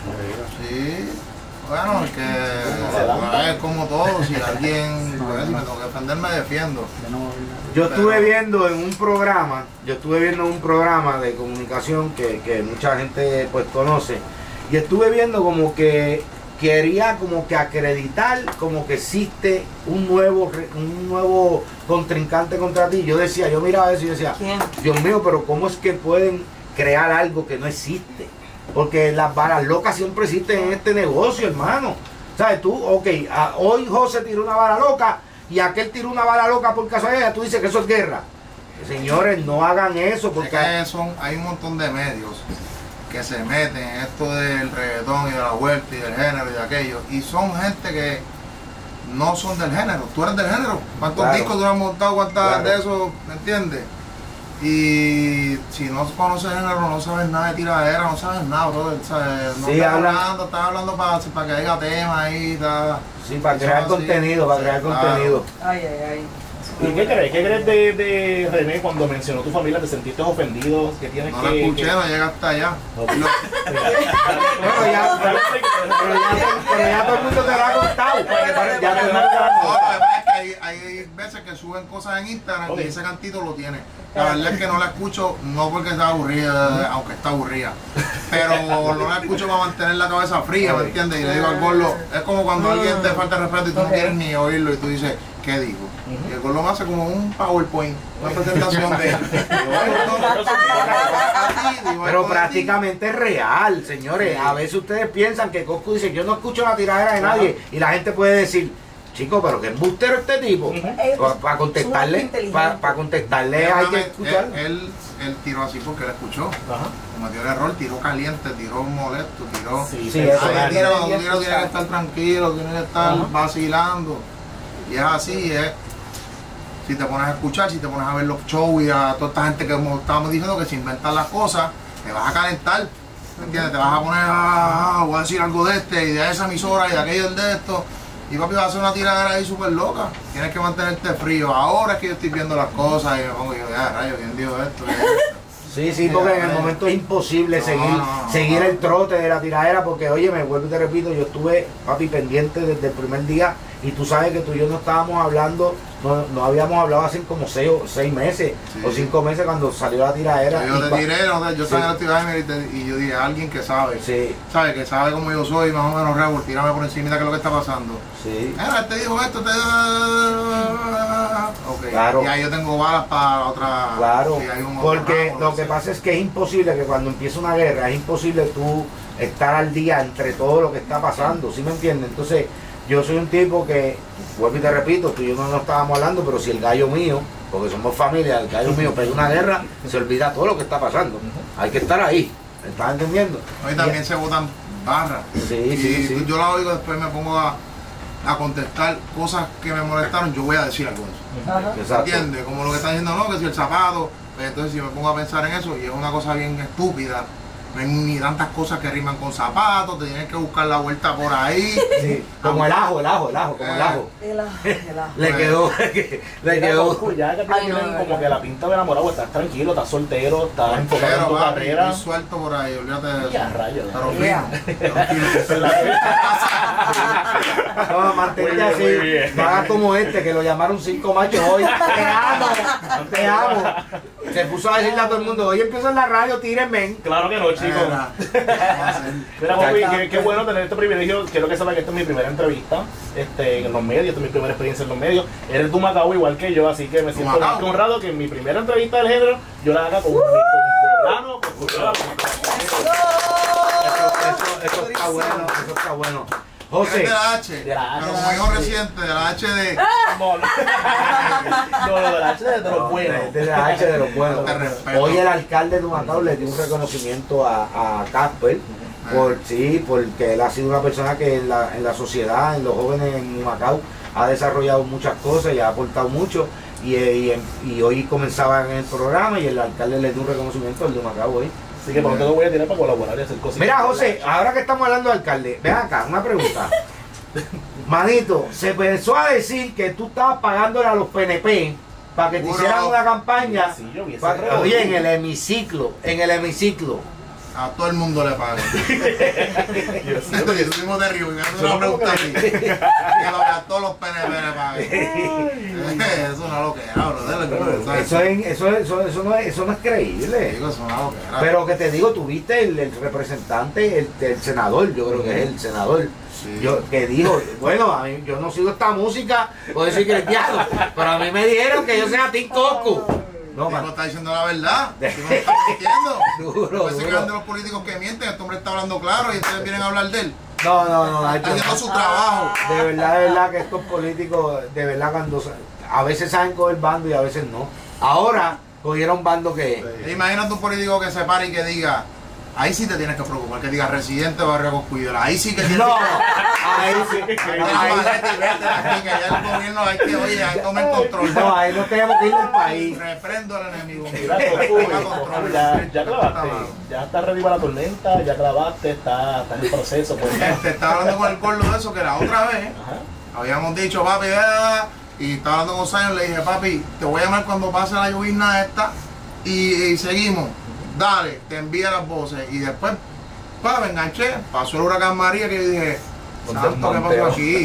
sí. Bueno, es que es como todo, si alguien, pues, si me tengo que defender, me defiendo. Yo estuve viendo en un programa, yo estuve viendo un programa de comunicación que, que mucha gente pues conoce, y estuve viendo como que quería como que acreditar como que existe un nuevo un nuevo contrincante contra ti. Yo decía, yo miraba eso y decía, ¿Quién? Dios mío, pero ¿cómo es que pueden crear algo que no existe? Porque las balas locas siempre existen en este negocio, hermano. ¿Sabes tú? Ok, a, hoy José tiró una bala loca y aquel tiró una bala loca por casualidad. Tú dices que eso es guerra. Señores, no hagan eso porque... Es que son, hay un montón de medios que se meten en esto del reggaetón y de la vuelta y del género y de aquello. Y son gente que no son del género. Tú eres del género. ¿Cuántos Claro. discos tú has montado? ¿Cuántas Claro. de eso? ¿Me entiendes? Y si no conoces género, no sabes nada de tiradera, no sabes nada, brother, ¿sabes? No Sí, estás habla- hablando, estás hablando para, para que haya tema ahí, está, Sí, para eso crear así. contenido, para crear Claro. contenido. Ay, ay, ay. ¿Y qué crees? ¿Qué crees de, de René cuando mencionó tu familia? ¿Te sentiste ofendido? ¿Que tienes No que...? lo escuché, que- no llega hasta allá. No. Lo- Bueno, ya, pero, pero ya, pero ya todo el mundo te lo ha contado. porque pare- ya todo el mundo te lo ha No, contado. lo que pasa es que hay, hay veces que suben cosas en Instagram Ok. y ese cantito lo tiene. La verdad es que no la escucho, no porque está aburrida, aunque está aburrida, pero no la escucho para mantener la cabeza fría, ¿me entiendes? Y le digo al gordo, es como cuando alguien te falta respeto y tú no Ok. quieres ni oírlo y tú dices, ¿qué digo? Y el gordo me hace como un PowerPoint, una presentación de... Pero prácticamente es real, señores. A veces ustedes piensan que Coscu dice, yo no escucho la tiradera de nadie. Y la gente puede decir, chico, pero que embustero este tipo. Para contestarle, inteligente. para contestarle hay que escuchar. Él, él, él tiró así porque él escuchó. Ajá. Cometió el error, tiró caliente, tiró molesto, tiró... Sí, Sí, sí, eso Ahí es. tira, Eso cuando es. tira, tiene que estar tranquilo, tiene que estar Ajá. vacilando. Y es así, es. Si te pones a escuchar, si te pones a ver los shows y a toda esta gente que como estábamos diciendo que se inventan las cosas, te vas a calentar. ¿Me entiendes? Te vas a poner a, voy a decir algo de este y de esa emisora y de aquello de esto. Y papi va a hacer una tiradera ahí súper loca. Tienes que mantenerte frío. Ahora es que yo estoy viendo las cosas y me pongo yo, ya rayo, ¿quién dijo esto? Sí, sí, porque en el momento es imposible No, seguir, no, no, seguir no. el trote de la tiradera porque, oye, me vuelvo y te repito, yo estuve, papi, pendiente desde el primer día y tú sabes que tú y yo no estábamos hablando, no, no habíamos hablado hace como seis, o seis meses Sí, o sí. cinco meses cuando salió la tiradera. Yo y te pa- tiré, no, yo Sí. estaba en la actividad y, te- y yo dije, alguien que sabe, Sí, sabe que sabe cómo yo soy, más o menos rebel, tírame por encima de qué es lo que está pasando. sí. Mira, te digo esto, te... Ok, Claro. y ahí yo tengo balas para otra... Claro, si hay un otro porque ramo, lo no que sé. pasa es que es imposible que cuando empieza una guerra, es imposible tú estar al día entre todo lo que está pasando, ¿sí me entiendes? Entonces, yo soy un tipo que, vuelvo y te repito, tú y yo no nos estábamos hablando, pero si el gallo mío, porque somos familia, el gallo mío pega una guerra, se olvida todo lo que está pasando. Hay que estar ahí, ¿me estás entendiendo? Hoy también se botan barras. Sí, y sí, sí. yo la oigo, después me pongo a, a contestar cosas que me molestaron, yo voy a decir algo de eso. Ajá. Exacto. ¿Entiendes? Como lo que están diciendo, no, que si el zapato, pues entonces si me pongo a pensar en eso y es una cosa bien estúpida, no hay ni tantas cosas que riman con zapatos, te tienes que buscar la vuelta por ahí. Sí, como el ajo, el ajo, el ajo, como el ajo. El ajo, el ajo. Le quedó, le Mira, quedó. Goku, ya que Ay, tienen no, como no. que la pinta de enamorado, estás tranquilo, estás soltero, estás enfocado en Pero tu papi, carrera. estoy suelto por ahí, olvídate de Ya, eso. rayos. Pero Yeah. fino, tranquilo. No, mantente Muy bien, así. muy bien. No hagas como este, que lo llamaron cinco machos hoy. Te amo, te amo. Se puso a decirle a todo el mundo, hoy empiezo en la radio, tírenme. Claro que no, chicos. Mira, vamos a hacer. Mira, papi, qué, qué bueno tener este privilegio. Quiero que sepan que esta es mi primera entrevista este, en los medios, esta es mi primera experiencia en los medios. Eres de Macao igual que yo, así que me siento Humacao. más que honrado que en mi primera entrevista del género yo la haga con un programa, con cultura. Eso, eso está bueno, eso está bueno. Eres José, de la H, De la H. pero como hijo reciente, de la H de... No, no, no, lo de la H de los buenos. de la H de los buenos. Te respeto. Hoy el alcalde de Humacao le dio un reconocimiento a, a Casper, por, sí, porque él ha sido una persona que en la, en la sociedad, en los jóvenes en Humacao, ha desarrollado muchas cosas y ha aportado mucho. Y, y, y hoy comenzaba en el programa y el alcalde le dio un reconocimiento al de Humacao hoy. Así que pronto te voy a tirar para colaborar y hacer cositas. Mira, José, ahora que estamos hablando de alcalde, ven acá, una pregunta. Manito, se pensó a decir que tú estabas pagándole a los P N P para que te Puro. hicieran una campaña. Sí, yo vi ese pa- revolú. oye, en el hemiciclo, en el hemiciclo. A todo el mundo le pagan. Yo sí, Yo mismo de Río, y me hace una pregunta así. Que lo que a todos los P N P le paguen. Eso no es lo que hablo, de Eso, es, eso, es- eso, eso no es, eso no es creíble. Digo, eso no es lo que era. Pero que te digo, tuviste el, el representante, el, el senador, yo creo que es el senador, Sí. yo, que dijo, bueno, a mí, yo no sigo esta música, puedo decir cristiano, pero a mí me dijeron que yo sea Tim Coco. No, El tipo man. está diciendo la verdad. El tipo no está mintiendo. Duro, Pues se duro. quedan de los políticos que mienten. Este hombre está hablando claro y ustedes vienen a hablar de él. No, no, no, Nacho. Está haciendo su trabajo. De verdad, de verdad que estos políticos, de verdad, cuando sa- a veces saben coger bando y a veces no. Ahora cogieron bando que E imagínate un político que se pare y que diga, ahí sí te tienes que preocupar, que diga residente de Barrio Coscuyola. Ahí sí que tienes no, que ahí sí, Ahí, ahí, aquí, que ya el gobierno hay que, oye, hay que tomar control. no, ahí no tenemos que ir del país. Reprendo al enemigo. Mira, Toma Goku, control. ya, ya clavaste, Está mal. ya está ready para la tormenta, ya clavaste, está, está en el proceso. Pues, Este, estaba hablando con el gordo de eso, que la otra vez ajá. habíamos dicho, papi, eh, y estaba hablando con Zion, le dije, papi, te voy a llamar cuando pase la llovizna esta y, y seguimos. Dale, te envía las voces. Y después, pa, me enganché, pasó el huracán María, que yo dije, santo, ¿qué pasó aquí?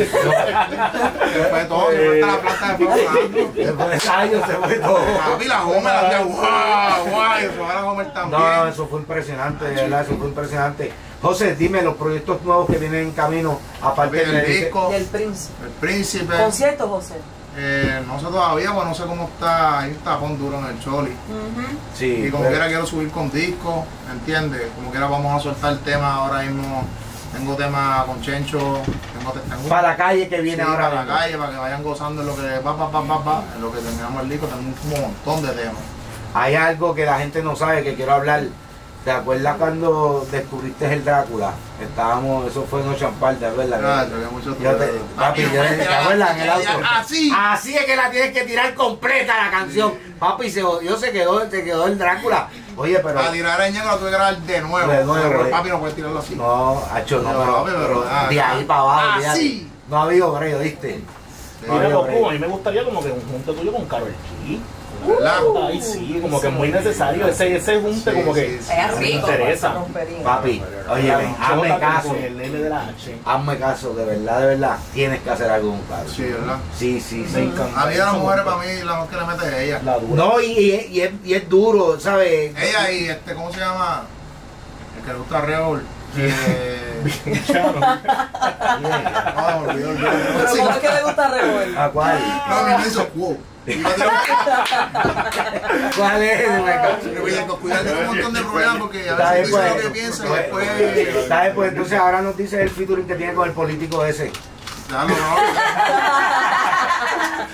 Se fue todo, se fue hasta la planta de fuego. Después de años se fue todo. Papi, la Homer hacía guau, guau, y se fue a la Homer también. No, eso fue impresionante, de verdad, eso fue impresionante. José, dime los proyectos nuevos que vienen en camino, aparte Papi, el de disco, Del príncipe. el príncipe. Concierto, José. Eh, no sé todavía, pues no sé cómo está, hay un tapón duro en el Choli. Sí, Y como pero- quiera quiero subir con disco, ¿entiendes? Como quiera vamos a soltar temas ahora mismo. Tengo tema con Chencho, tengo, tengo para la calle que viene sí, ahora para mismo. la calle, para que vayan gozando en lo que va, va, va, va, va, en lo que terminamos el disco, tengo un montón de temas. Hay algo que la gente no sabe que quiero hablar. ¿Te acuerdas cuando descubriste el Drácula? Estábamos, eso fue en Ochampal, ¿te acuerdas? Ah, yo había mucho Yo te, tiempo. papi, yo, Papi, ¿te acuerdas en el auto? Así. Así es que la tienes que tirar completa la canción. Papi, se jodió, se quedó, se quedó el Drácula. Oye, pero... A tirar el ñeco lo tuve que grabar de nuevo. De nuevo, Pero eh. papi no puede tirarlo así. No, hacho, no, No, pero, papi, pero, pero ah, de ahí para abajo, ah, olvídate. sí. No ha habido break, ¿viste? No ha Mira, habido Goku, a break. mí me gustaría como que un junte tuyo con Karol G. ¿Verdad? Ay, sí, como que muy necesario ese, ese junte, Sí, como que sí, sí. Es me rico. interesa. Rompería. Papi, oye, ven, hazme Chota caso. con el N de la H. Hazme caso, de verdad, de verdad. Tienes que hacer algo con Karol. Sí, ¿verdad? Sí, sí, Me sí. encanta. A mí de las ese mujeres, junte. para mí, la más que le mete es ella. La dura. No, y, y, y es, y es duro, ¿sabes? Ella y este, ¿cómo se llama? El que le gusta Reol. Eh, Chano. no, me olvidó el nombre. Pero Sí. ¿cómo es que le gusta Rebol? ¿A cuál? No, a mí me hizo wow. Iba a tirar ¿Cuál es? un- le voy a cuidar de un montón de problemas porque a Está veces bien, dice lo pues, que piensa y pues, después. ¿sabes? Pues entonces ahora nos dice el featuring que tiene con el político ese. Ya lo- no,